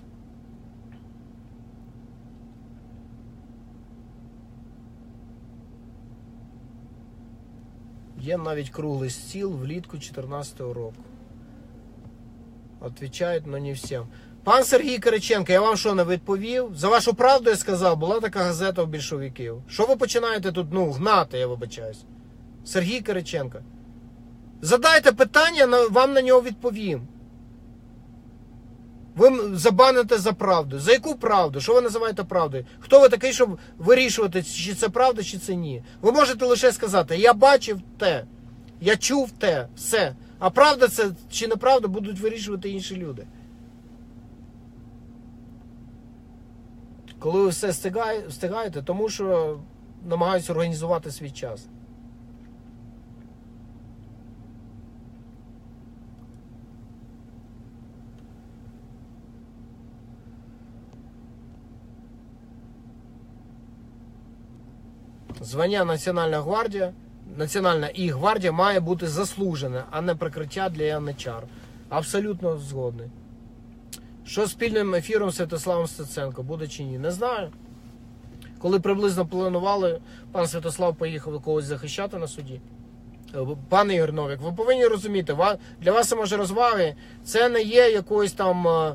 Є навіть круглий стіл влітку чотирнадцятого року. Отвічають, но не всім. Пан Сергій Кириченко, я вам що, не відповів? За вашу правду я сказав, була така газета у більшовиків. Що ви починаєте тут, ну, гнати, я вибачаюсь? Сергій Кириченко. Задайте питання, вам на нього відповім. Ви забаните за правду. За яку правду? Що ви називаєте правдою? Хто ви такий, щоб вирішувати, чи це правда, чи це ні? Ви можете лише сказати, я бачив те, я чув те, все. А правда це чи неправда будуть вирішувати інші люди. Коли ви все встигаєте, тому що намагаються організувати свій час. Звання Національна гвардія, Національна і гвардія має бути заслужене, а не прикриття для яничар. Абсолютно згодний. Що спільним ефіром з Святославом Стеценко буде чи ні? Не знаю. Коли приблизно планували, пан Святослав поїхав когось захищати на суді. Пане Ігор Новик, ви повинні розуміти, для вас може розваги, це не є якоюсь там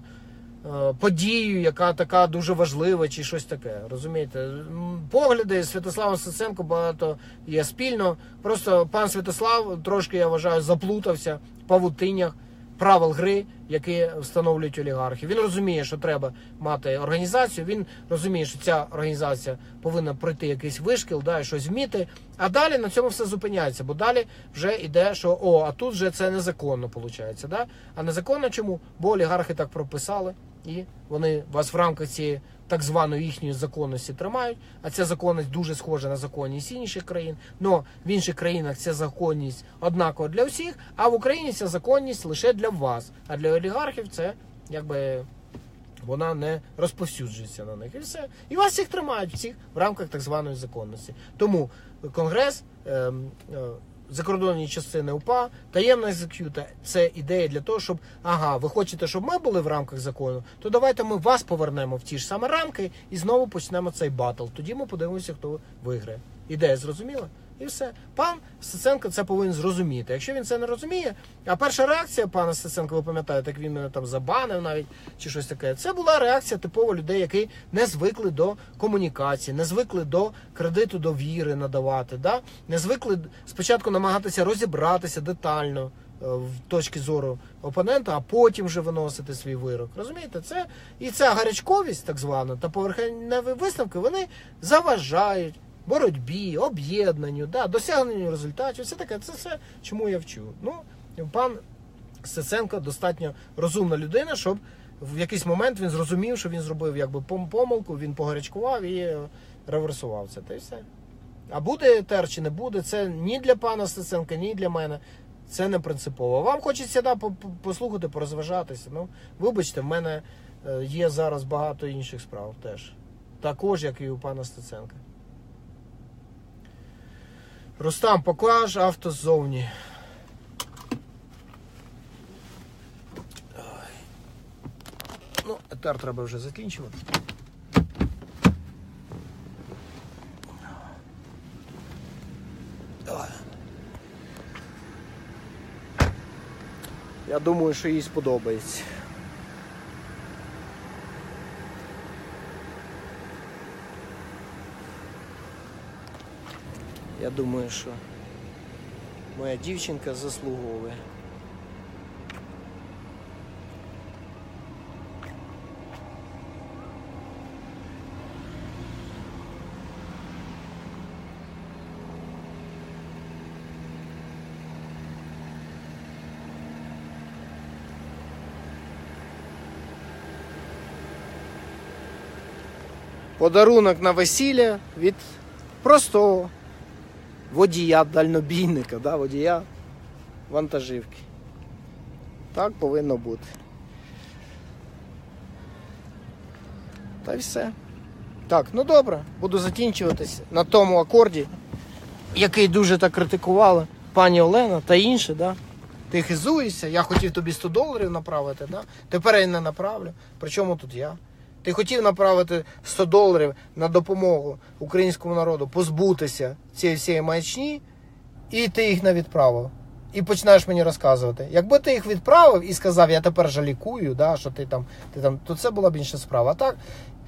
подією, яка така дуже важлива чи щось таке. Розумієте? Погляди Святослава Стеценко багато є спільно. Просто пан Святослав трошки, я вважаю, заплутався в павутинях правил гри, які встановлюють олігархи. Він розуміє, що треба мати організацію, він розуміє, що ця організація повинна пройти якийсь вишкіл, да, і щось вміти, а далі на цьому все зупиняється, бо далі вже йде, що о, а тут вже це незаконно виходить. Да? А незаконно чому? Бо олігархи так прописали, і вони вас в рамках цієї так званої їхньої законності тримають, а ця законність дуже схожа на законність інших країн, але в інших країнах ця законність однакова для всіх, а в Україні ця законність лише для вас, а для олігархів це, якби, вона не розповсюджується на них, і все. І вас всіх тримають, всіх в рамках так званої законності. Тому Конгрес, е, е, закордонні частини УПА, таємна екзекюта – це ідея для того, щоб, ага, ви хочете, щоб ми були в рамках закону, то давайте ми вас повернемо в ті ж самі рамки і знову почнемо цей батл. Тоді ми подивимося, хто виграє. Ідея зрозуміла? І все. Пан Стеценко це повинен зрозуміти. Якщо він це не розуміє, а перша реакція пана Стеценко, ви пам'ятаєте, як він мене там забанив навіть, чи щось таке, це була реакція типово людей, які не звикли до комунікації, не звикли до кредиту довіри надавати, да? Не звикли спочатку намагатися розібратися детально в точки зору опонента, а потім вже виносити свій вирок. Розумієте? Це, і ця гарячковість, так звана, та поверхневі висновки, вони заважають боротьбі, об'єднанню, да, досягненню результатів, все таке, це все, чому я вчу. Ну, пан Стеценко достатньо розумна людина, щоб в якийсь момент він зрозумів, що він зробив якби помилку, він погарячкував і реверсував це, та й все. А буде тер чи не буде, це ні для пана Стеценка, ні для мене, це не принципово. Вам хочеться, да, послухати, порозважатися, ну, вибачте, в мене є зараз багато інших справ теж. Також, як і у пана Стеценка. Рустам, покаж авто ззовні. Редуктор треба вже закінчувати. Я думаю, що їй сподобається. Я думаю, що моя дівчинка заслуговує. Подарунок на весілля від простого водія-дальнобійника, да, водія вантажівки. Так повинно бути. Та й все. Так, ну добре, буду закінчуватись на тому акорді, який дуже так критикувала пані Олена та інші, да. Ти хизуєшся, я хотів тобі сто доларів направити, да? Тепер я не направлю. Причому тут я? Ти хотів направити сто доларів на допомогу українському народу позбутися цієї всієї маячні, і ти їх не відправив. І починаєш мені розказувати. Якби ти їх відправив і сказав, я тепер жалікую, да, що ти там, ти там, то це була б інша справа. А так,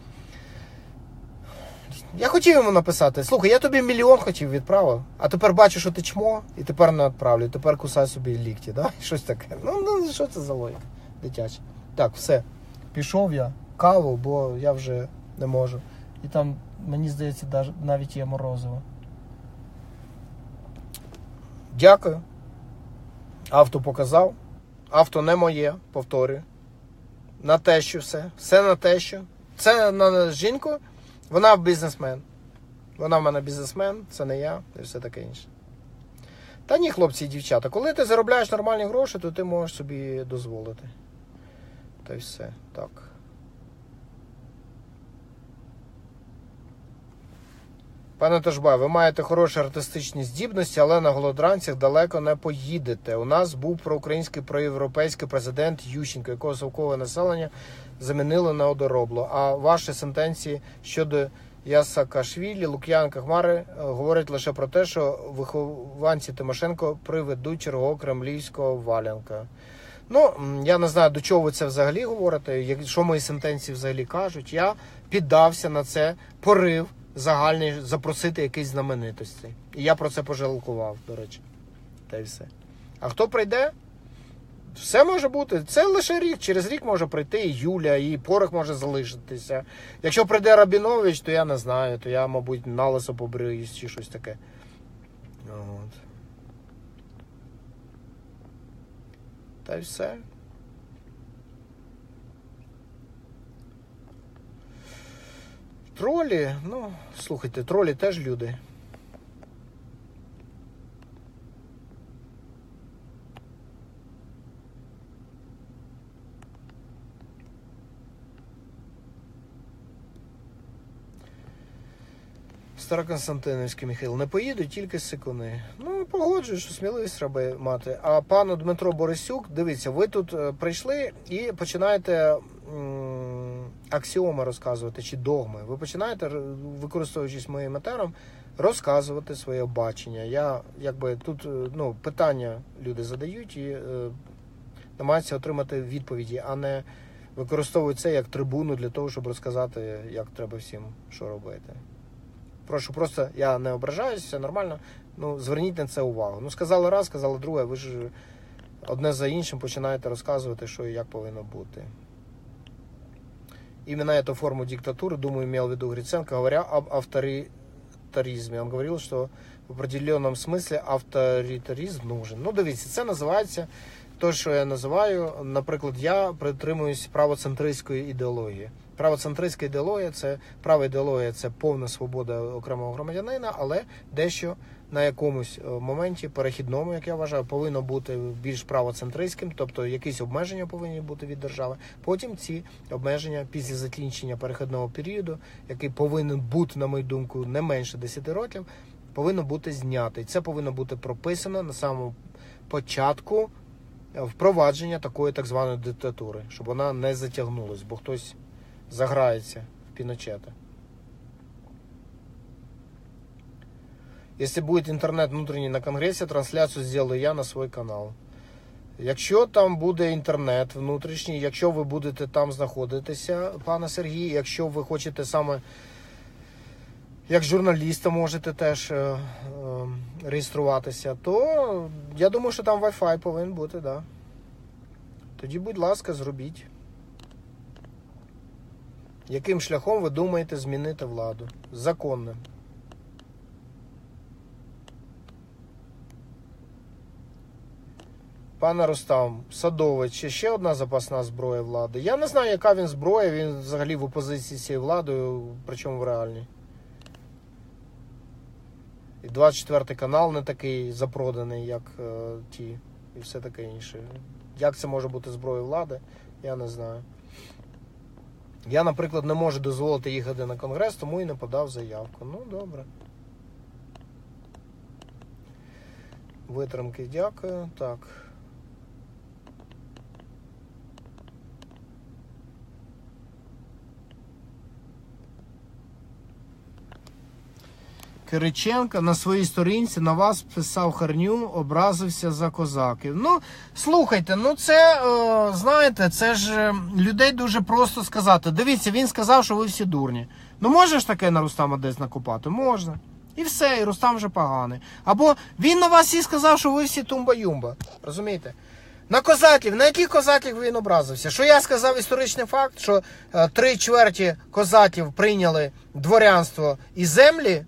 я хотів йому написати, слухай, я тобі мільйон хотів відправив, а тепер бачу, що ти чмо, і тепер не відправлю, тепер кусай собі лікті, да? Щось таке. Ну, ну, що це за логіка дитяча? Так, все, пішов я. Каву, бо я вже не можу. І там, мені здається, навіть є морозиво. Дякую. Авто показав. Авто не моє, повторюю. На тещу все. Все на тещу. Це на жінку. Вона бізнесмен. Вона в мене бізнесмен, це не я, і все таке інше. Та ні, хлопці і дівчата, коли ти заробляєш нормальні гроші, то ти можеш собі дозволити. Та й все. Так. Пане Ташбай, ви маєте хороші артистичні здібності, але на голодранцях далеко не поїдете. У нас був проукраїнський, проєвропейський президент Ющенко, якого совкове населення замінили на одоробло. А ваші сентенції щодо Ясакашвілі, Лук'янка, Хмари говорять лише про те, що вихованці Тимошенко приведуть чергового кремлівського валянка. Ну, я не знаю, до чого ви це взагалі говорите, що мої сентенції взагалі кажуть. Я піддався на це порив загальний запросити якісь знаменитості. І я про це пожалкував, до речі. Та й все. А хто прийде? Все може бути. Це лише рік. Через рік може прийти і Юля, і Порох може залишитися. Якщо прийде Рабінович, то я не знаю. То я, мабуть, налисо побриюсь чи щось таке. От. Та й все. Тролі, ну, слухайте, тролі теж люди. Староконстантинівський Михайло, не поїду, тільки сикуни. Ну, погоджуюсь, що сміливість треба мати. А пану Дмитро Борисюк, дивіться, ви тут прийшли і починаєте м- аксіоми розказувати, чи догми. Ви починаєте, використовуючись моїм етером, розказувати своє бачення. Я, якби, тут, ну, питання люди задають і е, намагаються отримати відповіді, а не використовують це як трибуну для того, щоб розказати, як треба всім, що робити. Прошу, просто я не ображаюсь, все нормально. Ну, зверніть на це увагу. Ну, сказали раз, сказали друге, ви ж одне за іншим починаєте розказувати, що і як повинно бути. Именно эту форму диктатуры, думаю, имел в виду Гриценко, говоря об авторитаризме. Он говорил, что в определенном смысле авторитаризм нужен. Ну, дивіться, це називається, то, що я називаю, наприклад, я притримуюсь правоцентристської ідеології. Правоцентристська ідеологія, це права ідеологія, це повна свобода окремого громадянина, але дещо на якомусь моменті перехідному, як я вважаю, повинно бути більш правоцентристським, тобто якісь обмеження повинні бути від держави. Потім ці обмеження після закінчення перехідного періоду, який повинен бути, на мою думку, не менше десять років, повинно бути знятий. Це повинно бути прописано на самому початку впровадження такої так званої диктатури, щоб вона не затягнулась, бо хтось заграється в Пиночета. Если будет интернет внутренний на конгрессе, трансляцію сделаю я на свій канал. Якщо там буде інтернет внутрішній, якщо ви будете там знаходитися, пане Сергій, якщо ви хочете саме, як журналіста можете теж е, е, реєструватися, то я думаю, що там Wi-Fi повинен бути, да. Тоді, будь ласка, зробіть. Яким шляхом ви думаєте змінити владу? Законним. Пане Рустам, Садовець, чи ще одна запасна зброя влади? Я не знаю, яка він зброя, він взагалі в опозиції з цією владою, причому в реальній. І двадцять четвертий канал не такий запроданий, як е, ті, і все таке інше. Як це може бути зброєю влади, я не знаю. Я, наприклад, не можу дозволити їхати на конгрес, тому і не подав заявку. Ну, добре. Витримки, дякую. Так. Кириченко на своїй сторінці на вас писав херню, образився за козаків. Ну, слухайте, ну це, е, знаєте, це ж людей дуже просто сказати. Дивіться, він сказав, що ви всі дурні. Ну, можеш таке на Рустама десь накопати? Можна. І все, і Рустам вже поганий. Або він на вас і сказав, що ви всі тумба-юмба. Розумієте? На козаків, на яких козаків він образився? Що я сказав історичний факт, що е, три чверті козаків прийняли дворянство і землі,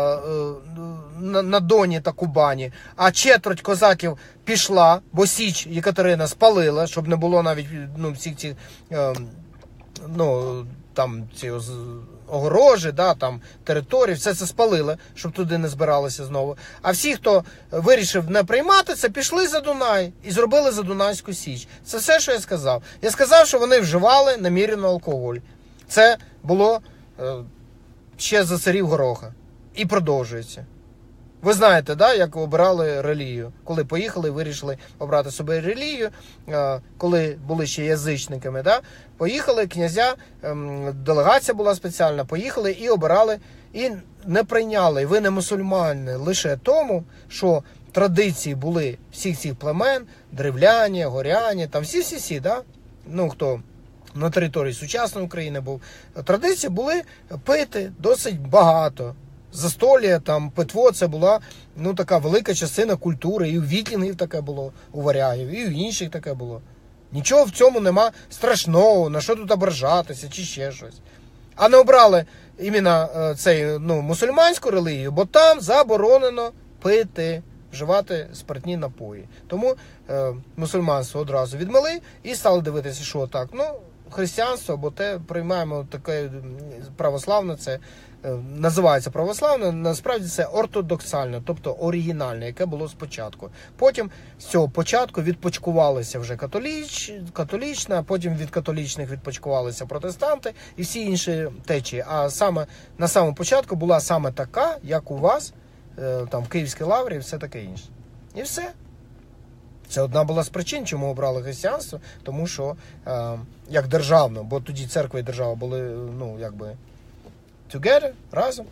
На, на Доні та Кубані, а четверть козаків пішла, бо Січ Єкатерина спалила, щоб не було навіть ну, всіх цих е, ну, там ці огорожі, да, там території, все це спалили, щоб туди не збиралися знову. А всі, хто вирішив не приймати це, пішли за Дунай і зробили за Дунайську Січ. Це все, що я сказав. Я сказав, що вони вживали намірено алкоголь. Це було е, ще за царів Гороха. І продовжується. Ви знаєте, да, як обирали релігію? Коли поїхали і вирішили обрати собі релігію, коли були ще язичниками, да, поїхали, князя, делегація була спеціальна, поїхали і обирали, і не прийняли, і ви не мусульмани, лише тому, що традиції були всіх цих племен, древляні, горяні, там всі-всі-всі, да? Ну, хто на території сучасної України був, традиції були пити досить багато. Застолля, там, питво, це була, ну, така велика частина культури, і у вікінгів таке було, у варягів, і у інших таке було. Нічого в цьому нема страшного, на що тут ображатися, чи ще щось. А не обрали іменно цей, ну, мусульманську релігію, бо там заборонено пити, вживати спиртні напої. Тому е, мусульманство одразу відмили і стали дивитися, що так, ну, християнство, бо те приймаємо таке православне, це називається православне, насправді це ортодоксальне, тобто оригінальне, яке було спочатку. Потім з цього початку відпочкувалися вже католіч, католічне, а потім від католічних відпочкувалися протестанти і всі інші течії. А саме на самому початку була саме така, як у вас, там в Київській лаврі і все таке інше. І все. Це одна була з причин, чому обрали християнство, тому що е, як державно, бо тоді церква і держава були, ну, якби together, разом.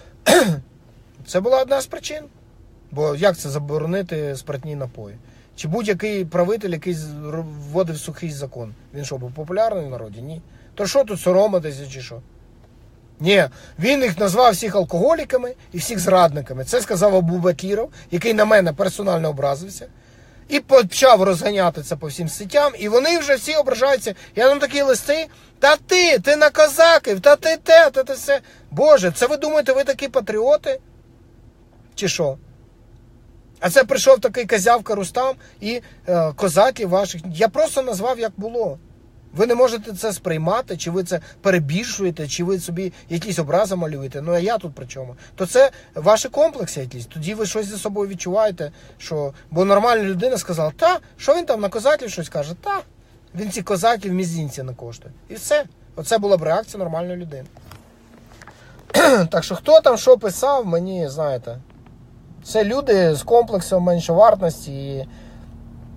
Це була одна з причин. Бо як це заборонити спиртні напої? Чи будь-який правитель, який вводив сухий закон, він що, був популярний в народі? Ні. То що тут соромитися чи що? Ні, він їх назвав всіх алкоголіками і всіх зрадниками. Це сказав Абу Бакіров, який на мене персонально образився. І почав розганяти це по всім сетям, і вони вже всі ображаються. Я нам такі листи, та ти, ти на козаків, та ти те, та ти все. Боже, це ви думаєте, ви такі патріоти? Чи що? А це прийшов такий козявка Рустам і е, козаків ваших. Я просто назвав, як було. Ви не можете це сприймати, чи ви це перебільшуєте, чи ви собі якісь образи малюєте. Ну, а я тут при чому? То це ваші комплекси якісь. Тоді ви щось за собою відчуваєте, що... Бо нормальна людина сказала, та, що він там на козаків щось каже? Та, він ці козаків мізинці не коштує. І все. Оце була б реакція нормальної людини. Так що хто там що писав, мені, знаєте, це люди з комплексом меншовартості,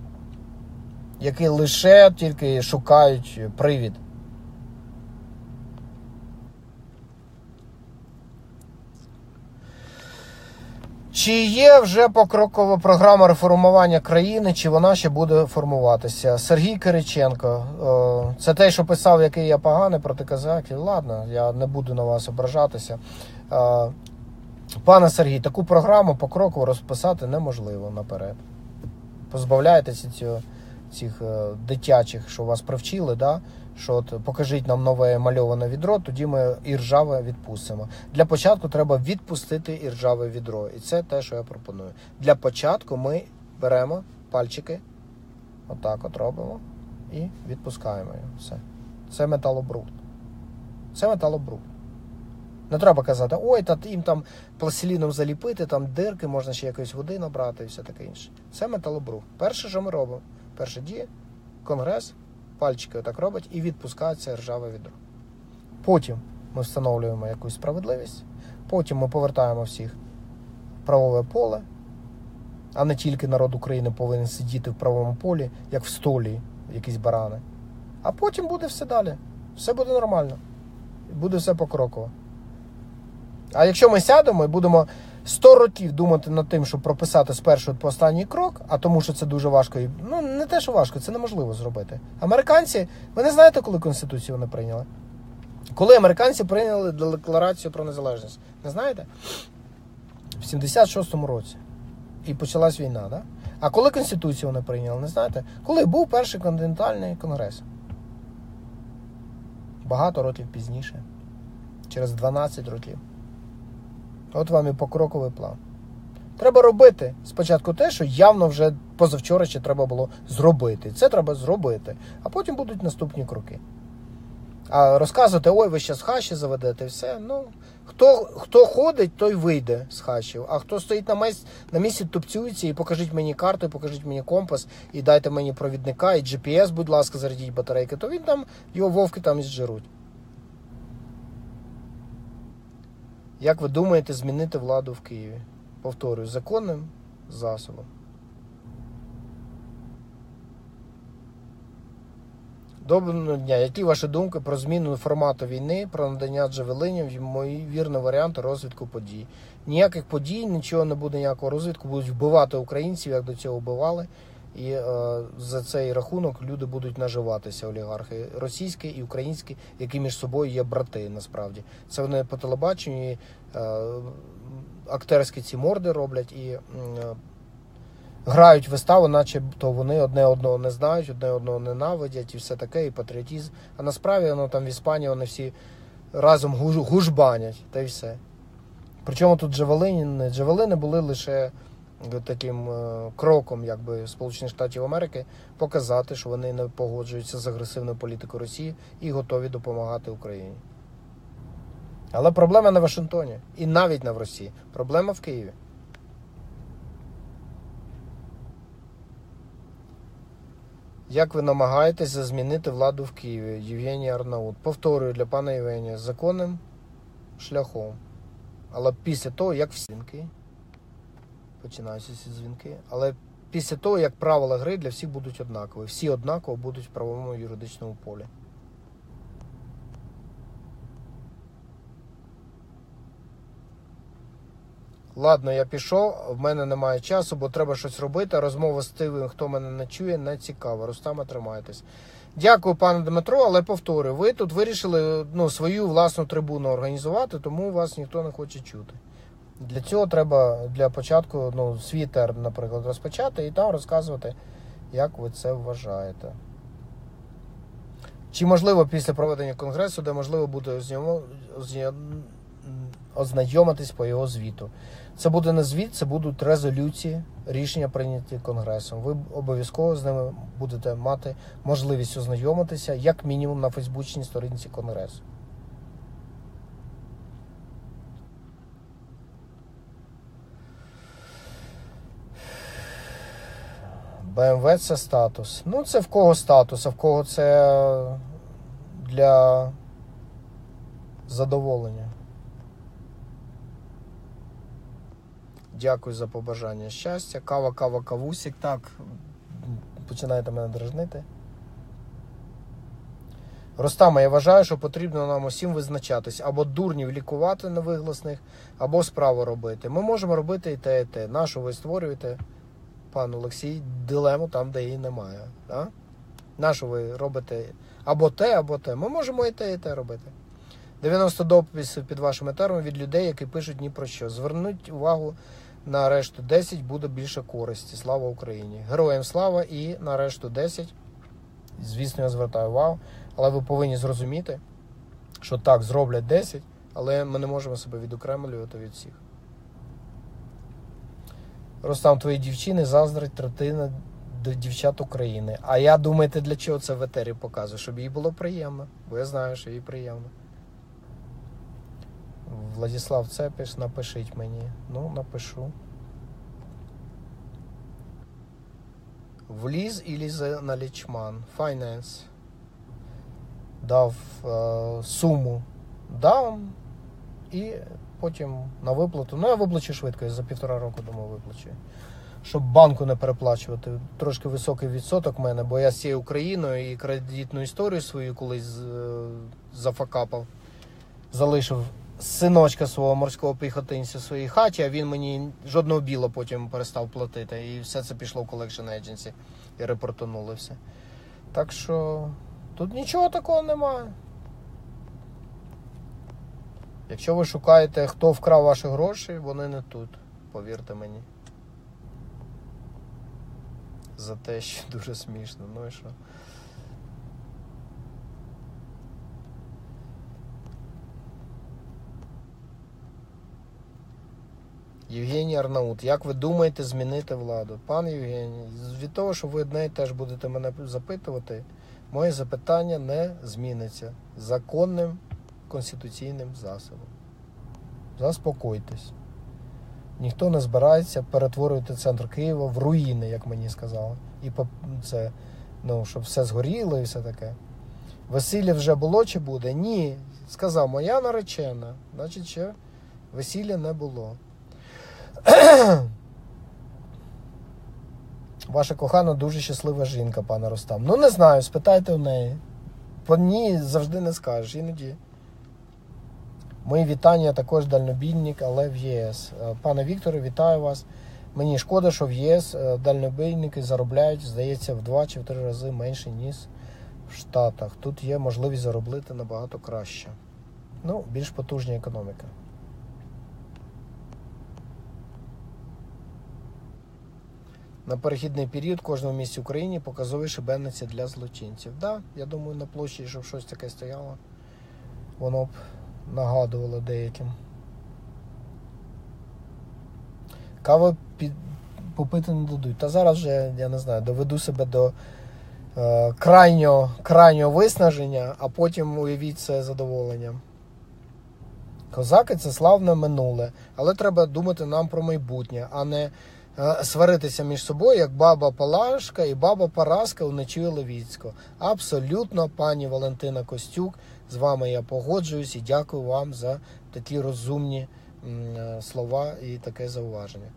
які лише тільки шукають привід. Чи є вже покрокова програма реформування країни, чи вона ще буде формуватися? Сергій Кириченко. Це той, що писав, який я поганий проти казаків. Ладно, я не буду на вас ображатися. Пане Сергій, таку програму покроково розписати неможливо наперед. Позбавляєтеся цього, цих дитячих, що вас привчили, да? Що от покажіть нам нове мальоване відро, тоді ми іржаве відпустимо. Для початку треба відпустити іржаве відро. І це те, що я пропоную. Для початку ми беремо пальчики, отак от робимо і відпускаємо його. Все. Це металобрухт. Це металобрухт. Не треба казати, ой, та їм там пластиліном заліпити, там дирки, можна ще якоїсь води набрати і все таке інше. Це металобрухт. Перше, що ми робимо, перша дія, Конгрес, пальчики отак робить і відпускається ржаве відро. Потім ми встановлюємо якусь справедливість, потім ми повертаємо всіх в правове поле, а не тільки народ України повинен сидіти в правовому полі, як в столі, якісь барани. А потім буде все далі. Все буде нормально. Буде все покроково. А якщо ми сядемо і будемо сто років думати над тим, щоб прописати з першого по останній крок, а тому, що це дуже важко, ну не те, що важко, це неможливо зробити. Американці, ви не знаєте, коли Конституцію вони прийняли? Коли американці прийняли Декларацію про незалежність? Не знаєте? В сімдесят шостому році. І почалась війна, да? А коли Конституцію вони прийняли, не знаєте? Коли був перший континентальний конгрес? Багато років пізніше. Через дванадцять років. От вам і покроковий план. Треба робити спочатку те, що явно вже позавчора ще треба було зробити. Це треба зробити. А потім будуть наступні кроки. А розказувати, ой, ви ще з хащі заведете, все. Ну, хто, хто ходить, той вийде з хащів. А хто стоїть на місці, на місці тупцюється і покажіть мені карту, і покажіть мені компас, і дайте мені провідника, і джі пі ес, будь ласка, зарядіть батарейки, то він там, його вовки там і зжируть. Як ви думаєте змінити владу в Києві? Повторюю, законним засобом. Доброго дня. Які ваші думки про зміну формату війни, про надання джавелинів, ймовірні варіанти розвитку подій? Ніяких подій, нічого не буде, ніякого розвитку, будуть вбивати українців, як до цього вбивали. І е, за цей рахунок люди будуть наживатися, олігархи російські і українські, які між собою є брати, насправді. Це вони по телебаченню е, актерські ці морди роблять і е, грають виставу, начебто вони одне одного не знають, одне одного ненавидять і все таке, і патріотизм. А насправді воно там в Іспанії вони всі разом гуж, гужбанять, та й все. Причому тут джавелини, джавелини були лише таким кроком, якби, Сполучених Штатів Америки показати, що вони не погоджуються з агресивною політикою Росії і готові допомагати Україні. Але проблема не в Вашингтоні і навіть не в Росії. Проблема в Києві. Як ви намагаєтеся змінити владу в Києві? Євгеній Арнаут. Повторюю для пана Євгенія, законним шляхом. Але після того, як всі дзвінки, починаються ці дзвінки, але після того, як правила гри для всіх будуть однакові. Всі однаково будуть в правовому юридичному полі. Ладно, я пішов, в мене немає часу, бо треба щось робити. Розмова з тим, хто мене не чує, не цікава. Рустаме, тримайтесь. Дякую, пане Дмитро, але повторюю, ви тут вирішили ну, свою власну трибуну організувати, тому вас ніхто не хоче чути. Для цього треба для початку ну, свій термін, наприклад, розпочати і там розказувати, як ви це вважаєте. Чи можливо після проведення конгресу, де можливо буде ознайомитись по його звіту? Це буде не звіт, це будуть резолюції, рішення прийняті Конгресом. Ви обов'язково з ними будете мати можливість ознайомитися, як мінімум на фейсбучній сторінці Конгресу. Бе ем ве це статус. Ну, це в кого статус, а в кого це для задоволення. Дякую за побажання щастя. Кава, кава, кавусік. Так, починаєте мене дражнити. Ростаме, я вважаю, що потрібно нам усім визначатись. Або дурнів лікувати невигласних, або справу робити. Ми можемо робити і те, і те. Нащо ви створюєте, пан Олексій, дилему там, де її немає. А? Нащо ви робите або те, або те. Ми можемо і те, і те робити. дев'яносто дописів під вашими термами від людей, які пишуть ні про що. Звернуть увагу на решту десять, буде більше користі. Слава Україні! Героям слава і на решту десять. Звісно, я звертаю увагу. Але ви повинні зрозуміти, що так, зроблять десять, але ми не можемо себе відокремлювати від всіх. Ростам, твої дівчини заздрить третина дівчат України. А я, думаєте, для чого це в етері показую? Щоб їй було приємно. Бо я знаю, що їй приємно. Владислав Цепиш, напишіть мені. Ну, напишу. Вліз і лізе на лічман. Finance. Дав е, суму. Дав і потім на виплату. Ну, я виплачу швидко, я за півтора року, думаю, виплачу. Щоб банку не переплачувати. Трошки високий відсоток в мене, бо я з цією Україною і кредитну історію свою колись е, зафакапав. Залишив синочка свого морського піхотинця в своїй хаті, а він мені жодного біла потім перестав платити. І все це пішло в Collection Agency. І репортанули все. Так що тут нічого такого немає. Якщо ви шукаєте, хто вкрав ваші гроші, вони не тут. Повірте мені. За те, що дуже смішно. Ну і що? Євгеній Арнаут, як ви думаєте змінити владу? Пан Євгеній, від того, що ви одне і теж будете мене запитувати, моє запитання не зміниться законним конституційним засобом. Заспокойтесь. Ніхто не збирається перетворювати центр Києва в руїни, як мені сказали. І це, ну, щоб все згоріло і все таке. Весілля вже було чи буде? Ні. Сказав, моя наречена. Значить, ще весілля не було. Ваша кохана дуже щаслива жінка, пане Ростам. Ну, не знаю, спитайте у неї. По ній завжди не скажеш, іноді. Мої вітання, також дальнобійник, але в ЄС. Пане Вікторе, вітаю вас. Мені шкода, що в ЄС дальнобійники заробляють, здається, в два чи в три рази менше, ніж в Штатах. Тут є можливість заробити набагато краще. Ну, більш потужна економіка. На перехідний період в кожному місці України показові шибениці для злочинців. Так, да, я думаю, на площі, щоб щось таке стояло, воно б нагадувало деяким. Кави під... попити не дадуть. Та зараз вже, я не знаю, доведу себе до е, крайнього, крайнього виснаження, а потім уявіть це задоволенням. Козаки – це славне минуле, але треба думати нам про майбутнє, а не е, сваритися між собою, як баба Палашка і баба Параска у Нечує Левіцького. Абсолютно, пані Валентина Костюк, з вами я погоджуюсь і дякую вам за такі розумні м, слова і таке зауваження.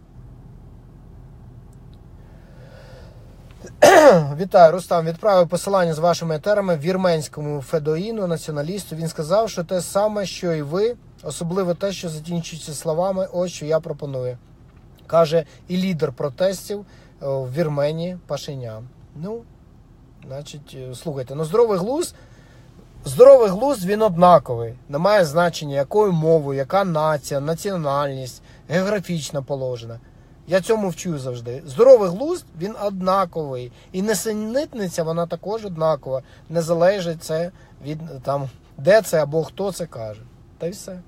Вітаю, Рустам. Відправив посилання з вашими етерами вірменському федоїну, націоналісту. Він сказав, що те саме, що і ви, особливо те, що закінчується словами, ось що я пропоную. Каже і лідер протестів в Вірменії Пашинян. Ну, значить, слухайте, ну здоровий глузд, здоровий глузд, він однаковий. Немає значення, якою мовою, яка нація, національність, географічна положення. Я цьому вчу завжди. Здоровий глузд, він однаковий. І несенітниця, вона також однакова. Не залежить це від, там, де це або хто це каже. Та й все.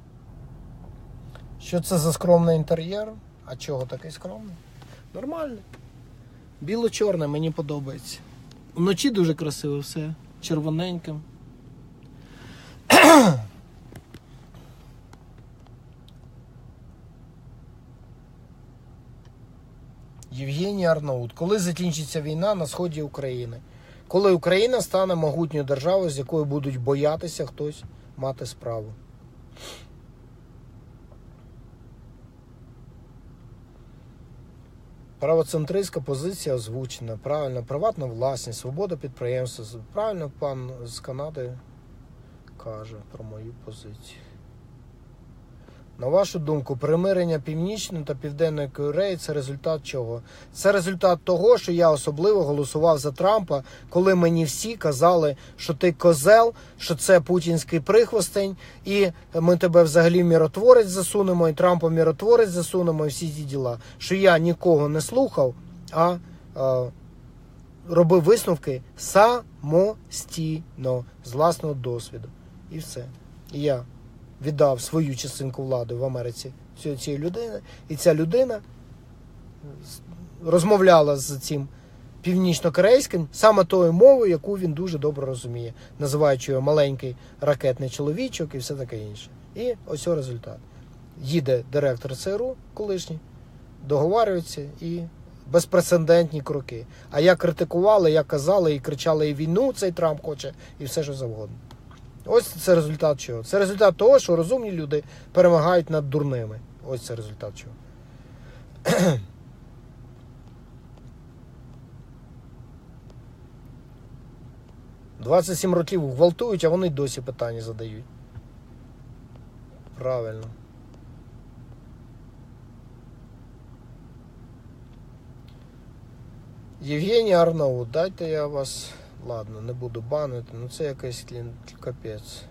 Що це за скромний інтер'єр? А чого такий скромний? Нормально. Біло-чорне, мені подобається. Вночі дуже красиво все. Червоненьким. Євгеній Арнаут. Коли закінчиться війна на сході України? Коли Україна стане могутньою державою, з якою будуть боятися хтось мати справу. Правоцентристська позиція озвучена. Правильно, приватна власність, свобода підприємства. Правильно пан з Канади каже про мою позицію. На вашу думку, примирення Північної та Південної Кореї – це результат чого? Це результат того, що я особливо голосував за Трампа, коли мені всі казали, що ти козел, що це путінський прихвостень, і ми тебе взагалі миротворець засунемо, і Трампа миротворець засунемо, і всі ці діла. Що я нікого не слухав, а, а робив висновки самостійно, з власного досвіду. І все. І я віддав свою частинку влади в Америці цієї людини, і ця людина розмовляла з цим північно-корейським саме тою мовою, яку він дуже добре розуміє, називаючи його маленький ракетний чоловічок і все таке інше. І ось ось результат. Їде директор ЦРУ колишній, договарюється і безпрецедентні кроки. А як критикували, як казали і кричали, і війну цей Трамп хоче, і все що завгодно. Ось це результат чого? Це результат того, що розумні люди перемагають над дурними. Ось це результат чого. двадцять сім років гвалтують, а вони досі питання задають. Правильно. Євгеній Арнаут, дайте я вас... Ладно, не буду банити, ну це якийсь капець.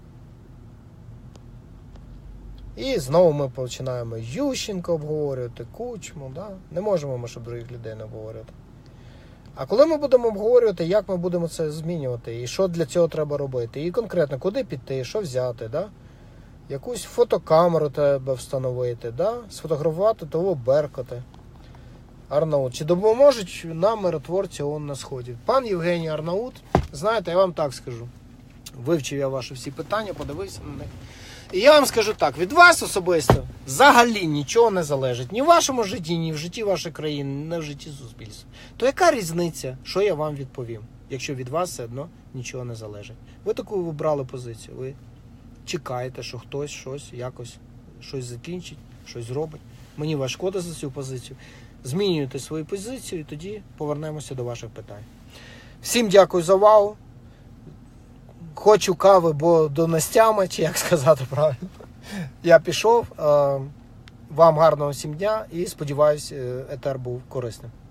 І знову ми починаємо Ющенко обговорювати, Кучму, да? Не можемо ми, щоб других людей не обговорювати. А коли ми будемо обговорювати, як ми будемо це змінювати, і що для цього треба робити, і конкретно, куди піти, що взяти, да? Якусь фотокамеру треба встановити, да? Сфотографувати того Беркута. Арнаут. Чи допоможуть нам миротворці ООН на Сході? Пан Євгеній Арнаут, знаєте, я вам так скажу. Вивчив я ваші всі питання, подивився на них. І я вам скажу так, від вас особисто взагалі нічого не залежить. Ні в вашому житті, ні в житті вашої країни, ні в житті суспільства. То яка різниця, що я вам відповім, якщо від вас все одно нічого не залежить? Ви таку вибрали позицію, ви чекаєте, що хтось щось, якось, щось закінчить, щось зробить. Мені вас шкода за цю позицію. Змінюйте свою позицію і тоді повернемося до ваших питань. Всім дякую за увагу. Хочу кави, бо до Настями, чи як сказати правильно. Я пішов. Вам гарного всім дня і сподіваюсь, етер був корисним.